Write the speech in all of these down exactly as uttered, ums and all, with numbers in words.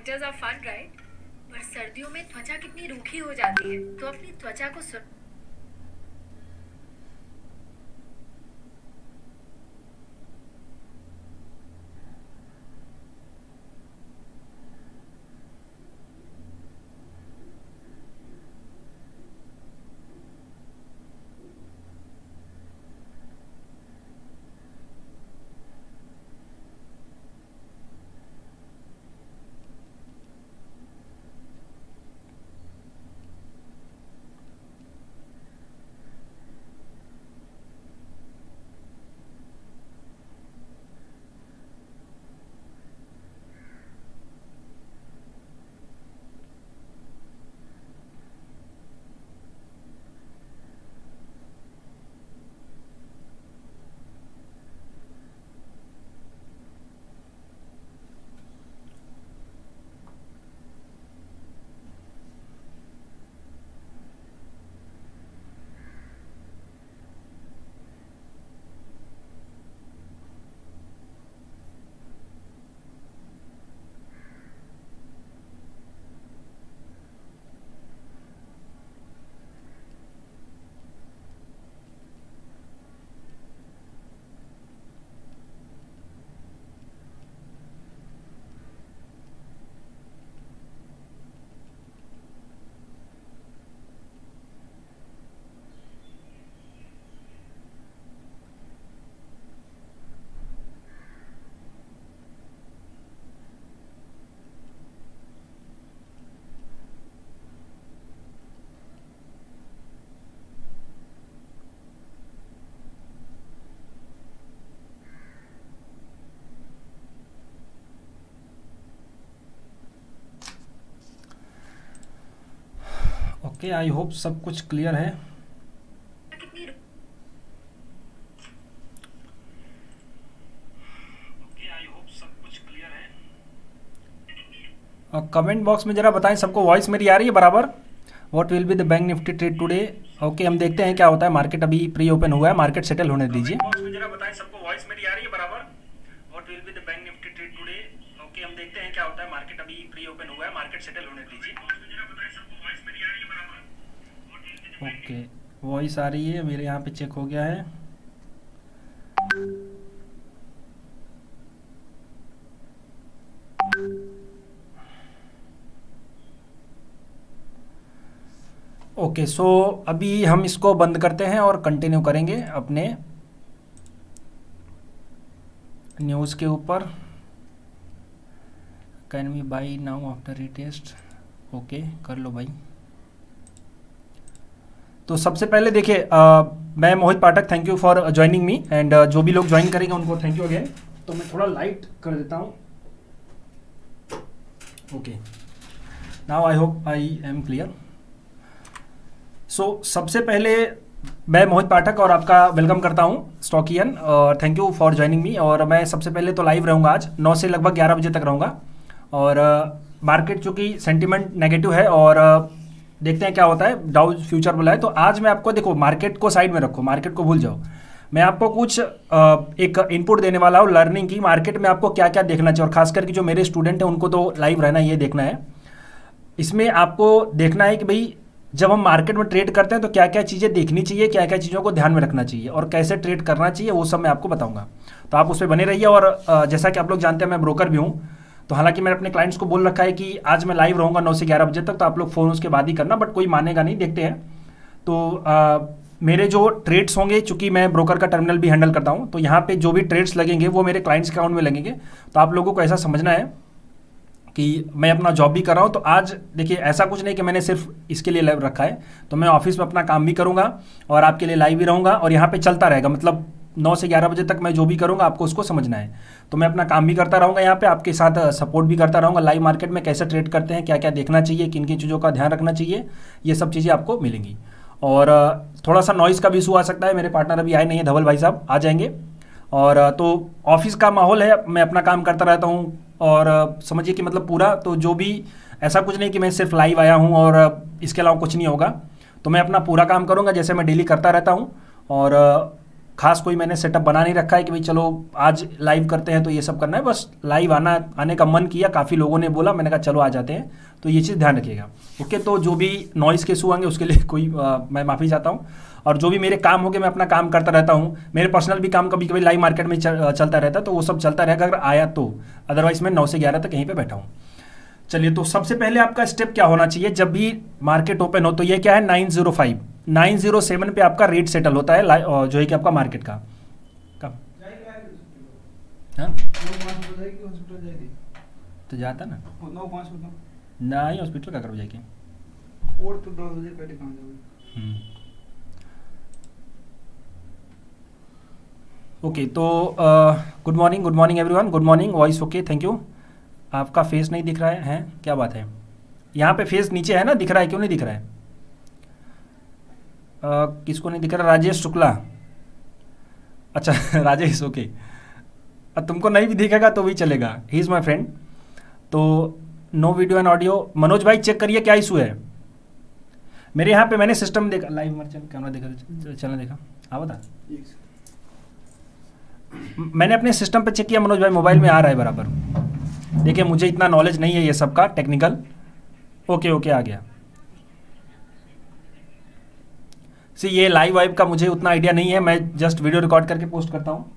Winters are fun right, पर सर्दियों में त्वचा कितनी रूखी हो जाती है, तो अपनी त्वचा को सु... ओके, आई होप सब कुछ क्लियर है। कमेंट बॉक्स में जरा बताएं सबको वॉइस मेरी आ रही है बराबर। What will be the bank Nifty trade today. Okay, हम देखते हैं क्या होता है। मार्केट अभी प्री ओपन हुआ है, मार्केट सेटल होने दीजिए। बॉक्स में जरा बताएं सबको वॉइस मेरी आ रही है बराबर। What will be the bank Nifty trade today. Okay, हम देखते हैं क्या होता है। मार्केट अभी प्री ओपन हुआ है, मार्केट सेटल होने दीजिए। ओके, वॉइस आ रही है, मेरे यहाँ पे चेक हो गया है। ओके, सो अभी हम इसको बंद करते हैं और कंटिन्यू करेंगे अपने न्यूज़ के ऊपर। Can we buy now after retest. Okay, कर लो भाई। तो सबसे पहले देखिए, मैं Mohit Pathak, thank you for joining me, and जो भी लोग ज्वाइन करेंगे उनको थैंक यू अगेन। तो मैं थोड़ा लाइट कर देता हूँ। Okay, now I hope I am clear. So सबसे पहले मैं मोहित पाठक और आपका वेलकम करता हूं स्टॉकियन, और thank you for joining me. और मैं सबसे पहले तो लाइव रहूंगा आज नौ से लगभग ग्यारह बजे तक रहूंगा। और मार्केट चूँकि सेंटीमेंट नेगेटिव है और uh, देखते हैं क्या होता है। डाउ फ्यूचर बोला है, तो आज मैं आपको, देखो मार्केट को साइड में रखो, मार्केट को भूल जाओ। मैं आपको कुछ uh, एक इनपुट देने वाला हूँ लर्निंग की, मार्केट में आपको क्या क्या देखना चाहिए। और खास करके जो मेरे स्टूडेंट हैं उनको तो लाइव रहना, ये देखना है। इसमें आपको देखना है कि भाई जब हम मार्केट में ट्रेड करते हैं तो क्या क्या चीज़ें देखनी चाहिए, क्या क्या चीज़ों को ध्यान में रखना चाहिए और कैसे ट्रेड करना चाहिए, वो सब मैं आपको बताऊंगा। तो आप उस पर बने रहिए। और जैसा कि आप लोग जानते हैं मैं ब्रोकर भी हूँ, तो हालांकि मैंने अपने क्लाइंट्स को बोल रखा है कि आज मैं लाइव रहूँगा नौ से ग्यारह बजे तक, तो आप लोग फ़ोन उसके बाद ही करना, बट कोई मानेगा नहीं, देखते हैं। तो आ, मेरे जो ट्रेड्स होंगे, चूँकि मैं ब्रोकर का टर्मिनल भी हैंडल करता हूँ, तो यहाँ पर जो भी ट्रेड्स लगेंगे वो मेरे क्लाइंट्स के अकाउंट में लगेंगे। तो आप लोगों को ऐसा समझना है कि मैं अपना जॉब भी कर रहा हूँ। तो आज देखिए ऐसा कुछ नहीं कि मैंने सिर्फ इसके लिए लाइव रखा है, तो मैं ऑफिस में अपना काम भी करूँगा और आपके लिए लाइव भी रहूँगा, और यहाँ पे चलता रहेगा। मतलब नौ से ग्यारह बजे तक मैं जो भी करूँगा आपको उसको समझना है। तो मैं अपना काम भी करता रहूँगा, यहाँ पे आपके साथ सपोर्ट भी करता रहूँगा। लाइव मार्केट में कैसे ट्रेड करते हैं, क्या क्या देखना चाहिए, किन किन चीज़ों का ध्यान रखना चाहिए, ये सब चीज़ें आपको मिलेंगी। और थोड़ा सा नॉइज़ का भी इशू आ सकता है। मेरे पार्टनर अभी आए नहीं है, धवल भाई साहब आ जाएंगे। और तो ऑफिस का माहौल है, मैं अपना काम करता रहता हूँ। और समझिए कि मतलब पूरा, तो जो भी ऐसा कुछ नहीं कि मैं सिर्फ लाइव आया हूँ और इसके अलावा कुछ नहीं होगा। तो मैं अपना पूरा काम करूँगा जैसे मैं डेली करता रहता हूँ। और खास कोई मैंने सेटअप बना नहीं रखा है कि भाई चलो आज लाइव करते हैं तो ये सब करना है, बस लाइव आना आने का मन किया, काफ़ी लोगों ने बोला, मैंने कहा चलो आ जाते हैं, तो ये चीज़ ध्यान रखिएगा। ओके, तो जो भी नॉइज़ के इशू होंगे उसके लिए कोई आ, मैं माफ़ी चाहता हूँ, और जो भी मेरे काम होंगे मैं अपना काम करता रहता हूँ, मेरे पर्सनल भी काम कभी कभी लाइव मार्केट में चल, चलता रहता है, तो वो सब चलता रहेगा अगर आया तो, अदरवाइज मैं नौ से ग्यारह तक कहीं पर बैठा हूँ। चलिए, तो सबसे पहले आपका स्टेप क्या होना चाहिए जब भी मार्केट ओपन हो, तो ये क्या है nine zero five nine zero seven पे आपका रेट सेटल होता है जो है कि आपका मार्केट का कब हाँ तो जाता ना ना ही हॉस्पिटल का करो जाके और तो दस बजे पहले कहाँ जाओगे। ओके, तो good morning good morning everyone, good morning, voice okay, thank you. आपका फेस नहीं दिख रहा है, हैं क्या बात है? यहाँ पे फेस नीचे है ना, दिख रहा है, क्यों नहीं दिख रहा है? uh, किसको नहीं दिख रहा? राजेश शुक्ला, अच्छा राजेश, ओके, अब तुमको नहीं भी दिखेगा तो भी चलेगा, ही इज़ माई फ्रेंड। तो no video and audio, Manoj भाई चेक करिए क्या इशू है। मेरे यहाँ पे मैंने सिस्टम देखा, लाइव मर्चेंट कैमरा देखा, चलना देखा, हाँ बता, मैंने अपने सिस्टम पे चेक किया मनोज भाई, मोबाइल में आ रहा है बराबर। देखिए मुझे इतना नॉलेज नहीं है ये सब का टेक्निकल। ओके ओके आ गया। सी ये लाइव वाइव का मुझे उतना आइडिया नहीं है, मैं जस्ट वीडियो रिकॉर्ड करके पोस्ट करता हूँ।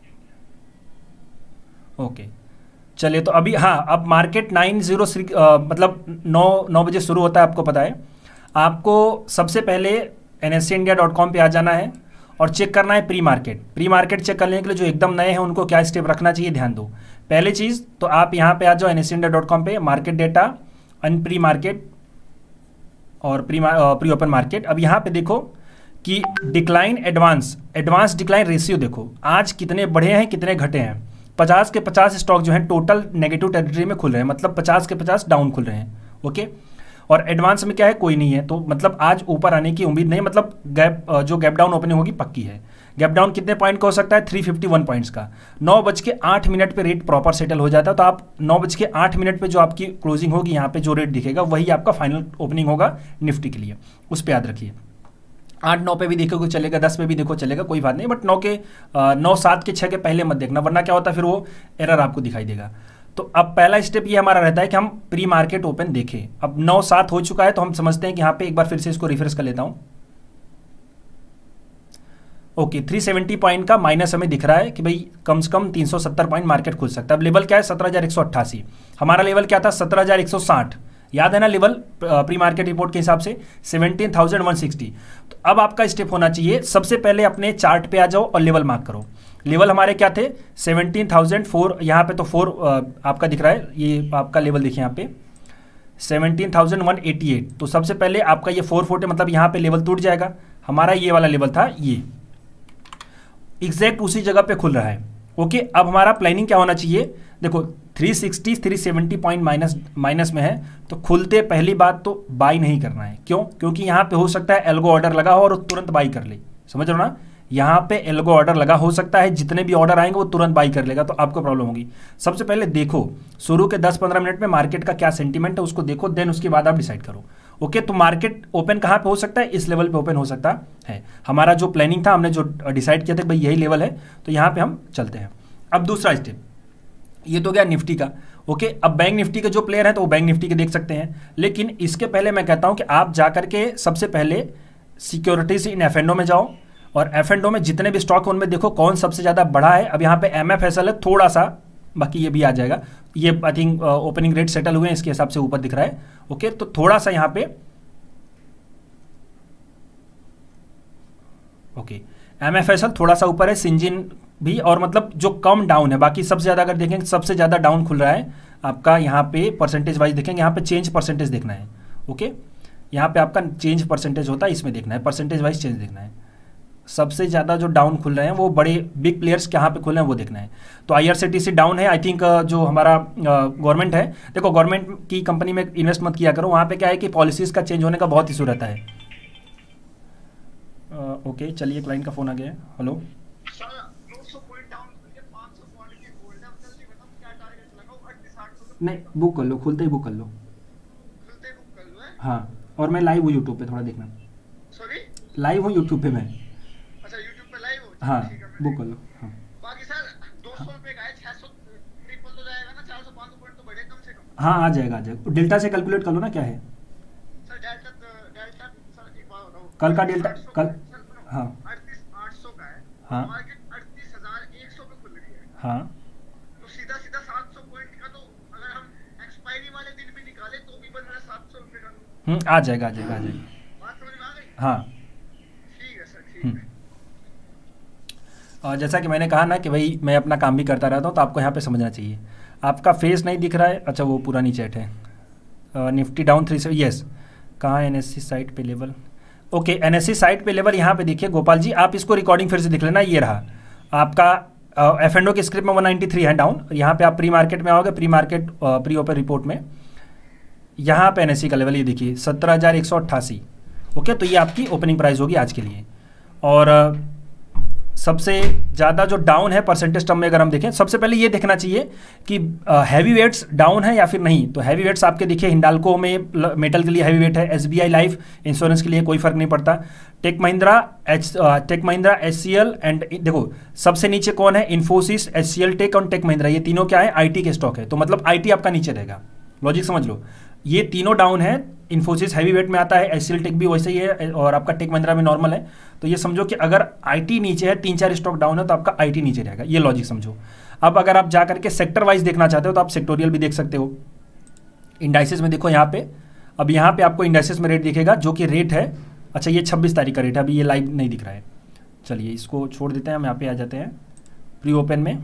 ओके चलिए, तो अभी हाँ, अब मार्केट नाइन जीरो मतलब नौ नौ बजे शुरू होता है, आपको पता है। आपको सबसे पहले N S C India dot com पर आ जाना है और चेक करना है pre market. Pre market check करने के लिए जो एकदम नए हैं उनको क्या स्टेप रखना चाहिए, ध्यान दो। पहली चीज़ तो आप यहाँ पे आ जाओ N S C India dot com पे, market data and pre market और प्री प्री ओपन मार्केट। अब यहाँ पे देखो कि decline advance advance decline ratio देखो आज कितने बढ़े हैं कितने घटे हैं। पचास के पचास स्टॉक जो हैं टोटल नेगेटिव टेरिटरी में खुल रहे हैं, मतलब पचास के पचास डाउन खुल रहे हैं। ओके, और एडवांस में क्या है, कोई नहीं है, तो मतलब आज ऊपर आने की उम्मीद नहीं, मतलब गैप जो गैप डाउन ओपनिंग होगी पक्की है। गैप डाउन कितने पॉइंट का हो सकता है, तीन सौ इक्यावन पॉइंट्स का। नौ बज के आठ मिनट पे रेट प्रॉपर सेटल हो जाता है, तो आप नौ बज के आठ मिनट पे जो आपकी क्लोजिंग होगी यहाँ पे जो रेट दिखेगा वही आपका फाइनल ओपनिंग होगा निफ्टी के लिए, उस पर याद रखिए। आठ नौ पे भी देखो चलेगा, दस पे भी देखो चलेगा, कोई बात नहीं, बट नौ के नौ सात के छः के पहले मत देखना, वरना क्या होता है फिर वो एरर आपको दिखाई देगा। तो अब पहला स्टेप ये हमारा रहता है कि हम प्री मार्केट ओपन देखें। अब नौ सात हो चुका है तो हम समझते हैं कि यहाँ पे एक बार फिर से इसको रिफ्रेश कर लेता हूँ। ओके, तीन सौ सत्तर पॉइंट का माइनस हमें दिख रहा है कि भाई कम से कम तीन सौ सत्तर पॉइंट मार्केट खुल सकता है। अब लेवल क्या है, सत्रह हज़ार एक सौ अट्ठासी। हमारा लेवल क्या था, सत्रह हज़ार एक सौ साठ, याद है ना लेवल प्री मार्केट रिपोर्ट के हिसाब से सेवनटीन थाउजेंड वन सिक्सटी। तो अब आपका स्टेप होना चाहिए, सबसे पहले अपने चार्ट पे आ जाओ और लेवल मार्क करो। लेवल हमारे क्या थे, सेवनटीन थाउजेंड फोर, यहाँ पे तो फोर आपका दिख रहा है, ये आपका लेवल देखिए यहाँ पे seventeen thousand one eighty eight. तो सबसे पहले आपका ये फोर फोर्टी मतलब यहाँ पे लेवल टूट जाएगा। हमारा ये वाला लेवल था, ये एग्जैक्ट उसी जगह पे खुल रहा है। ओके, अब हमारा प्लानिंग क्या होना चाहिए, देखो तीन सौ साठ तीन सौ सत्तर पॉइंट माइनस माइनस में है, तो खुलते पहली बात तो बाई नहीं करना है। क्यों, क्योंकि यहाँ पे हो सकता है एल्गो ऑर्डर लगा हो और तुरंत बाई कर ले, समझ रहे हो ना, यहाँ पे एल्गो ऑर्डर लगा हो सकता है, जितने भी ऑर्डर आएंगे वो तुरंत बाई कर लेगा, तो आपको प्रॉब्लम होगी। सबसे पहले देखो शुरू के दस पंद्रह मिनट में मार्केट का क्या सेंटीमेंट है उसको देखो, देन उसके बाद आप डिसाइड करो। ओके, तो मार्केट ओपन कहाँ पे हो सकता है, इस लेवल पे ओपन हो सकता है। हमारा जो प्लानिंग था, हमने जो डिसाइड किया था भाई यही लेवल है, तो यहाँ पे हम चलते हैं। अब दूसरा स्टेप, ये तो गया निफ्टी का। ओके, अब बैंक निफ्टी के जो प्लेयर हैं तो वो बैंक निफ्टी के देख सकते हैं, लेकिन इसके पहले मैं कहता हूँ कि आप जाकर के सबसे पहले securities in F and O में जाओ, और एफ एंड ओ में जितने भी स्टॉक उनमें देखो कौन सबसे ज़्यादा बढ़ा है। अब यहाँ पे एम एफ एस एल है थोड़ा सा, बाकी ये भी आ जाएगा, ये I think opening rate settle हुए हैं इसके हिसाब से ऊपर दिख रहा है। ओके, तो थोड़ा सा यहाँ पे okay M F S L थोड़ा सा ऊपर है, सिंजिन भी, और मतलब जो कम डाउन है, बाकी सबसे ज़्यादा अगर देखेंगे सबसे ज़्यादा डाउन खुल रहा है आपका यहाँ पे परसेंटेज वाइज देखेंगे, यहाँ पे चेंज परसेंटेज देखना है। ओके, यहाँ पे आपका चेंज परसेंटेज होता है, इसमें देखना है, परसेंटेज वाइज चेंज देखना है। सबसे ज़्यादा जो डाउन खुल रहे हैं वो बड़े बिग प्लेयर्स कहाँ पे खुल रहे हैं वो देखना है। तो I R C T C down है, आई थिंक जो हमारा गवर्नमेंट है, देखो गवर्नमेंट की कंपनी में इन्वेस्ट मत किया करो, वहाँ पे क्या है कि पॉलिसीज़ का चेंज होने का बहुत इशू रहता है। ओके uh, चलिए, क्लाइंट का फ़ोन आ गया है। हेलो, नहीं बुक कर लो, खुलते ही बुक कर लो, खुलते ही बुक कर लो है? हाँ, और मैं लाइव हूँ यूट्यूब पे, थोड़ा देखना। सॉरी, लाइव हूँ यूट्यूब पे मैं। अच्छा यूट्यूब पे लाइव हो, हाँ ठीक है, मैं बुक देख- कर लो। हाँ बाकी सर दो सौ रुपये का है, छह सौ ट्रिपल तो जाएगा ना, चार सौ पाँच सौ पॉइंट तो बढ़े कम से कम। हाँ आ जाएगा आ जाएगा। डेल्टा से कैलकुलेट कर लो ना क्या है सर डेल्टा डेल्टा सर एक बात बताओ, कल का डेल्टा अड़तीस सौ कल। सर सुनो, हाँ अड़तीस आठ सौ का है, हाँ मार्केट अड़तीस हजार एक सौ पे खुल रही है, हाँ तो सीधा सीधा सात सौ पॉइंट का, तो अगर हम एक्सपायरी वाले दिन भी निकाले तो भी बन रहा है सात सौ रुपये का। तो हम्म, आ जाएगा आ जाएगा आ जाएगा। बात समझ में आ गई? हाँ ठीक है सर, ठीक हम्म। है। और जैसा कि मैंने कहा ना कि भाई मैं अपना काम भी करता रहता हूँ, तो आपको यहाँ पे समझना चाहिए। आपका फेस नहीं दिख रहा है, अच्छा वो पुरानी चैट है। निफ्टी डाउन थ्री से यस, कहाँ एन एस सी साइट पे level, okay N S C site पे लेवल यहाँ पे देखिए गोपाल जी, आप इसको रिकॉर्डिंग फिर से देख लेना। ये रहा आपका एफ एंड ओ के स्क्रिप्ट में वन नाइन्टी थ्री है डाउन। यहाँ पे आप प्री मार्केट में आओगे, pre market pre open report में यहाँ पे एन एस सी का लेवल ये देखिए सत्रह हज़ार एक सौ अट्ठासी। ओके तो ये आपकी ओपनिंग प्राइस होगी आज के लिए। और अ, सबसे ज़्यादा जो डाउन है परसेंटेज टर्म में अगर हम देखें, सबसे पहले ये देखना चाहिए कि हैवी वेट्स डाउन है या फिर नहीं। तो हैवी वेट्स आपके देखिए हिंडाल्को में ल- मेटल के लिए हैवी वेट है, एसबीआई लाइफ इंश्योरेंस के लिए कोई फर्क नहीं पड़ता, tech Mahindra H tech Mahindra H C L and देखो सबसे नीचे कौन है, Infosys, H C L tech और टेक महिंद्रा, ये तीनों क्या है आईटी के स्टॉक है। तो मतलब आईटी आपका नीचे रहेगा, लॉजिक समझ लो। ये तीनों डाउन है, इन्फोसिस हैवी वेट में आता है, एच सी एल टेक भी वैसे ही है और आपका टेक महिंद्रा भी नॉर्मल है। तो ये समझो कि अगर आईटी नीचे है, तीन चार स्टॉक डाउन है, तो आपका आईटी नीचे रहेगा, ये लॉजिक समझो। अब अगर आप जा करके सेक्टर वाइज देखना चाहते हो तो आप सेक्टोरियल भी देख सकते हो। इंडाइसिस में देखो यहाँ पे, अब यहाँ पे आपको इंडाइसिस में रेट दिखेगा जो कि रेट है, अच्छा ये छब्बीस तारीख का रेट है, अभी ये लाइव नहीं दिख रहा है। चलिए इसको छोड़ देते हैं, हम यहाँ पे आ जाते हैं प्री ओपन में,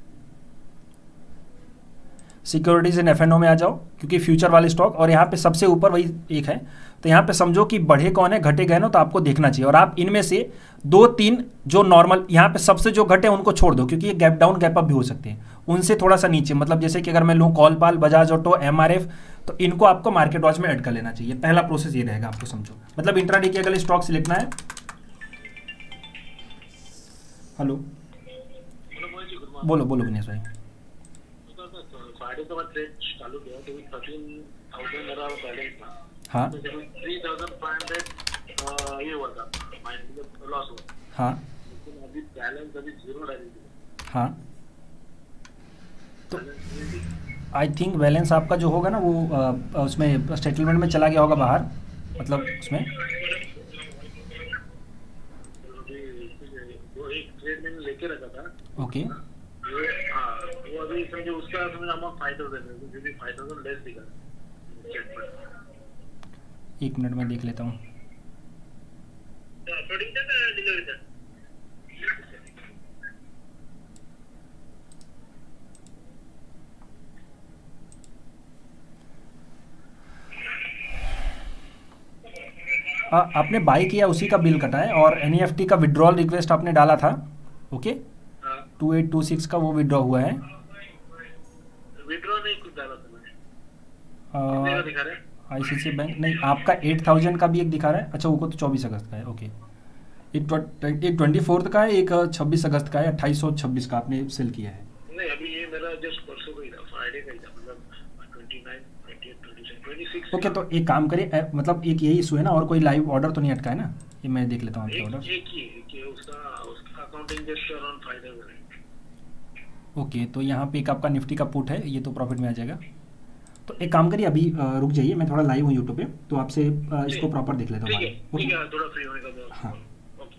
securities in F and O में आ जाओ, क्योंकि फ्यूचर वाले स्टॉक और यहाँ पे सबसे ऊपर वही एक है। तो यहाँ पे समझो कि बढ़े कौन है घटे गए ना, तो आपको देखना चाहिए। और आप इनमें से दो तीन जो नॉर्मल यहाँ पे सबसे जो घटे उनको छोड़ दो, क्योंकि ये गैप डाउन गैप अप भी हो सकते हैं, उनसे थोड़ा सा नीचे, मतलब जैसे कि अगर मैं लूँ Colpal, Bajaj auto, M R F, तो इनको आपको मार्केट वॉच में ऐड कर लेना चाहिए। पहला प्रोसेस ये रहेगा, आपको समझो। मतलब इंट्राडे की अगर स्टॉक से लिखना है, हेलो बोलो बोलो विनेश भाई। फ्राइडे को मैं ट्रेड चालू किया तो थर्टीन थाउजेंड मेरा बैलेंस था। हाँ तो थ्री थाउजेंड फाइव हंड्रेड ये हुआ था, माइंड लॉस हुआ। हाँ लेकिन अभी बैलेंस अभी जीरो डाली थी। हाँ तो आई थिंक बैलेंस आपका जो होगा ना वो आ, उसमें स्टेटमेंट में चला गया होगा बाहर, मतलब उसमें वो एक ट्रेड मैंने लेके रखा था। ओके वो हाँ वो अभी समझो उसका समझो अमाउंट फाइव थाउजेंड है, क्योंकि फाइव थाउजेंड लेस दिखा स्टेटमेंट। एक मिनट में देख लेता हूँ। अपलोडिंग था डिलीवरी था। आ, आपने बाई किया उसी का बिल कटा है और एन ई एफ टी का विड्रॉल रिक्वेस्ट आपने डाला था, okay two eight two six का वो विड्रॉ हुआ है। विड्रॉ नहीं कुछ डाला था मैंने। कितने का दिखा रहा है? आई सी सी बैंक नहीं, आपका एट थाउजेंड का भी एक दिखा रहा है, अच्छा वो तो चौबीस अगस्त का है, ओके। एक ट्व- एक ट्वेंटी फोर्थ का है, एक छब्बीस अगस्त का है, अट्ठाईस सौ छब्बीस का आपने सेल किया है। नहीं अभी ये मेरा जस्ट परसों का ही था, फ्राइडे का ही था, मतलब twenty nine, twenty eight, twenty seven, twenty six. Okay तो एक काम करिए, ए, मतलब एक यही इशू है ना, और कोई लाइव ऑर्डर तो नहीं अटका है ना? ये मैं देख लेता हूँ आपके एक ऑर्डर। एक ही एक ही उसका उसका accounting just around five thousand है। ओके तो यहाँ पे एक आपका निफ्टी का पुट है, ये तो प्रॉफिट में आ जाएगा। तो एक काम करिए, अभी अ, रुक जाइए, मैं थोड़ा लाइव हूँ यूट्यूब पे, तो आपसे अ, इसको प्रॉपर देख लेता हूँ। ठीक है ओके ठीक है, थोड़ा फ्री होने का बाद। हाँ। ओके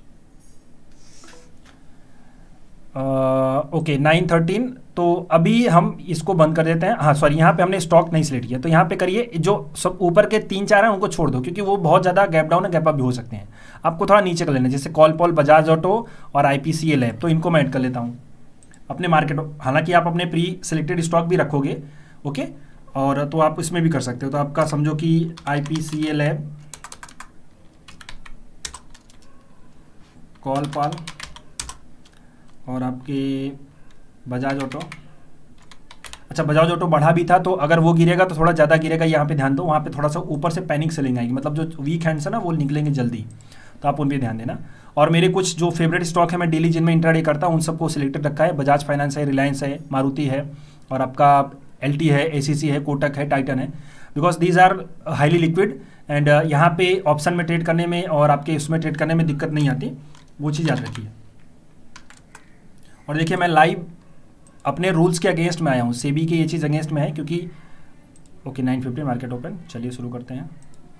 ओके नाइन थर्टीन, तो अभी हम इसको बंद कर देते हैं। हाँ सॉरी, यहाँ पे हमने स्टॉक नहीं सिलेक्ट किया, तो यहाँ पे करिए जो सब ऊपर के तीन चार हैं उनको छोड़ दो, क्योंकि वो बहुत ज़्यादा गैप डाउन है, गैप अप भी हो सकते हैं। आपको थोड़ा नीचे कर लेना, जैसे कॉल पॉल, बजाज ऑटो और आई पी सी एल है, तो इनको मैं ऐड कर लेता हूँ अपने मार्केट। हालांकि आप अपने प्री सिलेक्टेड स्टॉक भी रखोगे, ओके, और तो आप इसमें भी कर सकते हो। तो आपका समझो कि आई पी सी एल है, कॉल पाल और आपके बजाज ऑटो। अच्छा बजाज ऑटो बढ़ा भी था, तो अगर वो गिरेगा तो थोड़ा ज़्यादा गिरेगा, यहाँ पे ध्यान दो। वहाँ पे थोड़ा सा ऊपर से पैनिक सेलिंग आएगी, मतलब जो वीक हैंड्स है ना वो निकलेंगे जल्दी, तो आप उन पर ध्यान देना। और मेरे कुछ जो फेवरेट स्टॉक है मैं डेली जिनमें इंट्राडे करता हूँ उन सबको सिलेक्टेड रखा है। बजाज फाइनेंस है, रिलायंस है, मारुति है, और आपका एल टी है, ए सी सी है, कोटक है, टाइटन है, because these are highly liquid and यहाँ पे ऑप्शन में ट्रेड करने में और आपके उसमें ट्रेड करने में दिक्कत नहीं आती, वो चीज़ याद रखिए। और देखिए मैं लाइव अपने रूल्स के अगेंस्ट में आया हूँ, सेबी के ये चीज़ अगेंस्ट में है क्योंकि okay nine fifty market open. चलिए शुरू करते हैं।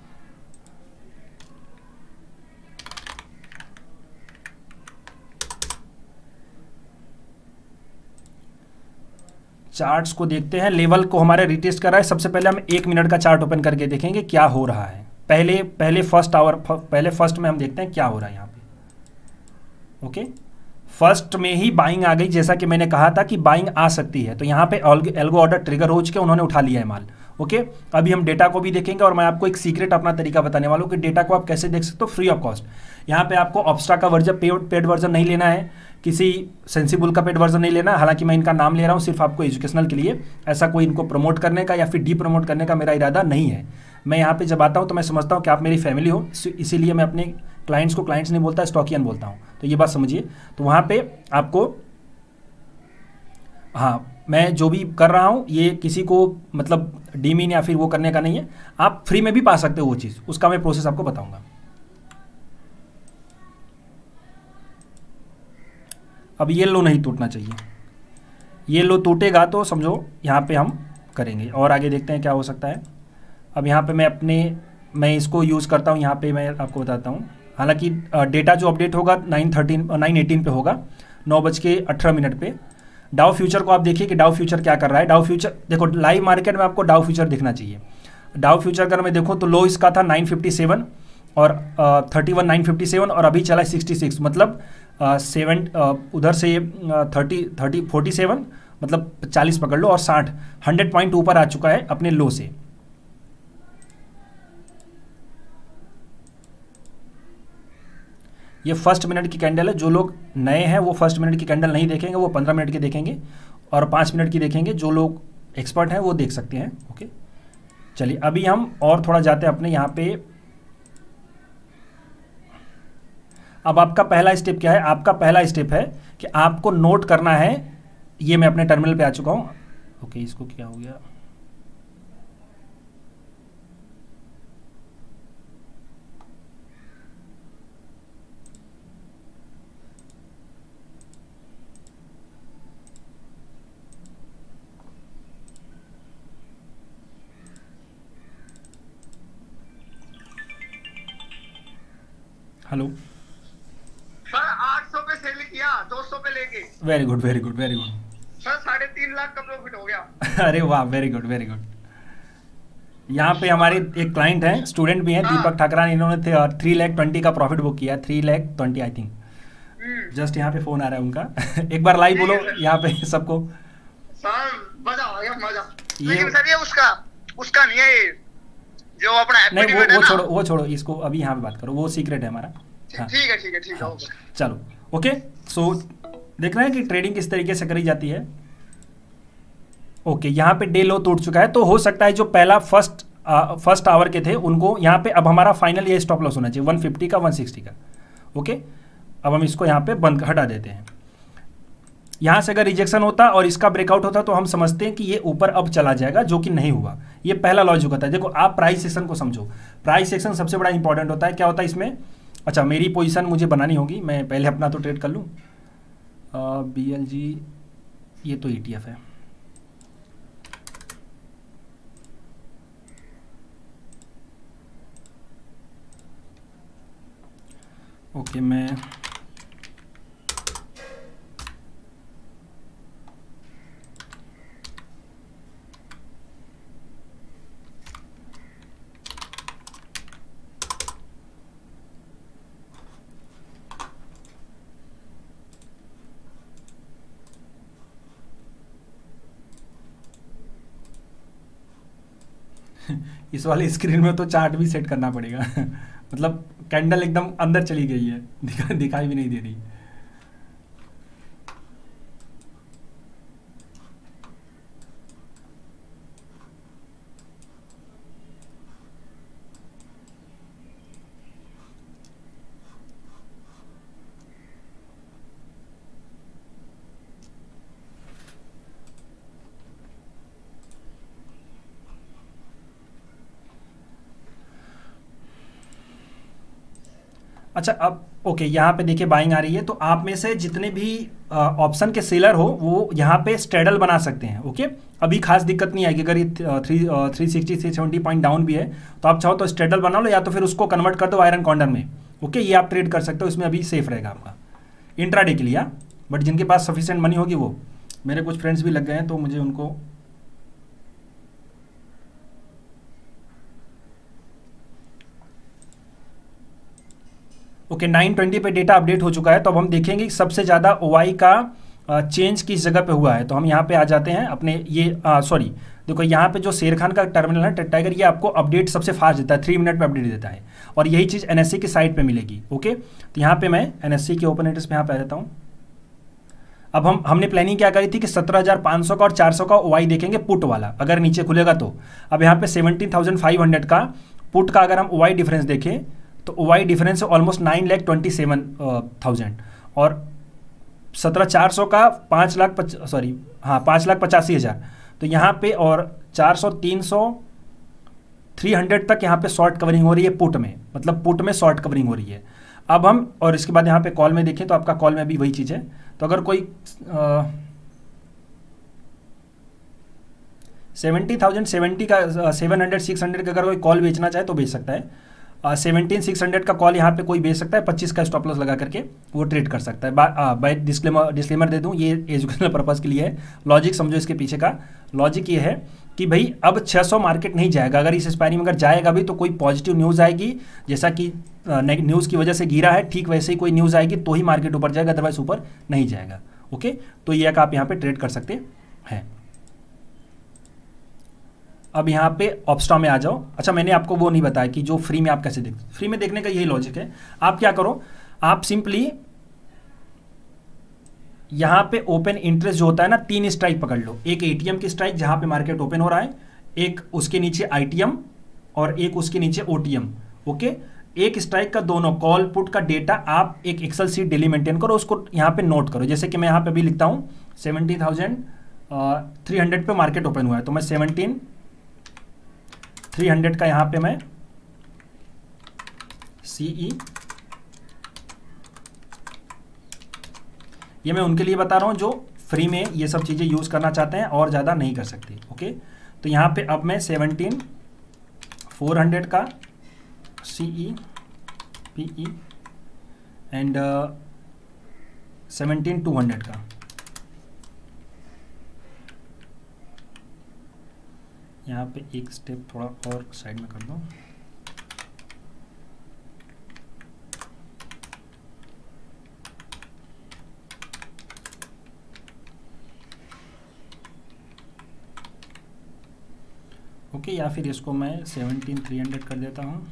चार्ट्स को देखते हैं, लेवल को हमारे रिटेस्ट कर रहा है। सबसे पहले हम एक मिनट का चार्ट ओपन करके देखेंगे क्या हो रहा है। पहले पहले फर्स्ट आवर पहले फर्स्ट में हम देखते हैं क्या हो रहा है यहाँ पे। ओके, फर्स्ट में ही बाइंग आ गई, जैसा कि मैंने कहा था कि बाइंग आ सकती है। तो यहाँ पे एल्गो ऑर्डर ट्रिगर हो चुके, उन्होंने उठा लिया है माल। ओके, अभी हम डेटा को भी देखेंगे और मैं आपको एक सीक्रेट अपना तरीका बताने वाला हूँ कि डेटा को आप कैसे देख सकते हो फ्री ऑफ कॉस्ट। यहाँ पे आपको ऑब्स्ट्रा का वर्जन पेड पेड वर्जन नहीं लेना है, किसी सेंसिबल का पेड वर्जन नहीं लेना। हालांकि मैं इनका नाम ले रहा हूँ सिर्फ आपको एजुकेशनल के लिए, ऐसा कोई इनको प्रमोट करने का या फिर डी प्रमोट करने का मेरा इरादा नहीं है। मैं यहाँ पे जब आता हूँ तो मैं समझता हूँ कि आप मेरी फैमिली हो, इसीलिए मैं अपने क्लाइंट्स को क्लाइंट्स नहीं बोलता, स्टॉकियन बोलता हूँ। तो ये बात समझिए। तो वहाँ पे आपको, हाँ, मैं जो भी कर रहा हूँ ये किसी को मतलब डीमीन या फिर वो करने का नहीं है, आप फ्री में भी पा सकते हो वो चीज़, उसका मैं प्रोसेस आपको बताऊंगा। अब ये लो नहीं टूटना चाहिए, ये लो टूटेगा तो समझो यहाँ पे हम करेंगे। और आगे देखते हैं क्या हो सकता है। अब यहाँ पे मैं अपने मैं इसको यूज़ करता हूँ, यहाँ पे मैं आपको बताता हूँ। हालांकि डेटा जो अपडेट होगा नाइन थर्टीन नाइन एटीन पे होगा, नौ बज के अठारह मिनट पे। डाउ फ्यूचर को आप देखिए कि डाउ फ्यूचर क्या कर रहा है। डाउ फ्यूचर देखो, लाइव मार्केट में आपको डाउ फ्यूचर दिखना चाहिए। डाउ फ्यूचर अगर मैं देखूँ तो लो इसका था नाइन फिफ्टी सेवन और thirty one nine fifty seven और अभी चला सिक्सटी सिक्स, मतलब सेवन उधर से थर्टी थर्टी फोर्टी सेवन, मतलब चालीस पकड़ लो, और साठ हंड्रेड पॉइंट ऊपर आ चुका है अपने लो से। ये फर्स्ट मिनट की कैंडल है। जो लोग नए हैं वो फर्स्ट मिनट की कैंडल नहीं देखेंगे, वो पंद्रह मिनट की देखेंगे और पाँच मिनट की देखेंगे। जो लोग एक्सपर्ट हैं वो देख सकते हैं। ओके, चलिए अभी हम और थोड़ा जाते हैं अपने यहाँ पे। अब आपका पहला स्टेप क्या है? आपका पहला स्टेप है कि आपको नोट करना है, ये मैं अपने टर्मिनल पे आ चुका हूँ। ओके, इसको क्या हो गया? हेलो सर, आठ सौ पे सेल किया, दो सौ पे लेके। Very good very good very good sir साढ़े तीन लाख का प्रॉफिट हो गया। अरे वाह, वेरी गुड वेरी गुड। यहाँ पे हमारे एक क्लाइंट हैं, स्टूडेंट भी हैं, दीपक ठाकरान। इन्होंने थ्री लैख ट्वेंटी का प्रॉफिट बुक किया, three lakh twenty I think. Just यहाँ पे फोन आ रहा है उनका एक बार लाइव बोलो यहाँ पे सबको। सर मजा आ गया, मजा। ये- लेकिन सर ये उसका उसका नहीं है, ये जो अपना नहीं, equity वो bet है वो ना। छोड़ो वो छोड़ो इसको अभी यहाँ पे बात करो, वो सीक्रेट है हमारा। हाँ, ठीक है ठीक है ठीक है, हाँ, ओके। चलो ओके। सो देख रहे हैं कि ट्रेडिंग किस तरीके से करी जाती है। ओके, यहाँ पे डे लो टूट चुका है, तो हो सकता है जो पहला फर्स्ट फर्स्ट आवर के थे उनको यहाँ पे, अब हमारा फाइनल ये स्टॉप लॉस होना चाहिए वन फिफ्टी का वन सिक्सटी का। ओके, अब हम इसको यहाँ पे बंद हटा देते हैं। यहाँ से अगर रिजेक्शन होता और इसका ब्रेकआउट होता तो हम समझते हैं कि ये ऊपर अब चला जाएगा, जो कि नहीं हुआ। ये पहला लॉजिक होता है। देखो आप प्राइस सेक्शन को समझो, प्राइस सेक्शन सबसे बड़ा इंपॉर्टेंट होता है। क्या होता है इसमें? अच्छा, मेरी पोजीशन मुझे बनानी होगी, मैं पहले अपना तो ट्रेड कर लूँ। बी एल जी, ये तो ई टी एफ है। ओके, मैं इस वाली स्क्रीन में तो चार्ट भी सेट करना पड़ेगा मतलब कैंडल एकदम अंदर चली गई है, दिखा दिखाई भी नहीं दे रही। अच्छा अब ओके, यहाँ पे देखिए बाइंग आ रही है, तो आप में से जितने भी ऑप्शन के सेलर हो वो यहाँ पे स्ट्रेडल बना सकते हैं। ओके, अभी खास दिक्कत नहीं आएगी। अगर ये three three sixty three seventy point down भी है तो आप चाहो तो स्ट्रेडल बना लो, या तो फिर उसको कन्वर्ट कर दो आयरन कॉर्नर में। ओके, ये आप ट्रेड कर सकते हो, इसमें अभी सेफ रहेगा आपका इंट्राडे के लिए। बट जिनके पास सफिशिएंट मनी होगी वो, मेरे कुछ फ्रेंड्स भी लग गए हैं तो मुझे उनको ओके नाइन ट्वेंटी पे डेटा अपडेट हो चुका है। तो अब हम देखेंगे कि सबसे ज़्यादा ओआई का चेंज किस जगह पे हुआ है। तो हम यहाँ पे आ जाते हैं अपने ये सॉरी देखो यहाँ पे जो शेर खान का टर्मिनल है टाइगर, ये आपको अपडेट सबसे फास्ट देता है, थ्री मिनट में अपडेट देता है। और यही चीज़ एनएससी की साइट पे मिलेगी। ओके, तो यहाँ पे मैं एनएससी के ओपन इंटरेस्ट पे यहाँ पे आ जाता हूँ। अब हम हमने प्लानिंग क्या करी थी कि सत्रह हज़ार पाँच सौ का और चार सौ का ओआई देखेंगे पुट वाला, अगर नीचे खुलेगा तो। अब यहाँ पे सेवनटीन थाउजेंड फाइव हंड्रेड का पुट का अगर हम ओआई डिफरेंस देखें तो OI difference almost nine lakh twenty seven thousand, और सत्रह चार सौ का पाँच लाख सॉरी हाँ पाँच लाख पचासी हज़ार। तो यहाँ पे और चार सौ तीन सौ थ्री हंड्रेड तक यहाँ पे शॉर्ट कवरिंग हो रही है पुट में, मतलब पुट में शॉर्ट कवरिंग हो रही है। अब हम और इसके बाद यहाँ पे कॉल में देखें तो आपका कॉल में भी वही चीज़ है। तो अगर कोई सेवेंटी थाउजेंड सेवेंटी का सेवन हंड्रेड सिक्स हंड्रेड का अगर कोई कॉल बेचना चाहे तो बेच सकता है। सेवनटीन सिक्स हंड्रेड का कॉल यहाँ पे कोई बेच सकता है, पच्चीस का स्टॉप लॉस लगा करके वो ट्रेड कर सकता है। बाय डिस्क्लेमर डिस्क्लेमर दे दूँ, ये एजुकेशनल पर्पज़ के लिए है। लॉजिक समझो इसके पीछे का। लॉजिक ये है कि भाई अब छह सौ मार्केट नहीं जाएगा, अगर इस एक्सपायरी में अगर जाएगा भी तो कोई पॉजिटिव न्यूज़ आएगी, जैसा कि न्यूज़ की वजह से गिरा है ठीक वैसे ही कोई न्यूज़ आएगी तो ही मार्केट ऊपर जाएगा, अदरवाइज ऊपर नहीं जाएगा। ओके, तो ये आप यहाँ पे ट्रेड कर सकते हैं। अब यहाँ पे ऑप्स्टा में आ जाओ। अच्छा, मैंने आपको वो नहीं बताया कि जो फ्री में आप कैसे देखते। फ्री में देखने का यही लॉजिक है। आप क्या करो, आप सिंपली यहाँ पे ओपन इंटरेस्ट जो होता है ना, तीन स्ट्राइक पकड़ लो। एक एटीएम की स्ट्राइक जहाँ पे मार्केट ओपन हो रहा है, एक उसके नीचे आईटीएम और एक उसके नीचे ओटीएम। ओके, एक स्ट्राइक का दोनों कॉल पुट का डेटा आप एक एक्सेल सीट डेली मेंटेन करो, उसको यहाँ पे नोट करो। जैसे कि मैं यहाँ पे अभी लिखता हूँ सेवनटीन थाउजेंड थ्री हंड्रेड पे मार्केट ओपन हुआ है, तो मैं सेवनटीन थ्री हंड्रेड का यहाँ पे मैं सीई, ये मैं उनके लिए बता रहा हूँ जो फ्री में ये सब चीज़ें यूज़ करना चाहते हैं और ज़्यादा नहीं कर सकते। ओके, तो यहाँ पे अब मैं सेवनटीन फोर हंड्रेड का CE PE and seventeen two hundred का यहाँ पे एक स्टेप थोड़ा और साइड में कर दो। ओके, या फिर इसको मैं सेवनटीन थ्री हंड्रेड कर देता हूँ।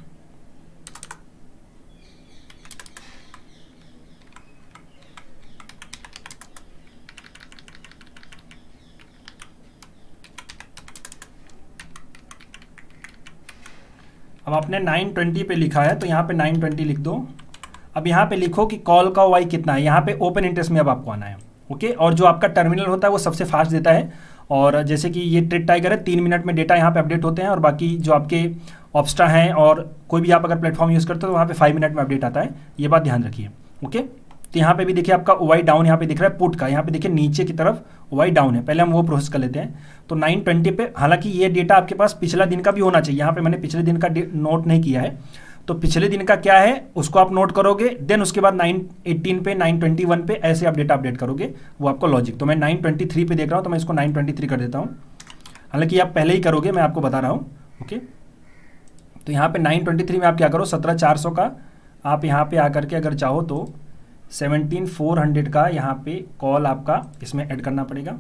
अब आपने नाइन ट्वेंटी पे लिखा है तो यहाँ पे नाइन ट्वेंटी लिख दो। अब यहाँ पे लिखो कि कॉल का वाई कितना है, यहाँ पे ओपन इंटरेस्ट में अब आपको आना है। ओके, और जो आपका टर्मिनल होता है वो सबसे फास्ट देता है। और जैसे कि ये ट्रेड टाइगर है, तीन मिनट में डेटा यहाँ पे अपडेट होते हैं, और बाकी जो आपके ऑप्स्टा हैं और कोई भी आप अगर प्लेटफॉर्म यूज़ करते हो तो वहाँ पे फाइव मिनट में अपडेट आता है, ये बात ध्यान रखिए। ओके, तो यहाँ पे भी देखिए आपका ओवाई डाउन यहाँ पे दिख रहा है पुट का, यहाँ पे देखिए नीचे की तरफ ओवाई डाउन है। पहले हम वो प्रोसेस कर लेते हैं। तो नाइन ट्वेंटी पे, हालांकि ये डेटा आपके पास पिछला दिन का भी होना चाहिए, यहाँ पे मैंने पिछले दिन का नोट नहीं किया है, तो पिछले दिन का क्या है उसको आप नोट करोगे, देन उसके बाद नाइन एटीन पे नाइन ट्वेंटी वन पे ऐसे आप डेटा अपडेट करोगे, वो आपको लॉजिक। तो मैं नाइन ट्वेंटी थ्री पे देख रहा हूँ तो मैं इसको नाइन ट्वेंटी थ्री कर देता हूँ, हालांकि आप पहले ही करोगे, मैं आपको बता रहा हूँ। ओके, तो यहाँ पे नाइन ट्वेंटी थ्री में आप क्या करो, सत्रह चार सौ का आप यहाँ पे आकर के अगर चाहो तो सेवनटीन फोर हंड्रेड का यहाँ पे कॉल आपका इसमें ऐड करना पड़ेगा।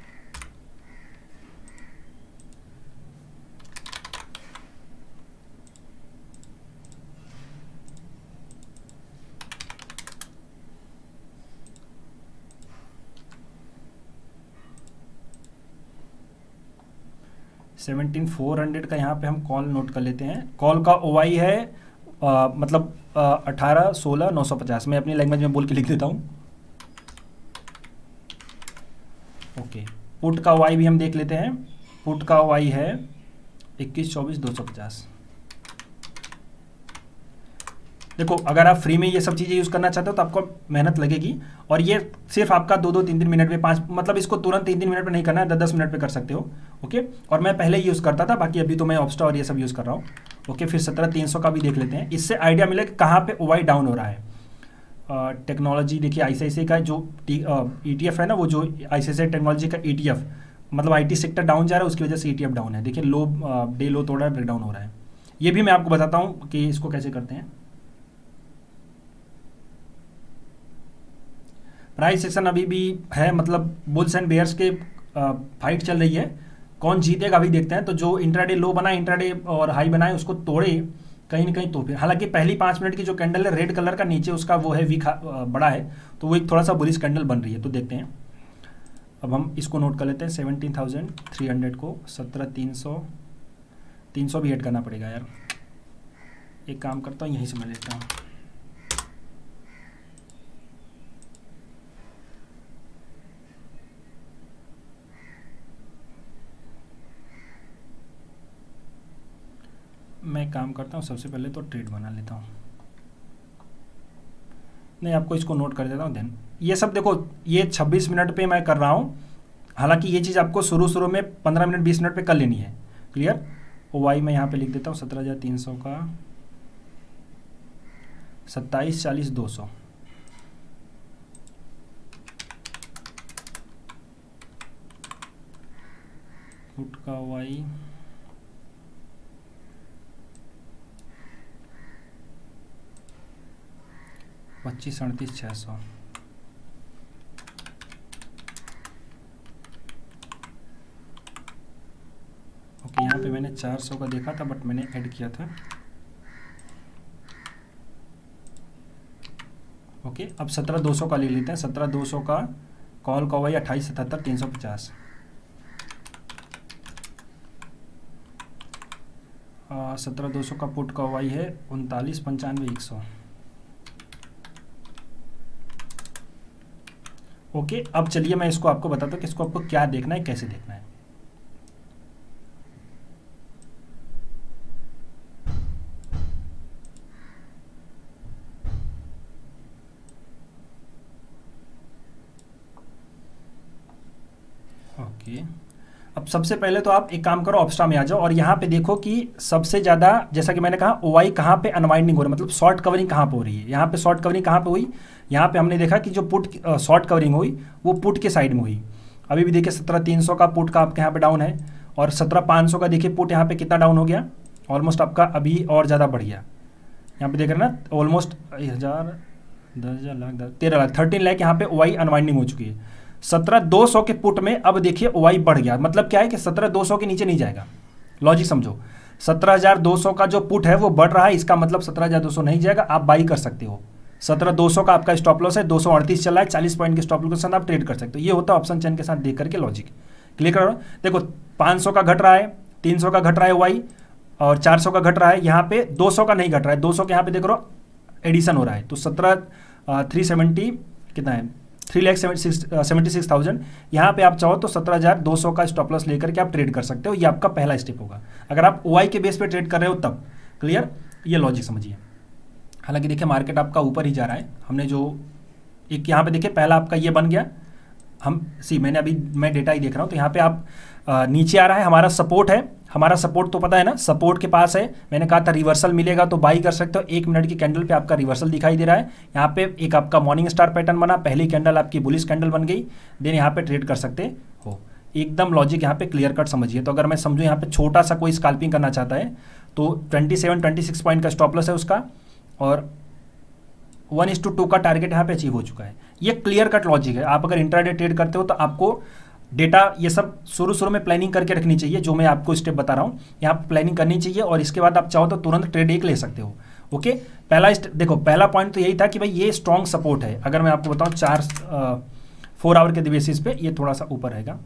सेवनटीन फोर हंड्रेड का यहाँ पे हम कॉल नोट कर लेते हैं। कॉल का ओवाई है आ, मतलब अठारह सोलह नौ सौ पचास, मैं अपनी लैंग्वेज में बोल के लिख देता हूँ। ओके, पुट का ओवाई भी हम देख लेते हैं। पुट का ओवाई है इक्कीस चौबीस दो सौ पचास। देखो अगर आप फ्री में ये सब चीज़ें यूज़ करना चाहते हो तो आपको मेहनत लगेगी, और ये सिर्फ आपका दो दो तीन तीन मिनट में, पाँच मतलब इसको तुरंत तीन तीन मिनट में नहीं करना है, दस दस मिनट में कर सकते हो। ओके, और मैं पहले यूज़ करता था, बाकी अभी तो मैं ऑब्स्टा और ये सब यूज़ कर रहा हूँ। ओके, फिर सत्रह तीन सौ का भी देख लेते हैं, इससे आइडिया मिले कि कहाँ पे ओ वाई डाउन हो रहा है। टेक्नोलॉजी देखिए, आई सी आई सी आई का जो ई टी एफ है ना, वो जो आई सी आई सी आई टेक्नोलॉजी का ई टी एफ, मतलब आई टी सेक्टर डाउन जा रहा है, उसकी वजह से ई टी एफ डाउन है। देखिए लो डे लो थोड़ा ब्रेक डाउन हो रहा है। ये भी मैं आपको बताता हूँ कि इसको कैसे करते हैं। प्राइस सेक्शन अभी भी है, मतलब बुल्स एंड बेयर्स के फाइट चल रही है, कौन जीतेगा अभी देखते हैं। तो जो इंट्राडे लो बना है, इंट्राडे और हाई बनाए, उसको तोड़े कहीं ना कहीं तो फिर, हालांकि पहली पाँच मिनट की जो कैंडल है रेड कलर का, नीचे उसका वो है वीक बड़ा है, तो वो एक थोड़ा सा बुलिश कैंडल बन रही है। तो देखते हैं, अब हम इसको नोट कर लेते हैं, सेवनटीन थाउजेंड थ्री हंड्रेड को सत्रह तीन सौ तीन सौ भी ऐड करना पड़ेगा यार। एक काम करता हूँ, यहीं से मैं लेता हूँ। मैं काम करता हूँ, सबसे पहले तो ट्रेड बना लेता हूँ। नहीं, आपको इसको नोट कर देता हूँ। देन ये सब देखो, ये छब्बीस मिनट पे मैं कर रहा हूँ, हालांकि ये चीज़ आपको शुरू शुरू में पंद्रह मिनट बीस मिनट पे कर लेनी है। क्लियर। ओ वाई मैं यहाँ पे लिख देता हूँ, सत्रह हज़ार तीन सौ का सत्ताईस चालीस दो सौ। पुट का वाई पच्चीस अड़तीस छः सौ। ओके, यहाँ पे मैंने चार सौ का देखा था, बट मैंने ऐड किया था। ओके, अब सत्रह दो सौ का ले लेते हैं। सत्रह दो सौ का कॉल का वाई अट्ठाईस सतहत्तर तीन सौ पचास। सत्रह दो सौ का पुट का वाई है उनतालीस पंचानवे एक सौ। ओके okay, अब चलिए मैं इसको आपको बताता हूँ कि इसको आपको क्या देखना है, कैसे देखना है। Okay okay. अब सबसे पहले तो आप एक काम करो, ऑब्स्टा में आ जाओ और यहाँ पे देखो कि सबसे ज़्यादा, जैसा कि मैंने कहा, ओवाई कहाँ पे अनवाइंडिंग हो रहा है, मतलब शॉर्ट कवरिंग कहाँ पे हो रही है। यहाँ पे शॉर्ट कवरिंग कहाँ पे हुई, यहाँ पे हमने देखा कि जो पुट शॉर्ट कवरिंग हुई वो पुट के साइड में हुई। अभी भी देखिए सत्रह तीन सौ का पुट का आपके यहाँ पे डाउन है, और सत्रह पाँच सौ का देखिए पुट यहाँ पे कितना डाउन हो गया, ऑलमोस्ट आपका अभी और ज़्यादा बढ़ गया। यहाँ पे देख रहे हैं ना, ऑलमोस्ट हज़ार दस हज़ार लाख दस तेरह लाख थर्टीन लाख यहाँ पे ओवाई अनवाइंडिंग हो चुकी है। सत्रह दो सौ के पुट में अब देखिए ओवाई बढ़ गया, मतलब क्या है कि सत्रह दो सौ के नीचे नहीं जाएगा। लॉजिक समझो, सत्रह हज़ार दो सौ का जो पुट है वो बढ़ रहा है, इसका मतलब सत्रह हज़ार दो सौ नहीं जाएगा, आप बाई कर सकते हो। सत्रह दो सौ का आपका स्टॉप लॉस है, दो सौ अड़तीस चल रहा है, चालीस पॉइंट के स्टॉप लॉस के साथ आप ट्रेड कर सकते हो। ये होता है ऑप्शन चेन के साथ देख करके लॉजिक। क्लियर करो। देखो पाँच सौ का घट रहा है, तीन सौ का घट रहा है ओवाई, और चार सौ का घट रहा है, यहाँ पे दो सौ का नहीं घट रहा है, दो सौ के यहाँ पे देख रहे हो एडिशन हो रहा है। तो सत्रह थ्री सेवेंटी कितना है, three lakh seventy six thousand. यहाँ पे आप चाहो तो सत्रह हज़ार दो सौ का स्टॉप लॉस लेकर के आप ट्रेड कर सकते हो। ये आपका पहला स्टेप होगा अगर आप ओवाई के बेस पे ट्रेड कर रहे हो तब। क्लियर, ये लॉजिक समझिए। हालांकि देखिए मार्केट आपका ऊपर ही जा रहा है, हमने जो एक यहाँ पे देखिए पहला आपका ये बन गया, हम सी मैंने अभी मैं डेटा ही देख रहा हूँ, तो यहाँ पे आप आ, नीचे आ रहा है, हमारा सपोर्ट है, हमारा सपोर्ट तो पता है ना, सपोर्ट के पास है। मैंने कहा था रिवर्सल मिलेगा तो बाई कर सकते हो। एक मिनट की कैंडल पे आपका रिवर्सल दिखाई दे रहा है, यहाँ पे एक आपका मॉर्निंग स्टार पैटर्न बना, पहली कैंडल आपकी बुलिश कैंडल बन गई, देन यहाँ पे ट्रेड कर सकते हो। एकदम लॉजिक यहाँ पे क्लियर कट समझिए। तो अगर मैं समझूँ यहाँ पे छोटा सा कोई स्कैल्पिंग करना चाहता है तो twenty seven twenty six point का स्टॉप लॉस है उसका, और वन इज टू टू का टारगेट यहाँ पे अचीव हो चुका है। ये क्लियर कट लॉजिक है। आप अगर इंट्राडे ट्रेड करते हो तो आपको डेटा ये सब शुरू शुरू में प्लानिंग करके रखनी चाहिए, जो मैं आपको स्टेप बता रहा हूँ यहाँ पर प्लानिंग करनी चाहिए, और इसके बाद आप चाहो तो तुरंत ट्रेड एक ले सकते हो। ओके, पहला देखो पहला पॉइंट तो यही था कि भाई ये स्ट्रॉन्ग सपोर्ट है। अगर मैं आपको बताऊँ चार फोर आवर के बेसिस पे ये थोड़ा सा ऊपर रहेगा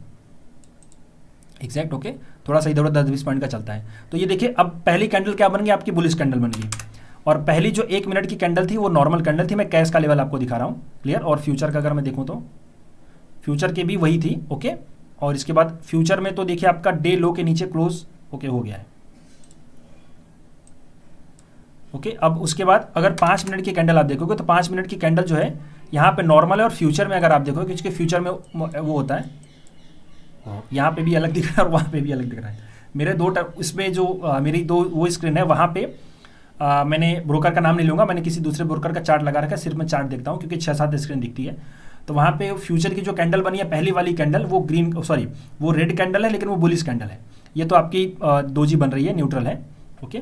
एग्जैक्ट। ओके, थोड़ा सा इधर उधर दस बीस पॉइंट का चलता है। तो ये देखिए अब पहली कैंडल क्या बन गई, आपकी बुलिश कैंडल बन गई, और पहली जो एक मिनट की कैंडल थी वो नॉर्मल कैंडल थी। मैं कैश का लेवल आपको दिखा रहा हूँ। क्लियर, और फ्यूचर का अगर मैं देखूँ तो फ्यूचर के भी वही थी। ओके, और इसके बाद फ्यूचर में तो देखिए आपका डे लो के नीचे क्लोज ओके हो गया है। ओके okay, अब उसके बाद अगर पाँच मिनट की कैंडल आप देखोगे तो पाँच मिनट की कैंडल जो है यहाँ पे नॉर्मल है, और फ्यूचर में अगर आप देखोगे क्योंकि फ्यूचर में वो होता है, यहाँ पे भी अलग दिख रहा है और वहाँ पे भी अलग दिख रहा है। मेरे दो इसमें जो आ, मेरी दो वो स्क्रीन है वहाँ पे आ, मैंने ब्रोकर का नाम नहीं लूँगा, मैंने किसी दूसरे ब्रोकर का चार्ट लगा रखा है, सिर्फ मैं चार्ट देखता हूँ क्योंकि छः सात स्क्रीन दिखती है। तो वहाँ पे फ्यूचर की जो कैंडल बनी है पहली वाली कैंडल वो ग्रीन सॉरी वो रेड कैंडल है, लेकिन वो बुलिश कैंडल है। ये तो आपकी दोजी बन रही है, न्यूट्रल है। ओके,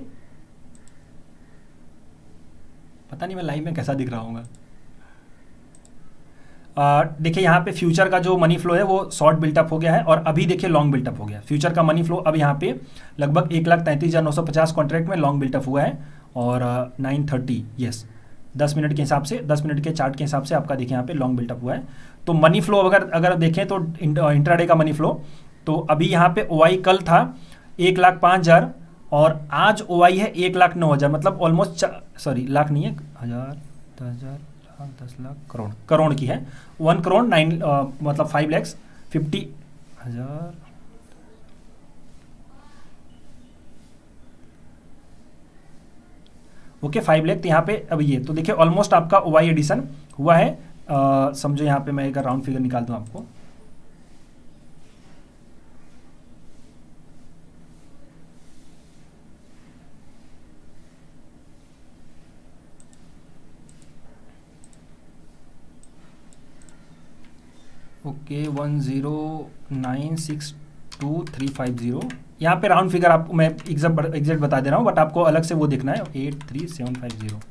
पता नहीं मैं लाइव में कैसा दिख रहा हूँ। देखिए यहाँ पे फ्यूचर का जो मनी फ्लो है वो शॉर्ट बिल्टअप हो गया है, और अभी देखिए लॉन्ग बिल्टअप हो गया। फ्यूचर का मनी फ्लो अब यहाँ पे लगभग एक लाख तैंतीस हज़ार नौ सौ पचास कॉन्ट्रैक्ट में लॉन्ग बिल्टअप हुआ है, और नाइन थर्टी यस दस मिनट के हिसाब से दस मिनट के चार्ट के हिसाब से आपका देखिए यहाँ पे लॉन्ग बिल्टअप हुआ है। तो मनी फ्लो अगर अगर देखें तो इंट्राडे का मनी फ्लो, तो अभी यहाँ पे ओ आई कल था एक लाख पाँच हज़ार और आज ओ आई है एक लाख नौ हज़ार, मतलब ऑलमोस्ट सॉरी लाख नहीं है, हज़ार दस हज़ार लाख दस लाख करोड़ करोड़ की है, वन करोड़ नाइन मतलब फाइव लैक्स फिफ्टी हज़ार ओके फाइव लैख। तो यहाँ पे अब ये तो देखिए ऑलमोस्ट आपका ओ आई एडिशन हुआ है। आ, समझो यहाँ पे मैं एक राउंड फिगर निकाल दूँ आपको। Okay one zero nine six two three five zero, यहाँ पे राउंड फिगर आपको मैं एग्जैक्ट एग्जैक्ट बता दे रहा हूँ, बट आपको अलग से वो देखना है। Eight three seven five zero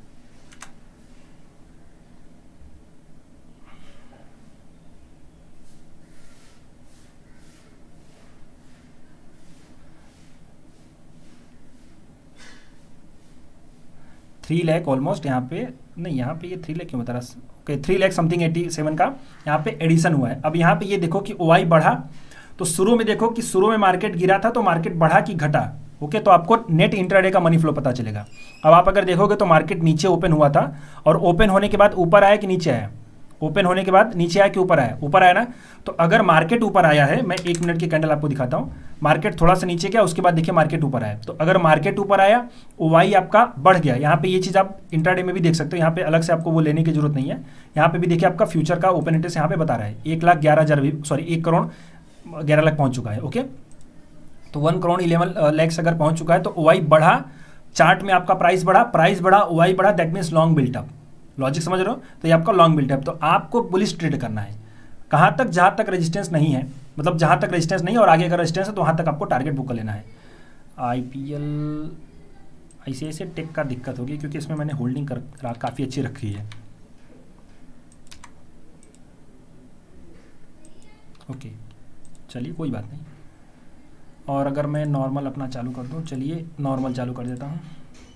three lakh almost यहाँ पे नहीं, यहाँ पे ये थ्री लैख क्यों बता रहा, okay three lakh something eighty seven का यहाँ पे एडिशन हुआ है। अब यहाँ पे ये देखो कि ओ आई बढ़ा, तो शुरू में देखो कि शुरू में मार्केट गिरा था तो मार्केट बढ़ा कि घटा। ओके, तो आपको नेट इंट्राडे का मनी फ्लो पता चलेगा। अब आप अगर देखोगे तो मार्केट नीचे ओपन हुआ था, और ओपन होने के बाद ऊपर आया कि नीचे आया, ओपन होने के बाद नीचे आया कि ऊपर आया, ऊपर आया ना। तो अगर मार्केट ऊपर आया है, मैं एक मिनट की कैंडल आपको दिखाता हूँ, मार्केट थोड़ा सा नीचे गया उसके बाद देखिए मार्केट ऊपर आया। तो अगर मार्केट ऊपर आया ओ आई आपका बढ़ गया, यहाँ पे ये चीज़ आप इंट्राडे में भी देख सकते हो, यहाँ पे अलग से आपको वो लेने की जरूरत नहीं है। यहाँ पे भी देखिए आपका फ्यूचर का ओपन इंटरेस्ट यहाँ पे बता रहा है एक लाख ग्यारह हज़ार सॉरी एक करोड़ ग्यारह लाख पहुँच चुका है। ओके, तो वन करोड़ इलेवन लैक्स अगर पहुँच चुका है तो ओ आई बढ़ा, चार्ट में आपका प्राइस बढ़ा, प्राइस बढ़ा ओ आई बढ़ा, that means long built up. Logic समझ रहे हो? तो ये आपका लॉन्ग बिल्टअप। तो आपको बुलिश ट्रेड करना है कहाँ तक, जहाँ तक रेजिस्टेंस नहीं है, मतलब जहाँ तक रेजिस्टेंस नहीं है और आगे अगर रेजिस्टेंस है तो वहाँ तक आपको टारगेट बुक कर लेना है। आईपीएल आईसीआईसी टेक का दिक्कत होगी क्योंकि इसमें मैंने होल्डिंग कर काफ़ी अच्छी रखी है। ओके चलिए कोई बात नहीं। और अगर मैं नॉर्मल अपना चालू कर दूँ, चलिए नॉर्मल चालू कर देता हूँ।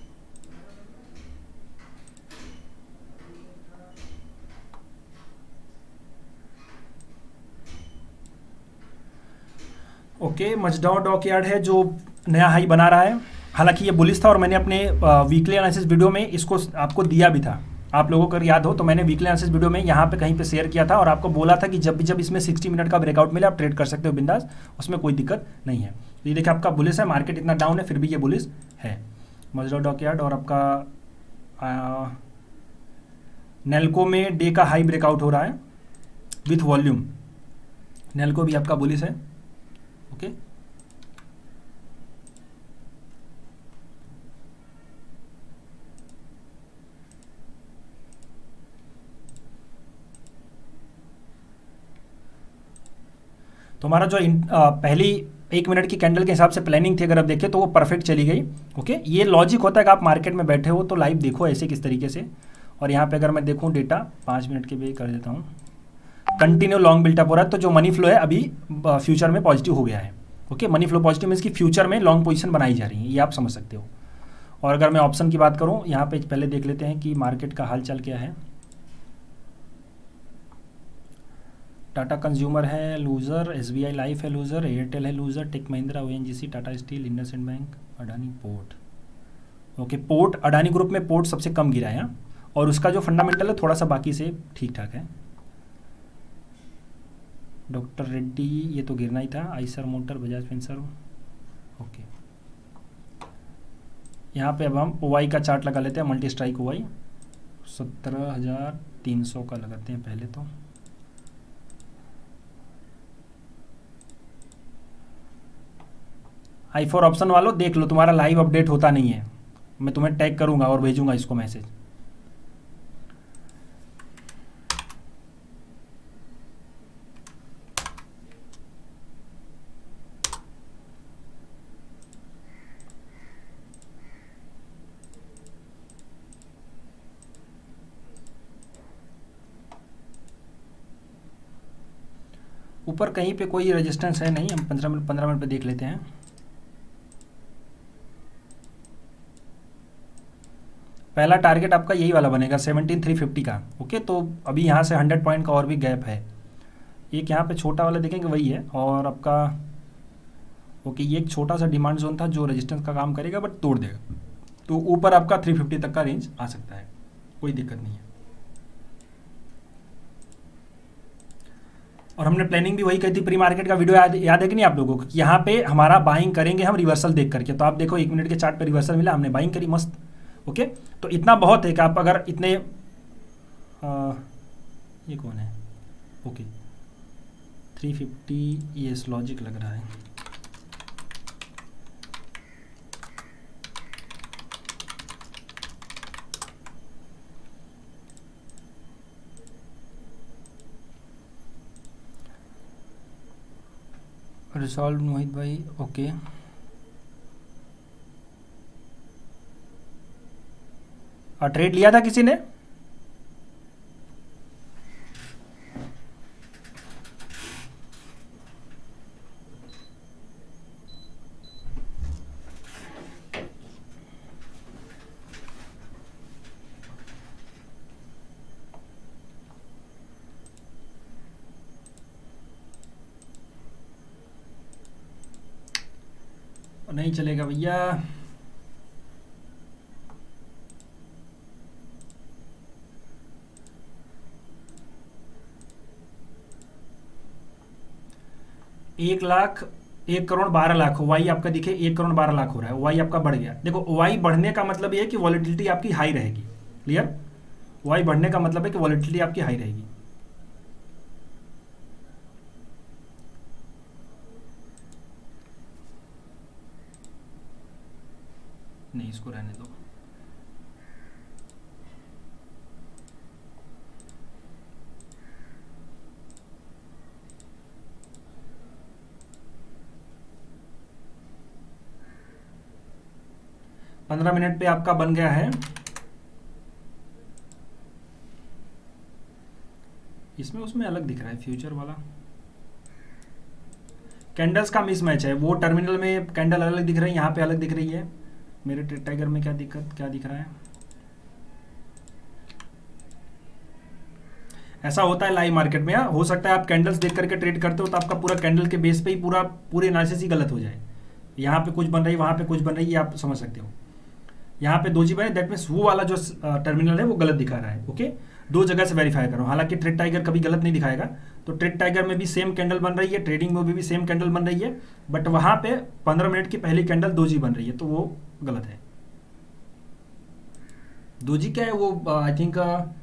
ओके, मजडाउ डॉकयार्ड है जो नया हाई बना रहा है। हालांकि ये बुलिश था और मैंने अपने वीकली एनालिसिस वीडियो में इसको आपको दिया भी था। आप लोगों को याद हो तो मैंने वीकली एनालिसिस वीडियो में यहाँ पे कहीं पे शेयर किया था और आपको बोला था कि जब भी जब इसमें सिक्सटी मिनट का ब्रेकआउट मिले आप ट्रेड कर सकते हो बिंदास, उसमें कोई दिक्कत नहीं है। तो ये देखिए आपका बुलिश है, मार्केट इतना डाउन है फिर भी ये बुलिश है मजडाउ डॉकयार्ड। और आपका नेल्को में डे का हाई ब्रेकआउट हो रहा है विथ वॉल्यूम, नेल्को भी आपका बुलिश है। ओके तो हमारा जो आ, पहली एक मिनट की कैंडल के हिसाब से प्लानिंग थी, अगर आप देखें तो वो परफेक्ट चली गई। ओके, ये लॉजिक होता है कि आप मार्केट में बैठे हो तो लाइव देखो ऐसे किस तरीके से। और यहाँ पे अगर मैं देखूँ डेटा पाँच मिनट के भी कर देता हूँ, कंटिन्यू लॉन्ग बिल्टअप हो रहा है। तो जो मनी फ्लो है अभी फ्यूचर में पॉजिटिव हो गया है। Okay, money flow positive means कि फ्यूचर में लॉन्ग पोजीशन बनाई जा रही है, ये आप समझ सकते हो। और अगर मैं ऑप्शन की बात करूँ, यहाँ पे पहले देख लेते हैं कि मार्केट का हालचाल क्या है। टाटा कंज्यूमर है लूज़र, एसबीआई लाइफ है लूज़र, एयरटेल है loser, tech Mahindra, ONGC, Tata steel, IndusInd bank, Adani port. Okay, port Adani group में पोर्ट सबसे कम गिरा है और उसका जो फंडामेंटल है थोड़ा सा बाकी से ठीक ठाक है। डॉक्टर रेड्डी ये तो गिरना ही था, आइसर मोटर, बजाज फिंसर्व। ओके, यहाँ पे अब हम ओवाई का चार्ट लगा लेते हैं, मल्टी स्ट्राइक ओवाई सत्रह हज़ार तीन सौ का लगाते हैं पहले तो। आई फोर ऑप्शन वालों देख लो, तुम्हारा लाइव अपडेट होता नहीं है, मैं तुम्हें टैग करूंगा और भेजूंगा इसको मैसेज। ऊपर कहीं पे कोई रेजिस्टेंस है नहीं, हम पंद्रह मिनट पंद्रह मिनट पे देख लेते हैं। पहला टारगेट आपका यही वाला बनेगा सेवनटीन थ्री फिफ्टी का। ओके, तो अभी यहाँ से हंड्रेड पॉइंट का और भी गैप है। एक यहाँ पे छोटा वाला देखेंगे वही है, और आपका ओके ये एक छोटा सा डिमांड जोन था जो रेजिस्टेंस का काम करेगा बट तोड़ देगा, तो ऊपर आपका थ्री फिफ्टी तक का रेंज आ सकता है, कोई दिक्कत नहीं है। और हमने प्लानिंग भी वही कही थी, प्री मार्केट का वीडियो याद याद है कि नहीं आप लोगों को? यहाँ पे हमारा बाइंग करेंगे हम रिवर्सल देख करके, तो आप देखो एक मिनट के चार्ट पे रिवर्सल मिला, हमने बाइंग करी मस्त। ओके, तो इतना बहुत है कि आप अगर इतने आ, ये कौन है? ओके थ्री फिफ्टी, ये लॉजिक लग रहा है। रिसॉल्व मोहित भाई, ओके और ट्रेड लिया था किसी ने? नहीं चलेगा भैया, एक लाख एक करोड़ बारह लाख वाई आपका दिखे, एक करोड़ बारह लाख हो रहा है, वाई आपका बढ़ गया। देखो वाई बढ़ने का मतलब ये है कि वॉलेटिलिटी आपकी हाई रहेगी। क्लियर? वाई बढ़ने का मतलब है कि वॉलेटिलिटी आपकी हाई रहेगी। नहीं, इसको रहने दो। पंद्रह मिनट पे आपका बन गया है। इसमें उसमें अलग दिख रहा है फ्यूचर वाला, कैंडल्स का मिसमैच है। वो टर्मिनल में कैंडल अलग दिख रही है, यहाँ पे अलग दिख रही है। मेरे ट्रेड टाइगर में क्या दिक्कत क्या दिख रहा है? ऐसा होता है लाइव मार्केट में। हो सकता है आप कैंडल्स देख करके ट्रेड करते हो तो आपका पूरा कैंडल के बेस पे ही पूरा पूरे एनालिसिस ही गलत हो जाए। यहाँ पे कुछ बन रही है, वहाँ पे कुछ बन रही है, आप समझ सकते हो। यहाँ पे दो जी बने, दैट मीन्स वो वाला जो टर्मिनल है वो गलत दिखा रहा है। ओके, दो जगह से वेरीफाई करो। हालांकि ट्रेड टाइगर कभी गलत नहीं दिखाएगा, तो ट्रेड टाइगर में भी सेम कैंडल बन रही है, ट्रेडिंग में भी, भी सेम कैंडल बन रही है, बट वहाँ पे पंद्रह मिनट की पहली कैंडल दो जी बन रही है, तो वो गलत है। दो जी क्या है वो? आई थिंक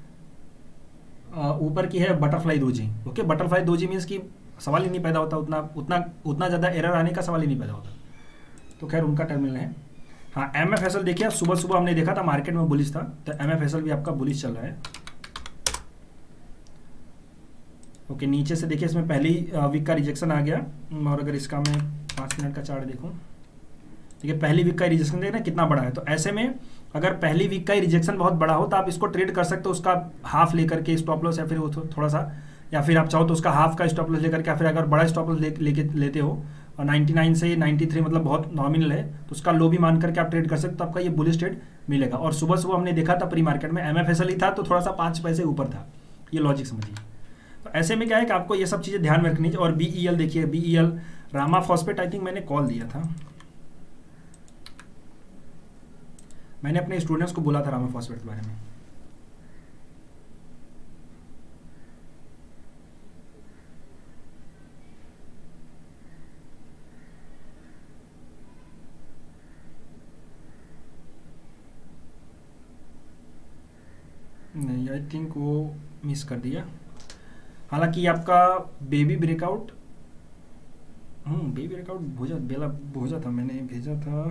ऊपर की है बटरफ्लाई दो जी। ओके, बटरफ्लाई दो जी मीन्स कि सवाल ही नहीं पैदा होता, उतना उतना उतना ज़्यादा एरर आने का सवाल ही नहीं पैदा होता। तो खैर उनका टर्मिनल है। हाँ, एम एफ एस एल देखिए, सुबह सुबह हमने देखा था मार्केट में बुलिश था, तो एम एफ एस एल भी आपका बुलिश चल रहा है। ओके, नीचे से देखिए इसमें पहली वीक का रिजेक्शन आ गया, और अगर इसका मैं पाँच मिनट का चार्ट देखूँ, देखिए पहली वीक का रिजेक्शन देखना कितना बड़ा है। तो ऐसे में अगर पहली वीक का रिजेक्शन बहुत बड़ा हो तो आप इसको ट्रेड कर सकते हो, उसका हाफ लेकर के स्टॉप लॉस, या फिर वो थोड़ा सा, या फिर आप चाहो तो उसका हाफ का स्टॉप लॉस लेकर के, या फिर अगर बड़ा स्टॉप लॉस ले, लेके लेते हो और निन्यानवे से तिरानवे मतलब बहुत नॉमिनल है, तो उसका लो भी मान करके आप ट्रेड कर सकते हो, तो आपका ये बुलिश ट्रेड मिलेगा। और सुबह सुबह हमने देखा था प्री मार्केट में एम एफ एस एल ही था, तो थोड़ा सा पाँच पैसे ऊपर था। ये लॉजिक समझिए। तो ऐसे में क्या है कि आपको ये सब चीज़ें ध्यान में रखनी चाहिए। और बी ई एल देखिए, B E L Rama phosphate, I think मैंने कॉल दिया था, मैंने अपने स्टूडेंट्स को बोला था रामा फॉस्फेट के बारे में। नहीं, आई थिंक वो मिस कर दिया। हालांकि आपका baby breakout, hmm baby breakout भेजा बेला भेजा था, मैंने भेजा था।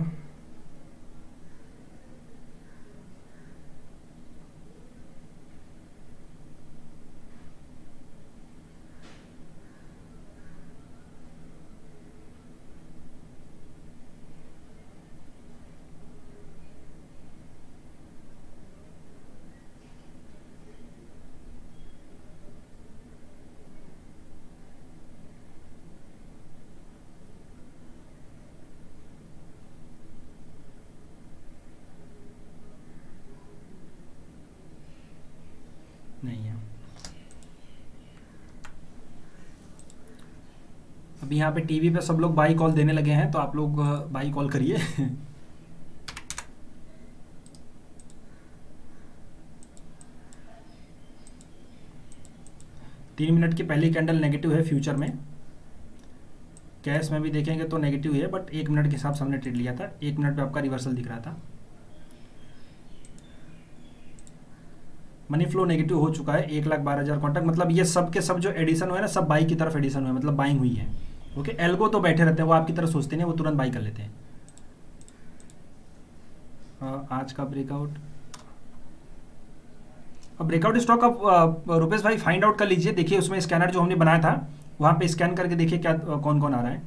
नहीं है। अभी यहाँ पे टीवी पे सब लोग बाई कॉल देने लगे हैं, तो आप लोग बाई कॉल करिए। तीन मिनट की पहली कैंडल नेगेटिव है फ्यूचर में, कैश में भी देखेंगे तो नेगेटिव है, बट एक मिनट के हिसाब से हमने ट्रेड लिया था। एक मिनट पे आपका रिवर्सल दिख रहा था। मनी फ्लो नेगेटिव हो चुका है, एक लाख बारह हज़ार कॉन्टैक्ट, मतलब ये सब के सब जो एडिशन हुए ना, सब बाई की तरफ एडिशन हुए, मतलब बाइंग हुई है। ओके, एल्गो तो बैठे रहते हैं, वो आपकी तरह सोचते नहीं, वो तुरंत बाई कर लेते हैं। आ, आज का ब्रेकआउट, अब ब्रेकआउट स्टॉक आप रुपेश भाई फाइंड आउट कर लीजिए, देखिए उसमें स्कैनर जो हमने बनाया था वहां पे स्कैन करके देखिए क्या कौन कौन आ रहा है।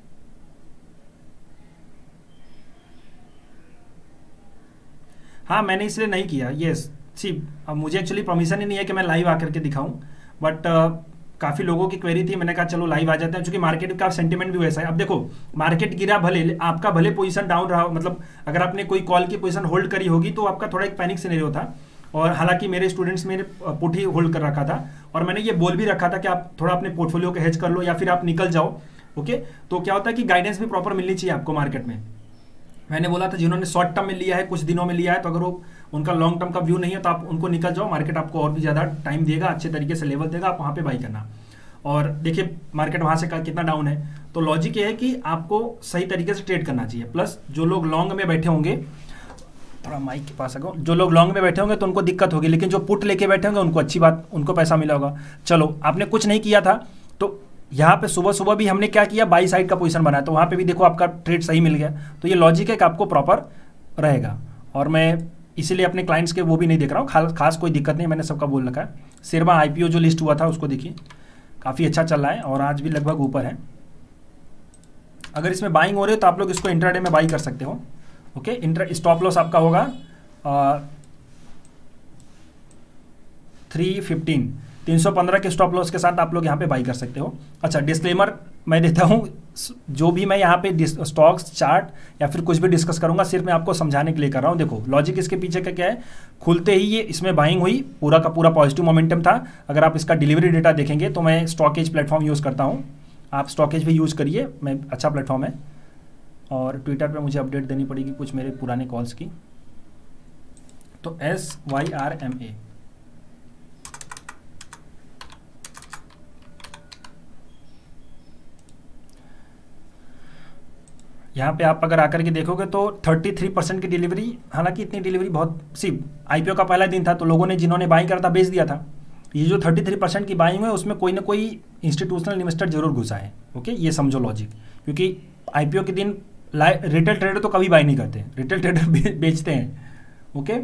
हाँ, मैंने इसलिए नहीं किया, यस सी, अब मुझे एक्चुअली परमिशन ही नहीं है कि मैं लाइव आकर के दिखाऊं, बट काफ़ी लोगों की क्वेरी थी, मैंने कहा चलो लाइव आ जाते हैं, क्योंकि मार्केट का सेंटीमेंट भी वैसा है। अब देखो मार्केट गिरा भले, आपका भले पोजीशन डाउन रहा, मतलब अगर आपने कोई कॉल की पोजीशन होल्ड करी होगी तो आपका थोड़ा एक पैनिक सिनेरियो था, और हालांकि मेरे स्टूडेंट्स मेरे पुट ही होल्ड कर रखा था, और मैंने ये बोल भी रखा था कि आप थोड़ा अपने पोर्टफोलियो को हेज कर लो या फिर आप निकल जाओ। ओके, तो क्या होता है कि गाइडेंस भी प्रॉपर मिलनी चाहिए आपको मार्केट में। मैंने बोला था जिन्होंने शॉर्ट टर्म में लिया है, कुछ दिनों में लिया है, तो अगर वो उनका लॉन्ग टर्म का व्यू नहीं है तो आप उनको निकल जाओ, मार्केट आपको और भी ज़्यादा टाइम देगा, अच्छे तरीके से लेवल देगा, आप वहाँ पे बाई करना। और देखिए मार्केट वहाँ से कितना डाउन है, तो लॉजिक ये है कि आपको सही तरीके से ट्रेड करना चाहिए। प्लस जो लोग लॉन्ग में बैठे होंगे, थोड़ा माइक के पास आ गो, जो लोग लॉन्ग में बैठे होंगे तो उनको दिक्कत होगी, लेकिन जो पुट लेके बैठे होंगे उनको अच्छी बात, उनको पैसा मिला होगा। चलो, आपने कुछ नहीं किया था तो यहाँ पे सुबह सुबह भी हमने क्या किया, बाई साइड का पोजीशन बनाया, तो वहाँ पे भी देखो आपका ट्रेड सही मिल गया। तो ये लॉजिक है कि आपको प्रॉपर रहेगा, और मैं इसीलिए अपने क्लाइंट्स के वो भी नहीं देख रहा हूँ, खास खास कोई दिक्कत नहीं, मैंने सबका बोल रखा है। सिरमा आईपीओ जो लिस्ट हुआ था उसको देखिए, काफ़ी अच्छा चल रहा है और आज भी लगभग ऊपर है। अगर इसमें बाइंग हो रही है तो आप लोग इसको इंट्राडे में बाई कर सकते हो। ओके, इंटर स्टॉप लॉस आपका होगा थ्री फिफ्टीन, तीन सौ पंद्रह के स्टॉप लॉस के साथ आप लोग यहाँ पे बाई कर सकते हो। अच्छा, डिस्क्लेमर मैं देता हूँ, जो भी मैं यहाँ पे स्टॉक्स चार्ट या फिर कुछ भी डिस्कस करूँगा सिर्फ मैं आपको समझाने के लिए कर रहा हूँ। देखो लॉजिक इसके पीछे का क्या है, खुलते ही ये इसमें बाइंग हुई, पूरा का पूरा पॉजिटिव मोमेंटम था। अगर आप इसका डिलीवरी डेटा देखेंगे तो मैं स्टॉकेज प्लेटफॉर्म यूज़ करता हूँ, आप स्टॉकेज भी यूज़ करिए, मैं अच्छा प्लेटफॉर्म है। और ट्विटर पर मुझे अपडेट देनी पड़ेगी कुछ मेरे पुराने कॉल्स की, तो S Y R M A, यहाँ पे आप अगर आकर के देखोगे तो तैंतीस परसेंट की डिलीवरी, हालांकि इतनी डिलीवरी बहुत सी, आईपीओ का पहला दिन था तो लोगों ने जिन्होंने बाइंग करा था बेच दिया था। ये जो तैंतीस परसेंट की बाइंग है उसमें कोई ना कोई इंस्टीट्यूशनल इन्वेस्टर जरूर घुसा है। ओके, ये समझो लॉजिक, क्योंकि आईपीओ के दिन रिटेल ट्रेडर तो कभी बाई नहीं करते, रिटेल ट्रेडर बेचते हैं। ओके,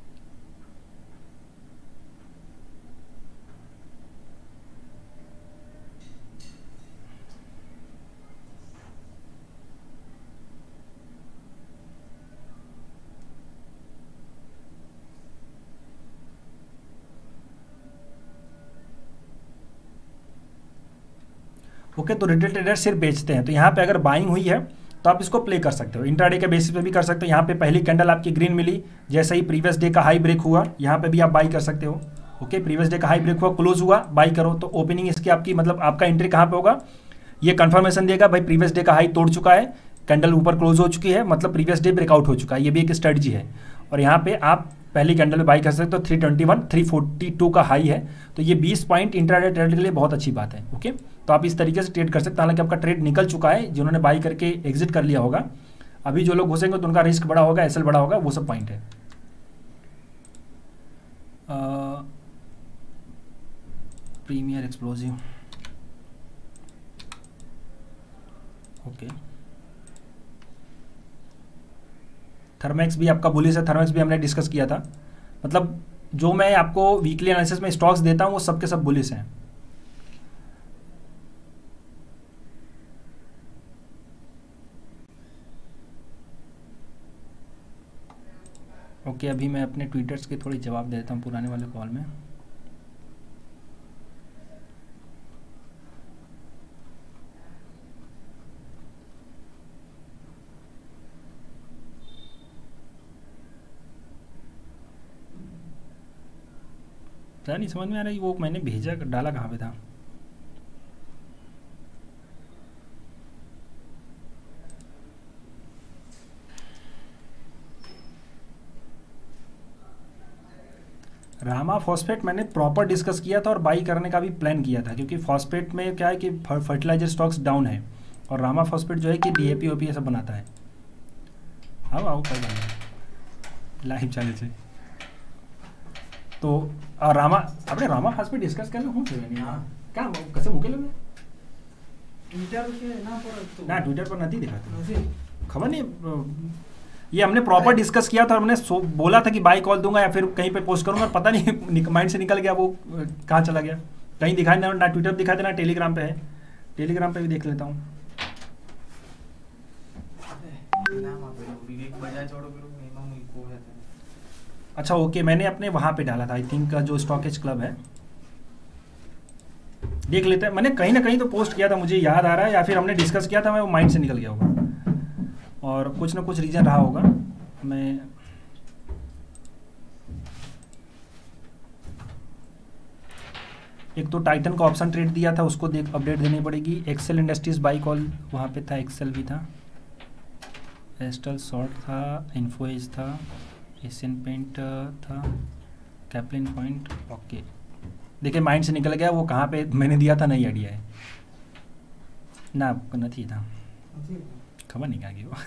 ओके okay, तो रिटेल ट्रेडर सिर्फ बेचते हैं, तो यहाँ पे अगर बाइंग हुई है तो आप इसको प्ले कर सकते हो, इंट्राडे के बेसिस पे भी कर सकते हो। यहाँ पे पहली कैंडल आपकी ग्रीन मिली, जैसे ही प्रीवियस डे का हाई ब्रेक हुआ यहाँ पे भी आप बाई कर सकते हो। ओके, प्रीवियस डे का हाई ब्रेक हुआ, क्लोज हुआ, बाई करो, तो ओपनिंग इसकी आपकी, मतलब आपका एंट्री कहाँ पे होगा, ये कंफर्मेशन देगा भाई प्रीवियस डे का हाई तोड़ चुका है, कैंडल ऊपर क्लोज हो चुकी है, मतलब प्रीवियस डे ब्रेकआउट हो चुका है, ये भी एक स्ट्रेटजी है। और यहाँ पे आप पहली कैंडल में बाई कर सकते हो, three twenty one, three forty two का हाई है, तो ये बीस पॉइंट इंट्राडे ट्रेड के लिए बहुत अच्छी बात है। ओके, तो आप इस तरीके से ट्रेड कर सकते हैं। हालांकि आपका ट्रेड निकल चुका है, जिन्होंने बाई करके एग्जिट कर लिया होगा, अभी जो लोग घुसेंगे तो उनका रिस्क बड़ा होगा, एसएल बड़ा होगा, वो सब पॉइंट है। Premiere explosive, okay. थर्मैक्स भी आपका बुलिश है, थर्मैक्स भी हमने डिस्कस किया था। मतलब जो मैं आपको वीकली एनालिसिस में स्टॉक्स देता हूँ वो सब के सब बुलिश हैं। ओके okay, अभी मैं अपने ट्वीटर्स के थोड़ी जवाब देता हूँ पुराने वाले कॉल में। क्या नहीं समझ में आ रही, वो मैंने भेजा डाला कहाँ पे था? रामा फॉस्फेट मैंने प्रॉपर डिस्कस किया था और बाई करने का भी प्लान किया था, क्योंकि फॉस्फेट में क्या है कि फर्टिलाइजर स्टॉक्स डाउन है और रामा फॉस्फेट जो है कि डीएपी ओपी ये सब बनाता है। आओ आओ कर लाइव चाले से तो और रामा अपने रामा फॉस्फेट डिस्कस कर लो हूँ क्या कैसे मुके लगे ट्विटर के ना पर तो ना ट्विटर पर नहीं दिखाते खबर नहीं। ये हमने प्रॉपर डिस्कस किया था और हमने बोला था कि बाई कॉल दूंगा या फिर कहीं पे पोस्ट करूंगा, पता नहीं माइंड से निकल गया, वो कहाँ चला गया, कहीं दिखाई ना, ना ट्विटर दिखाई देना, टेलीग्राम पे है, टेलीग्राम पे भी देख लेता हूँ। अच्छा ओके, मैंने अपने वहाँ पे डाला था, आई थिंक जो स्टॉकेज क्लब है, देख लेते हैं। मैंने कहीं ना कहीं तो पोस्ट किया था, मुझे याद आ रहा है, या फिर हमने डिस्कस किया था, मैं वो माइंड से निकल गया होगा और कुछ ना कुछ रीज़न रहा होगा। मैं एक तो टाइटन का ऑप्शन ट्रेड दिया था, उसको देख अपडेट देनी पड़ेगी। एक्सेल इंडस्ट्रीज बाई कॉल वहाँ पे था, एक्सेल भी था, एस्टल शॉर्ट था, इन्फोएज था, एशियन पेंट था, कैप्लिन पॉइंट। ओके देखिए माइंड से निकल गया, वो कहाँ पे मैंने दिया था नहीं आइडिया है ना, नहीं था, खबर नहीं आ गई वो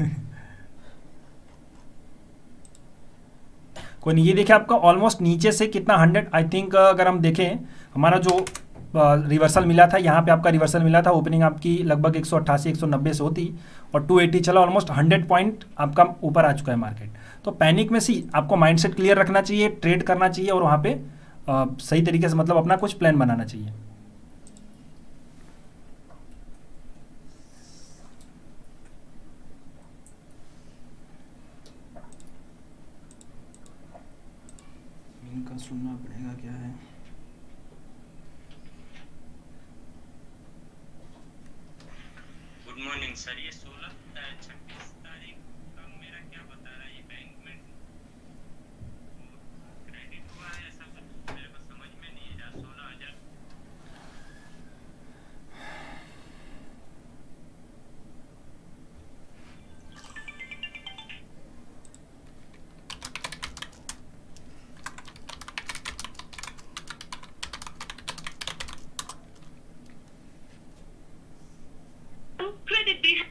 कोई नहीं। ये देखिए आपका ऑलमोस्ट नीचे से कितना हंड्रेड, आई थिंक अगर हम देखें हमारा जो रिवर्सल मिला था, यहाँ पे आपका रिवर्सल मिला था, ओपनिंग आपकी लगभग एक सौ अट्ठासी एक सौ नब्बे से होती और दो सौ अस्सी चला, ऑलमोस्ट हंड्रेड पॉइंट आपका ऊपर आ चुका है मार्केट। तो पैनिक में सी आपको माइंडसेट क्लियर रखना चाहिए, ट्रेड करना चाहिए और वहाँ पे आ, सही तरीके से मतलब अपना कुछ प्लान बनाना चाहिए। इनका सुनना पड़ेगा क्या है। गुड मॉर्निंग सर, ये सोलह छब्बीस तारीख का मेरा क्या बता रहा है, ये बैंक में क्रेडिट हुआ है ऐसा कुछ मेरे को समझ में नहीं आ रहा। सोलह हजार क्रेडिट भी है।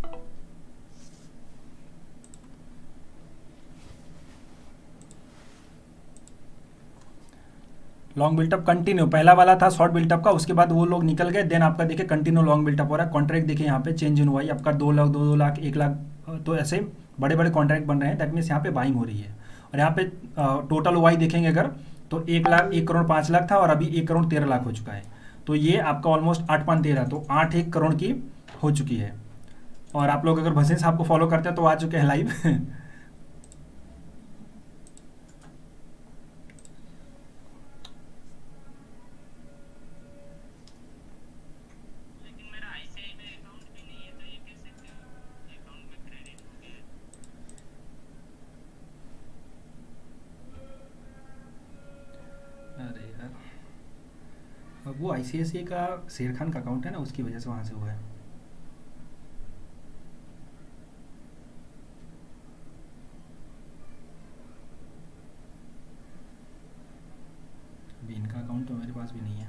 लॉन्ग बिल्टअप कंटिन्यू, पहला वाला था शॉर्ट बिल्टअप का, उसके बाद वो लोग निकल गए, देन आपका देखिए कंटिन्यू लॉन्ग बिल्टअप हो रहा है। कॉन्ट्रैक्ट देखिए यहाँ पे चेंज इन हुआ है आपका दो लाख दो दो लाख एक लाख, तो ऐसे बड़े बड़े कॉन्ट्रैक्ट बन रहे हैं, दैट मीन्स यहाँ पे बाइंग हो रही है। और यहाँ पे टोटल वाई देखेंगे अगर तो एक लाख एक करोड़ पाँच लाख था और अभी एक करोड़ तेरह लाख हो चुका है, तो ये आपका ऑलमोस्ट आठ पाँच तेरह, तो आठ एक करोड़ की हो चुकी है। और आप लोग अगर भसीन साहब को फॉलो करते हैं तो आ चुके हैं लाइव लेकिन मेरा आईसीआई में अकाउंट भी नहीं है, तो ये कैसे अकाउंट में क्रेडिट हो गया? अरे यार, अब वो आईसीआईसीआई का शेर खान का अकाउंट है ना, उसकी वजह से वहाँ से हुआ है। अभी इनका अकाउंट तो मेरे पास भी नहीं है।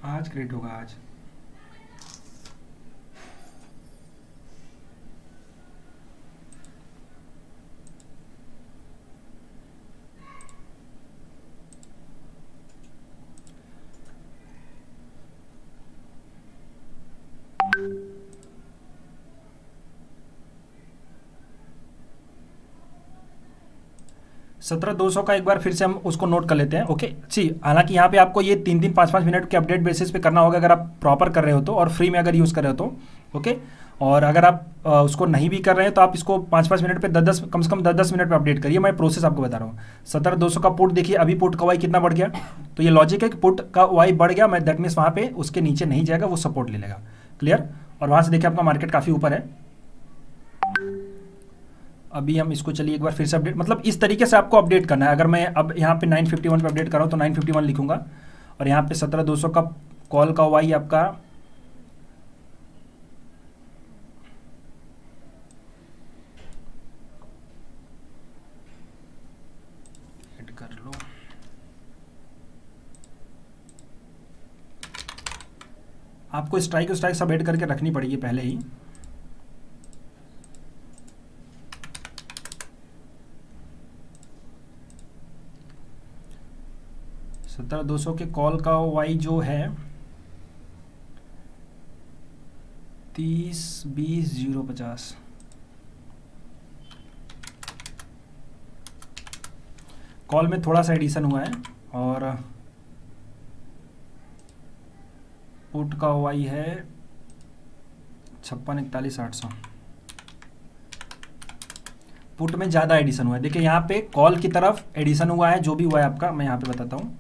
आज क्रिएट होगा आज। सत्रह दो सौ का एक बार फिर से हम उसको नोट कर लेते हैं। ओके जी, हालांकि यहाँ पे आपको ये तीन तीन पाँच पाँच मिनट के अपडेट बेसिस पे करना होगा अगर आप प्रॉपर कर रहे हो तो, और फ्री में अगर यूज़ कर रहे हो तो। ओके, और अगर आप आ, उसको नहीं भी कर रहे हैं तो आप इसको पाँच पाँच मिनट पे दस दस कम से कम दस दस मिनट पे अपडेट करिए। मैं प्रोसेस आपको बता रहा हूँ। सत्रह दो सौ का पुट देखिए, अभी पुट का वाई कितना बढ़ गया, तो ये लॉजिक है कि पुट का वाई बढ़ गया, मैं दैट मीन्स वहाँ पे उसके नीचे नहीं जाएगा, वो सपोर्ट ले लेगा। क्लियर, और वहाँ से देखिए आपका मार्केट काफ़ी ऊपर है। अभी हम इसको चलिए एक बार फिर से अपडेट, मतलब इस तरीके से आपको अपडेट करना है। अगर मैं अब यहाँ पे नाइन फिफ्टी वन पे अपडेट कर रहा हूँ तो नाइन फिफ्टी वन लिखूंगा, और यहाँ पे सत्रह दो सौ का कॉल का वाई आपका ऐड कर लो। आपको स्ट्राइक स्ट्राइक सब ऐड करके रखनी पड़ेगी पहले ही। सत्रह दो सौ के कॉल का वाई जो है तीस बीस जीरो पचास, कॉल में थोड़ा सा एडिशन हुआ है, और पुट का वाई है छप्पन इकतालीस आठ सौ। पुट में ज़्यादा एडिशन हुआ है। देखिए यहाँ पे कॉल की तरफ एडिशन हुआ है, जो भी हुआ है आपका मैं यहाँ पे बताता हूँ।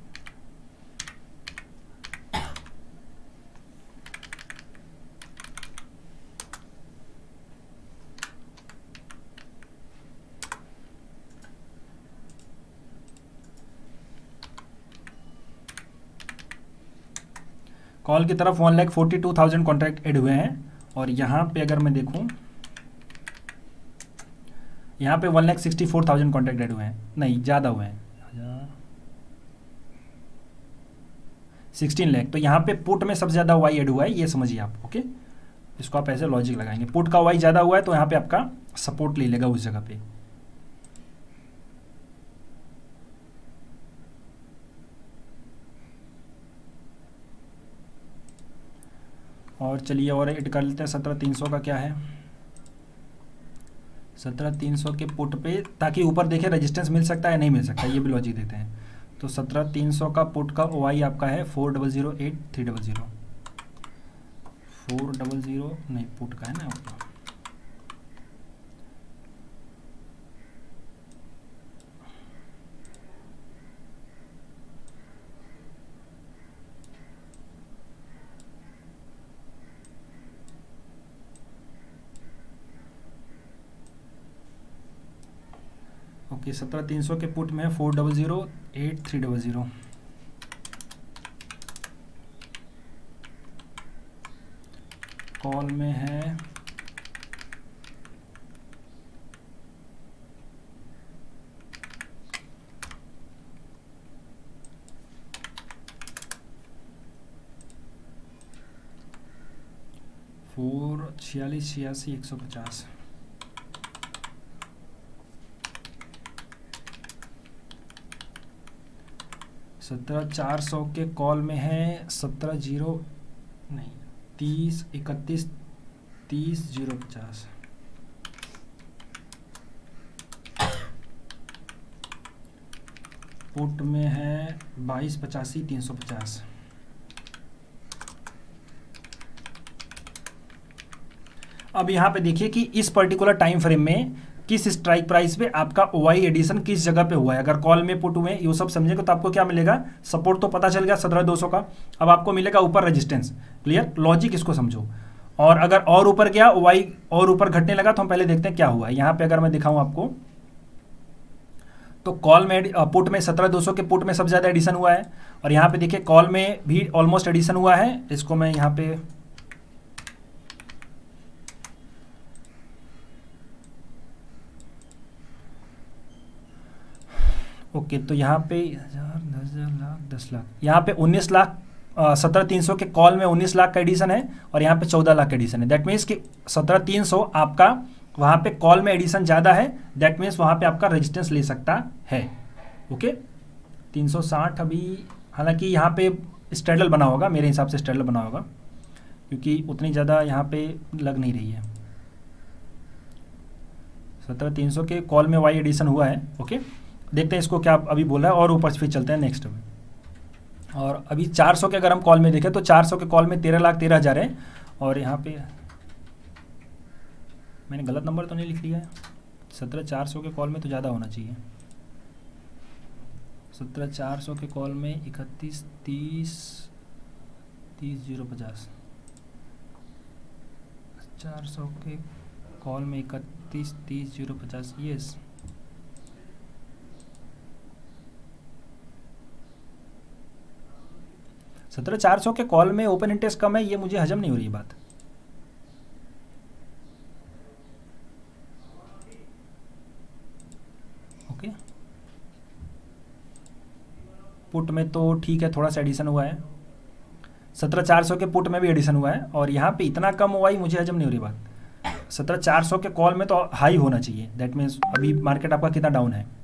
कॉल की तरफ one lakh forty two thousand contract add हुए हैं, और यहाँ पे अगर मैं देखूँ यहाँ पे one lakh sixty four thousand contract add हुए हैं, नहीं ज़्यादा हुए हैं, सिक्सटीन लैख। तो यहाँ पे पुट में सबसे ज़्यादा वाई एड हुआ है, ये समझिए आप। ओके, इसको आप ऐसे लॉजिक लगाएंगे, पुट का वाई ज़्यादा हुआ है तो यहाँ पे आपका सपोर्ट ले लेगा उस जगह पे। और चलिए और ऐड कर लेते हैं सत्रह तीन सौ का क्या है। सत्रह तीन सौ के पुट पे, ताकि ऊपर देखें रेजिस्टेंस मिल सकता है या नहीं मिल सकता, ये भी लॉजिक देते हैं। तो सत्रह तीन सौ का पुट का ओ आई आपका है four double zero eight three double zero, four double zero नहीं पुट का है ना आपका। ओके, सत्रह तीन सौ के पुट में है four double zero eight three double zero. Call में है फोर छियालीस छियासी एक सौ पचास। सत्रह चार सौ के कॉल में है सत्रह जीरो नहीं तीस इकतीस तीस जीरो पचास। पुट में है बाईस पचासी तीन सौ पचास। अब यहाँ पे देखिए कि इस पर्टिकुलर टाइम फ्रेम में किस स्ट्राइक प्राइस पे आपका ओआई एडिशन किस जगह पे हुआ है। अगर कॉल में पुट हुए ये सब समझेगा तो आपको क्या मिलेगा, सपोर्ट तो पता चल गया सत्रह दो सौ का, अब आपको मिलेगा ऊपर रेजिस्टेंस। क्लियर, लॉजिक इसको समझो। और अगर और ऊपर गया ओआई और ऊपर घटने लगा तो हम पहले देखते हैं क्या हुआ है। यहाँ पे अगर मैं दिखाऊं आपको तो कॉल में पुट में सत्रह दो सौ के पुट में सबसे ज़्यादा एडिशन हुआ है, और यहाँ पे देखिए कॉल में भी ऑलमोस्ट एडिशन हुआ है। इसको मैं यहाँ पे ओके okay, तो यहाँ पे हजार दस हजार लाख दस लाख यहाँ पे उन्नीस लाख सत्रह तीन सौ के कॉल में उन्नीस लाख का एडिशन है और यहाँ पे चौदह लाख का एडिशन है। दैट मीन्स कि सत्रह तीन सौ आपका वहाँ पे कॉल में एडिशन ज़्यादा है, दैट मीन्स वहाँ पे आपका रेजिस्टेंस ले सकता है। ओके, तीन सौ साठ अभी, हालांकि यहाँ पे स्ट्रेडल बना होगा, मेरे हिसाब से स्ट्रेडल बना होगा क्योंकि उतनी ज़्यादा यहाँ पे लग नहीं रही है। सत्रह तीन सौ के कॉल में वाई एडिशन हुआ है। ओके, देखते हैं इसको क्या अभी बोला है और ऊपर से फिर चलते हैं नेक्स्ट में। और अभी चार सौ के अगर हम कॉल में देखें तो चार सौ के कॉल में तेरह लाख तेरह हज़ार है और यहाँ पे मैंने गलत नंबर तो नहीं लिख लिया है। सत्रह चार सौ के कॉल में तो ज़्यादा होना चाहिए। सत्रह चार सौ के कॉल में इकतीस तीस तीस जीरो पचास, चार सौ के कॉल में इकतीस तीस जीरो पचास, यस सत्रह चार सौ के कॉल में ओपन इंटरेस्ट कम है, ये मुझे हजम नहीं हो रही बात। ओके, पुट में तो ठीक है, थोड़ा सा एडिशन हुआ है। सत्रह चार सौ के पुट में भी एडिशन हुआ है और यहाँ पे इतना कम हुआ ही मुझे हजम नहीं हो रही बात। सत्रह चार सौ के कॉल में तो हाई होना चाहिए, दैट मीन्स अभी मार्केट आपका कितना डाउन है।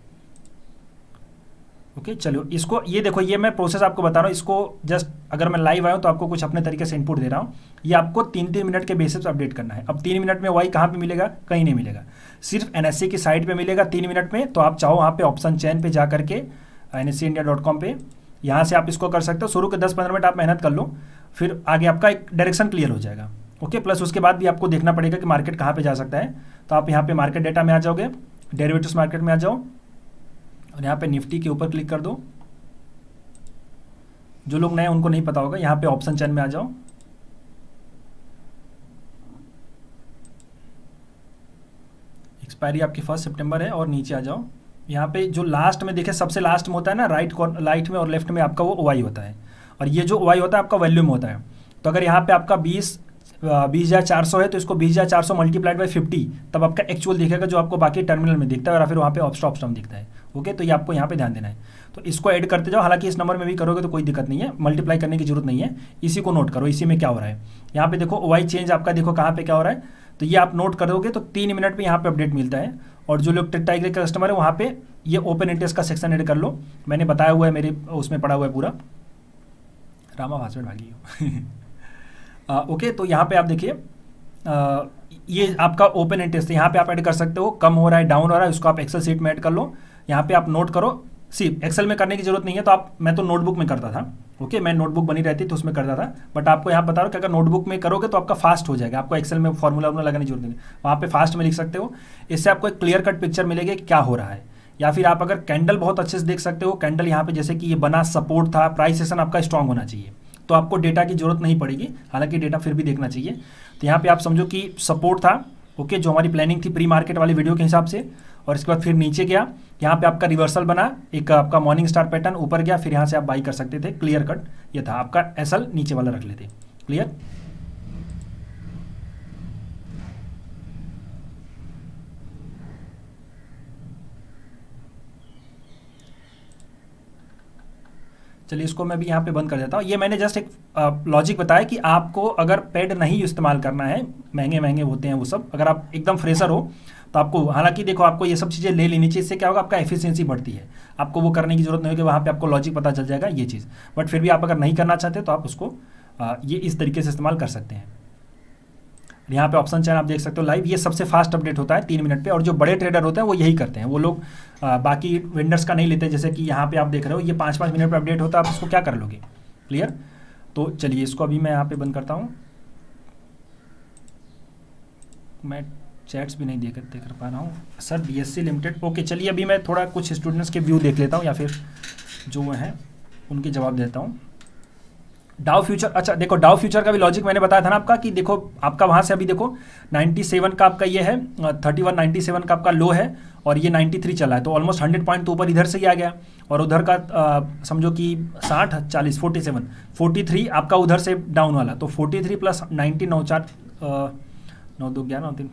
ओके okay, चलो इसको ये देखो, ये मैं प्रोसेस आपको बता रहा हूँ। इसको जस्ट अगर मैं लाइव आया हूँ तो आपको कुछ अपने तरीके से इनपुट दे रहा हूँ। ये आपको तीन तीन मिनट के बेसिस पे अपडेट करना है। अब तीन मिनट में वाई कहाँ पे मिलेगा, कहीं नहीं मिलेगा, सिर्फ एनएससी की साइट पे मिलेगा तीन मिनट में। तो आप चाहो वहाँ पे ऑप्शन चैन पे जा करके N S C India dot com पे यहाँ से आप इसको कर सकते हो। शुरू के दस पंद्रह मिनट आप मेहनत कर लो, फिर आगे आपका एक डायरेक्शन क्लियर हो जाएगा। ओके, प्लस उसके बाद भी आपको देखना पड़ेगा कि मार्केट कहाँ पे जा सकता है। तो आप यहाँ पे मार्केट डेटा में आ जाओगे, डेरिवेटिव्स मार्केट में आ जाओ और यहाँ पे निफ्टी के ऊपर क्लिक कर दो। जो लोग नए उनको नहीं पता होगा, यहाँ पे ऑप्शन चैन में आ जाओ। एक्सपायरी आपकी फर्स्ट सितंबर है और नीचे आ जाओ। यहाँ पे जो लास्ट में देखे, सबसे लास्ट में होता है ना राइट राइट में और लेफ्ट में आपका वो ओवाई होता है और ये जो ओवाई होता है आपका वैल्यू में होता है। तो अगर यहाँ पे आपका बीस बीस हज़ार चार सौ है तो इसको बीस हज़ार चार सौ मल्टीप्लाइड बाई फिफ्टी, तब आपका एक्चुअल दिखेगा जो आपको बाकी टर्मिनल में दिखता है और फिर वहाँ पे ऑप्शन ऑप्शन दिखता है। ओके, तो ये आपको यहाँ पे ध्यान देना है। तो इसको ऐड करते जाओ, हालांकि इस नंबर में भी करोगे तो कोई दिक्कत नहीं है, मल्टीप्लाई करने की जरूरत नहीं है। इसी को नोट करो, इसी में क्या हो रहा है। यहाँ पे देखो ओवाई चेंज आपका, देखो कहाँ पे क्या हो रहा है। तो ये आप नोट करोगे तो तीन मिनट में यहाँ पे अपडेट मिलता है। और जो लोग टाइगर के कस्टमर है वहाँ पे ये ओपन इंटरेस्ट का सेक्शन ऐड कर लो, मैंने बताया हुआ है, मेरे उसमें पड़ा हुआ है पूरा। रामा भाषण भागी हो ओके, तो यहाँ पे आप देखिए ये आपका ओपन इंटरेस्ट, यहाँ पे आप ऐड कर सकते हो, कम हो रहा है डाउन हो रहा है, उसको आप एक्सेल सीट में ऐड कर लो। यहाँ पे आप नोट करो, सी एक्सेल में करने की जरूरत नहीं है। तो आप, मैं तो नोटबुक में करता था। ओके, मैं नोटबुक बनी रहती तो उसमें करता था, बट आपको यहाँ बता रहा हूँ कि अगर नोटबुक में करोगे तो आपका फास्ट हो जाएगा, आपको एक्सेल में फॉर्मूला वॉर्मूला लगाने की जरूरत नहीं है, वहाँ पे फास्ट में लिख सकते हो। इससे आपको एक क्लियर कट पिक्चर मिलेगी कि क्या हो रहा है। या फिर आप अगर कैंडल बहुत अच्छे से देख सकते हो, कैंडल यहाँ पे जैसे कि ये बना सपोर्ट था, प्राइस सेशन आपका स्ट्रांग होना चाहिए, तो आपको डेटा की जरूरत नहीं पड़ेगी, हालांकि डेटा फिर भी देखना चाहिए। तो यहाँ पे आप समझो कि सपोर्ट था, ओके, जो हमारी प्लानिंग थी प्री मार्केट वाली वीडियो के हिसाब से, और इसके बाद फिर नीचे गया, यहाँ पे आपका रिवर्सल बना, एक आपका मॉर्निंग स्टार पैटर्न ऊपर गया, फिर यहाँ से आप बाई कर सकते थे। क्लियर कट ये था आपका, एसएल नीचे वाला रख लेते। क्लियर, चलिए इसको मैं भी यहाँ पे बंद कर देता हूँ। ये मैंने जस्ट एक लॉजिक बताया कि आपको अगर पेड नहीं इस्तेमाल करना है, महंगे महंगे होते हैं वो सब, अगर आप एकदम फ्रेशर हो तो आपको, हालांकि देखो आपको ये सब चीज़ें ले लेनी चाहिए। इससे क्या होगा, आपका एफिशिएंसी बढ़ती है, आपको वो करने की जरूरत नहीं होगी, वहाँ पे आपको लॉजिक पता चल जाएगा ये चीज़। बट फिर भी आप अगर नहीं करना चाहते तो आप उसको आ, ये इस तरीके से इस्तेमाल कर सकते हैं। यहाँ पे ऑप्शन चैन आप देख सकते हो लाइव, ये सबसे फास्ट अपडेट होता है तीन मिनट पे, और जो बड़े ट्रेडर होते हैं वो यही करते हैं। वो लोग आ, बाकी वेंडर्स का नहीं लेते, जैसे कि यहाँ पे आप देख रहे हो ये पाँच पाँच मिनट पे अपडेट होता है, आप इसको क्या कर लोगे। क्लियर, तो चलिए इसको अभी मैं यहाँ पे बंद करता हूँ। मैं चैट्स भी नहीं देख देख पा रहा हूँ सर। बीएससी लिमिटेड, ओके, चलिए अभी मैं थोड़ा कुछ स्टूडेंट्स के व्यू देख लेता हूँ, या फिर जो वो हैं उनके जवाब देता हूँ। डाउ फ्यूचर, अच्छा देखो डाउ फ्यूचर का भी लॉजिक मैंने बताया था ना आपका, कि देखो आपका वहाँ से अभी देखो सत्तानवे का आपका ये है, इकतीस सत्तानवे का आपका लो है, और ये तिरानवे चला है, तो ऑलमोस्ट सौ पॉइंट तो ऊपर इधर से ही आ गया। और उधर का आ, समझो कि साठ चालीस फोर्टी सेवन फोर्टी थ्री आपका उधर से डाउन वाला, तो फोर्टी थ्री प्लस नाइन्टी नौ चार नौ दो ग्यारह नौ तीन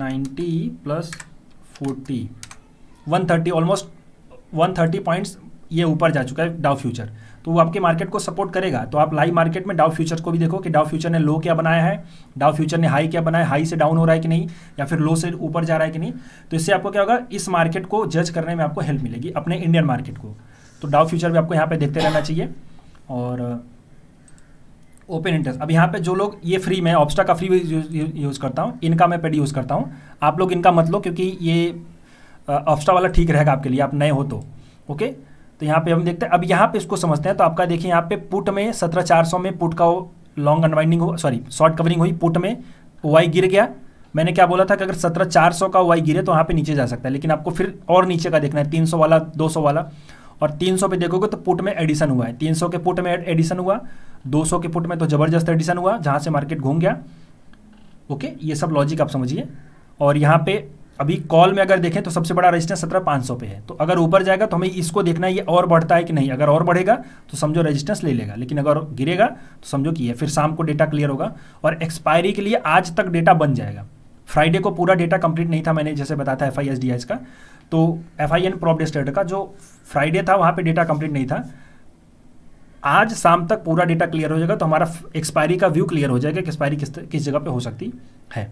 ninety plus forty one thirty, almost one thirty points ये ऊपर जा चुका है डाउ फ्यूचर, तो वो आपके मार्केट को सपोर्ट करेगा। तो आप लाइव मार्केट में डाउ फ्यूचर को भी देखो कि डाउ फ्यूचर ने लो क्या बनाया है, डाउ फ्यूचर ने हाई क्या बनाया है, हाई से डाउन हो रहा है कि नहीं, या फिर लो से ऊपर जा रहा है कि नहीं। तो इससे आपको क्या होगा, इस मार्केट को जज करने में आपको हेल्प मिलेगी, अपने इंडियन मार्केट को। तो डाउ फ्यूचर भी आपको यहाँ पे देखते रहना चाहिए। और ओपन इंटरेस्ट, अब यहाँ पे जो लोग, ये फ्री में ऑब्स्टा का फ्री यूज़ करता हूँ, इनका मैं पेड यूज़ करता हूँ। आप लोग इनका मत लो, क्योंकि ये ऑब्स्टा वाला ठीक रहेगा आपके लिए, आप नए हो तो। ओके, तो यहाँ पे हम देखते हैं, अब यहाँ पे इसको समझते हैं। तो आपका देखिए यहाँ पे पुट में सत्रह चार सौ में पुट का लॉन्ग अनवाइंडिंग हो, सॉरी शॉर्ट कवरिंग हुई, पुट में वाई गिर गया। मैंने क्या बोला था कि अगर सत्रह चार सौ का वाई गिरे तो यहाँ पे नीचे जा सकता है, लेकिन आपको फिर और नीचे का देखना है, तीन सौ वाला, दो सौ वाला। और तीन सौ पे देखोगे तो पुट में एडिशन हुआ है, तीन सौ के पुट में एडिशन हुआ, दो सौ के पुट में तो ज़बरदस्त एडिशन हुआ, जहाँ से मार्केट घूम गया। ओके, ये सब लॉजिक आप समझिए। और यहाँ पे अभी कॉल में अगर देखें तो सबसे बड़ा रेजिस्टेंस सत्रह पाँच सौ पे है। तो अगर ऊपर जाएगा तो हमें इसको देखना है ये और बढ़ता है कि नहीं। अगर और बढ़ेगा तो समझो रेजिस्टेंस ले लेगा, लेकिन अगर गिरेगा तो समझो कि ये फिर शाम को डेटा क्लियर होगा। और एक्सपायरी के लिए आज तक डेटा बन जाएगा। फ्राइडे को पूरा डेटा कंप्लीट नहीं था, मैंने जैसे बताया था F I S D H का, तो F I N prop day state का जो फ्राइडे था वहाँ पे डेटा कंप्लीट नहीं था। आज शाम तक पूरा डेटा क्लियर हो जाएगा, तो हमारा एक्सपायरी का व्यू क्लियर हो जाएगा कि एक्सपायरी किस किस जगह पे हो सकती है।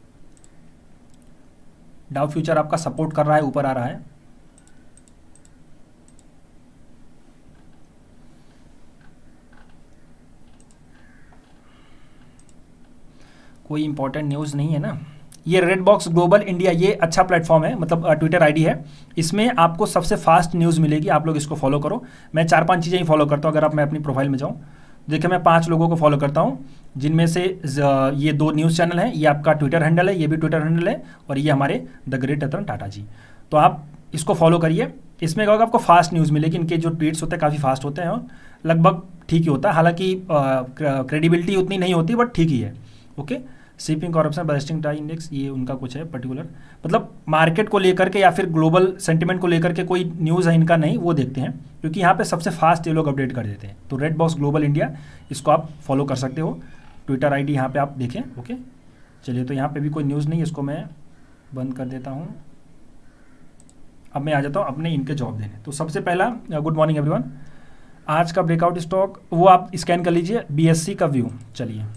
डाउ फ्यूचर आपका सपोर्ट कर रहा है, ऊपर आ रहा है। कोई इंपॉर्टेंट न्यूज़ नहीं है ना। ये रेड बॉक्स ग्लोबल इंडिया, ये अच्छा प्लेटफॉर्म है, मतलब ट्विटर आईडी है। इसमें आपको सबसे फास्ट न्यूज़ मिलेगी, आप लोग इसको फॉलो करो। मैं चार पांच चीज़ें ही फॉलो करता हूँ। अगर आप मैं अपनी प्रोफाइल में जाऊँ, देखिए मैं पांच लोगों को फॉलो करता हूँ, जिनमें से ये दो न्यूज़ चैनल हैं, ये आपका ट्विटर हैंडल है, ये भी ट्विटर हैंडल है, और ये हमारे द ग्रेट रतन टाटा जी। तो आप इसको फॉलो करिए। इसमें क्या होगा, आपको फास्ट न्यूज़ मिलेगी। इनके जो ट्वीट्स होते हैं काफ़ी फास्ट होते हैं और लगभग ठीक ही होता है, हालांकि क्रेडिबिलिटी उतनी नहीं होती, बट ठीक ही है। Okay, shipping corruption busting tie index, ये उनका कुछ है पर्टिकुलर, मतलब मार्केट को लेकर के या फिर ग्लोबल सेंटिमेंट को लेकर के कोई न्यूज़ है इनका नहीं, वो देखते हैं, क्योंकि यहाँ पे सबसे फास्ट ये लोग अपडेट कर देते हैं। तो रेड बॉक्स ग्लोबल इंडिया, इसको आप फॉलो कर सकते हो। ट्विटर आईडी यहाँ पे आप देखें। ओके, चलिए, तो यहाँ पे भी कोई न्यूज़ नहीं, इसको मैं बंद कर देता हूँ। अब मैं आ जाता हूँ अपने इनके जॉब देने। तो सबसे पहला, गुड मॉर्निंग एवरीवन, आज का ब्रेकआउट स्टॉक वो आप स्कैन कर लीजिए, बी एस सी का व्यू। चलिए,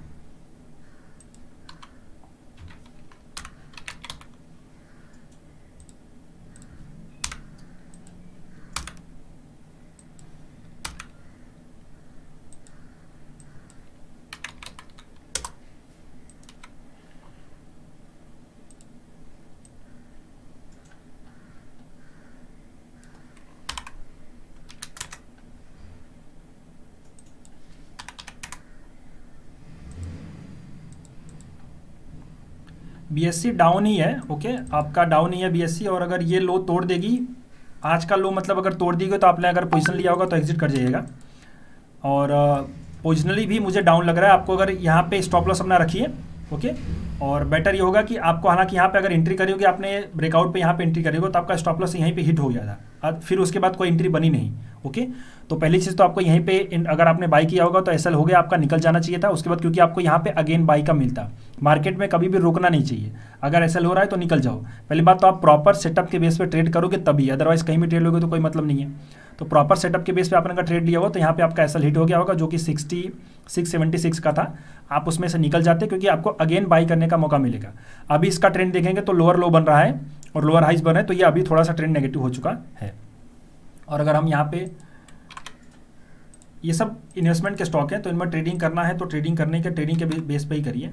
बीएससी डाउन ही है। ओके, आपका डाउन ही है बीएससी। और अगर ये लो तोड़ देगी, आज का लो मतलब अगर तोड़ देगी, तो आपने अगर पोजीशन लिया होगा तो एग्जिट कर जाइएगा। और पोजिशनली भी मुझे डाउन लग रहा है। आपको अगर यहाँ पे स्टॉप लॉस अपना रखिए। ओके, और बेटर ये होगा कि आपको, हालांकि यहाँ पे अगर एंट्री करी होगी आपने ब्रेकआउट पे, यहाँ पे एंट्री करी होगी तो आपका स्टॉप लॉस यहीं पे हिट हो गया था, फिर उसके बाद कोई एंट्री बनी नहीं। ओके, तो पहली चीज़ तो आपको यहीं पे, अगर आपने बाई किया होगा तो एसएल हो गया, आपका निकल जाना चाहिए था। उसके बाद क्योंकि आपको यहाँ पे अगेन बाई का मिलता, मार्केट में कभी भी रुकना नहीं चाहिए। अगर एसएल हो रहा है तो निकल जाओ। पहली बात तो आप प्रॉपर सेटअप के बेस पे ट्रेड करोगे तभी, अदरवाइज कहीं भी ट्रेड लोगे तो कोई मतलब नहीं है। तो प्रॉपर सेटअप के बेस पे आपने अगर ट्रेड लिया हो तो यहाँ पे आपका एसएल हिट हो गया होगा, जो कि सिक्सटी सिक्स सेवेंटी सिक्स का था। आप उसमें से निकल जाते क्योंकि आपको अगेन बाई करने का मौका मिलेगा। अभी इसका ट्रेंड देखेंगे तो लोअर लो बन रहा है और लोअर हाइज बन रहे हैं, तो ये अभी थोड़ा सा ट्रेंड नेगेटिव हो चुका है। और अगर हम यहाँ पे, ये सब इन्वेस्टमेंट के स्टॉक हैं, तो इनमें ट्रेडिंग करना है तो ट्रेडिंग करने के ट्रेडिंग के बेस पे ही करिए।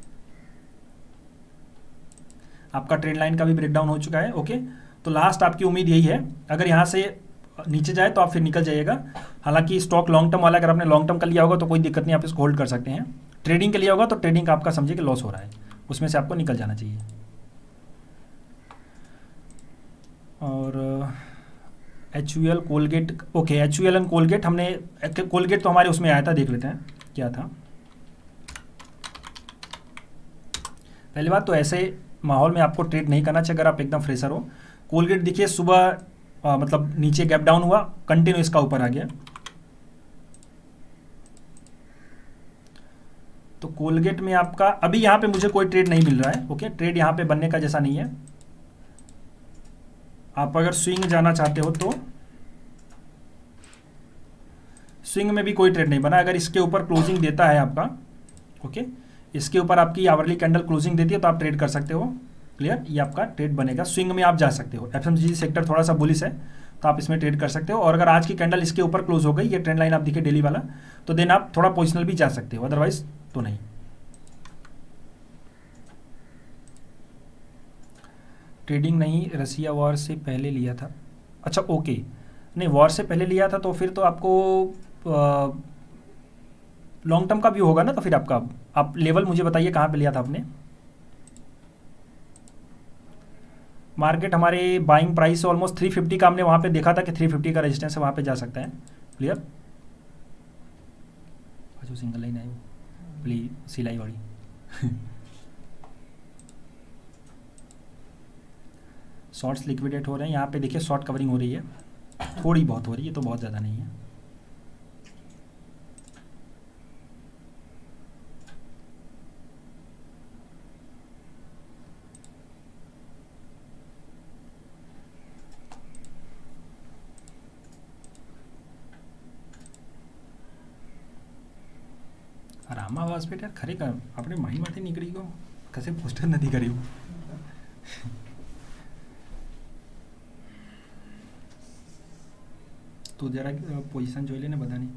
आपका ट्रेड लाइन का भी ब्रेकडाउन हो चुका है। ओके, तो लास्ट आपकी उम्मीद यही है, अगर यहाँ से नीचे जाए तो आप फिर निकल जाइएगा। हालांकि स्टॉक लॉन्ग टर्म वाला, अगर आपने लॉन्ग टर्म का लिया होगा तो कोई दिक्कत नहीं, आप इसको होल्ड कर सकते हैं। ट्रेडिंग के लिया होगा तो ट्रेडिंग का आपका समझिए कि लॉस हो रहा है, उसमें से आपको निकल जाना चाहिए। और H U L Colgate, okay, H U L and Colgate, हमने कोलगेट तो हमारे उसमें आया था, देख लेते हैं क्या था। पहली बात तो ऐसे माहौल में आपको ट्रेड नहीं करना चाहिए अगर आप एकदम फ्रेशर हो। कोलगेट देखिए सुबह आ, मतलब नीचे गैप डाउन हुआ, कंटिन्यू इसका ऊपर आ गया। तो कोलगेट में आपका अभी यहाँ पे मुझे कोई ट्रेड नहीं मिल रहा है। ओके, ट्रेड यहाँ पे बनने का जैसा नहीं है। आप अगर स्विंग जाना चाहते हो तो स्विंग में भी कोई ट्रेड नहीं बना। अगर इसके ऊपर क्लोजिंग देता है आपका, ओके, इसके ऊपर आपकी आवरली कैंडल क्लोजिंग देती है तो आप ट्रेड कर सकते हो। क्लियर, ये आपका ट्रेड बनेगा। स्विंग में आप जा सकते हो। एफएमसीजी सेक्टर थोड़ा सा बुलिश है तो आप इसमें ट्रेड कर सकते हो। और अगर आज की कैंडल इसके ऊपर क्लोज हो गई, ये ट्रेंड लाइन आप दिखे डेली वाला, तो देन आप थोड़ा पोजिशनल भी जा सकते हो, अदरवाइज तो नहीं। ट्रेडिंग नहीं, रसिया वॉर से पहले लिया था। अच्छा ओके, नहीं वॉर से पहले लिया था तो फिर तो आपको लॉन्ग टर्म का व्यू होगा ना, तो फिर आपका आप लेवल मुझे बताइए कहाँ पे लिया था आपने। मार्केट हमारे buying price almost three fifty का हमने वहाँ पे देखा था कि थ्री फिफ्टी का रेजिस्टेंस है, वहाँ पे जा सकता है। क्लियर, जो सिंगल लाइन है प्लीज सिलाई वाली शॉर्ट्स लिक्विडेट हो रहे हैं यहाँ पे, देखिए शॉर्ट कवरिंग हो रही है, थोड़ी बहुत हो रही है, तो बहुत ज़्यादा नहीं है। રામા હોસ્પિટલ ખરેખર આપણે માઇન્ડમાંથી નીકળી ગયો, કશે પોસ્ટર નથી કર્યું। તો જરા પોઝિશન જોઈ લે ને બધાની।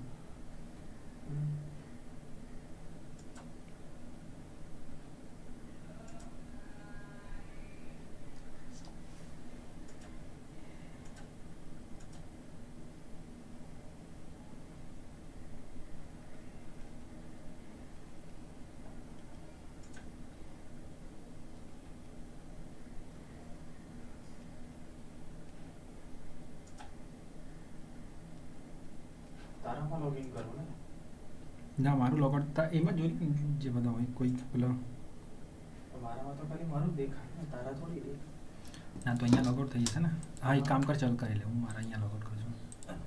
તારામાં લોગિન કરો ને, ના મારું લોગઆઉટ था એમાં જોઈ જે બધા હોય કોઈ પેલો મારામાં તો ખાલી મારું દેખાય ને, તારા થોડી દેખાય। ના તો અહીંયા લોગઆઉટ થઈ જશે ને। હા એક કામ કર, ચાલ કરી લે, હું મારા અહીંયા લોગઆઉટ કરું છું।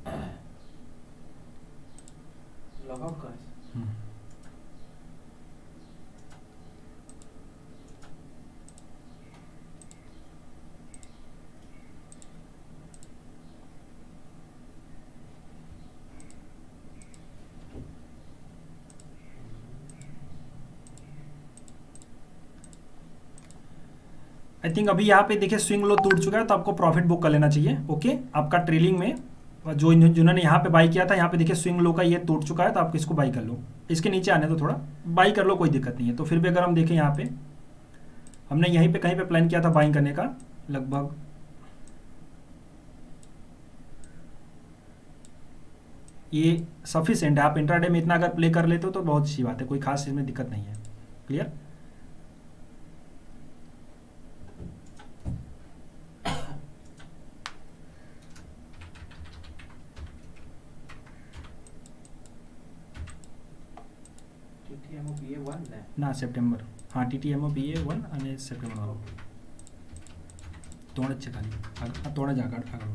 લૉગઆઉટ કરે છે। હમ आई थिंक अभी यहाँ पे देखिए स्विंग लो टूट चुका है, तो आपको प्रॉफिट बुक कर लेना चाहिए। ओके, आपका ट्रेलिंग में जो जिन्होंने यहाँ पे बाई किया था, यहाँ पे देखिए स्विंग लो का ये टूट चुका है, तो आप इसको बाई कर लो। इसके नीचे आने तो थोड़ा बाई कर लो, कोई दिक्कत नहीं है। तो फिर भी अगर हम देखें यहाँ पे, हमने यहीं पे कहीं पे प्लान किया था बाइंग करने का, लगभग ये सफिशिएंट है। आप इंट्राडे में इतना अगर प्ले कर लेते हो तो बहुत अच्छी बात है, कोई खास इसमें दिक्कत नहीं है। क्लियर, ટીટીએમઓ પીએ વન ને, ના સપ્ટેમ્બર, હા ટીટીએમઓ પીએ વન અને સપ્ટેમ્બર વાળો ત્રણ જ છે ખાલી, આ ત્રણ જ આગળ આગળ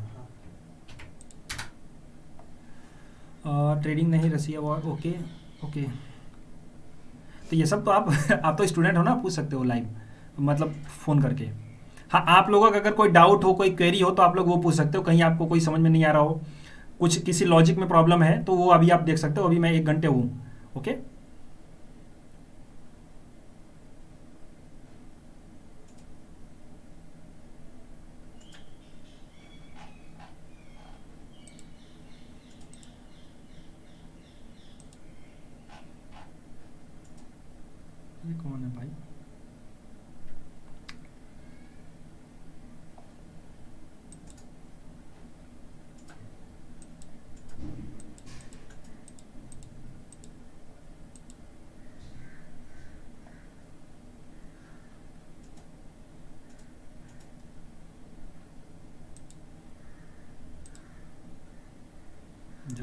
ट्रेडिंग नहीं, रसिया वॉर, ओके ओके। तो ये सब तो आप आप तो स्टूडेंट हो ना, पूछ सकते हो लाइव, मतलब फ़ोन करके। हाँ, आप लोगों का अगर कोई डाउट हो, कोई क्वेरी हो, तो आप लोग वो पूछ सकते हो। कहीं आपको कोई समझ में नहीं आ रहा हो, कुछ किसी लॉजिक में प्रॉब्लम है, तो वो अभी आप देख सकते हो। अभी मैं एक घंटे हूँ, ओके। ये कौन है भाई? जो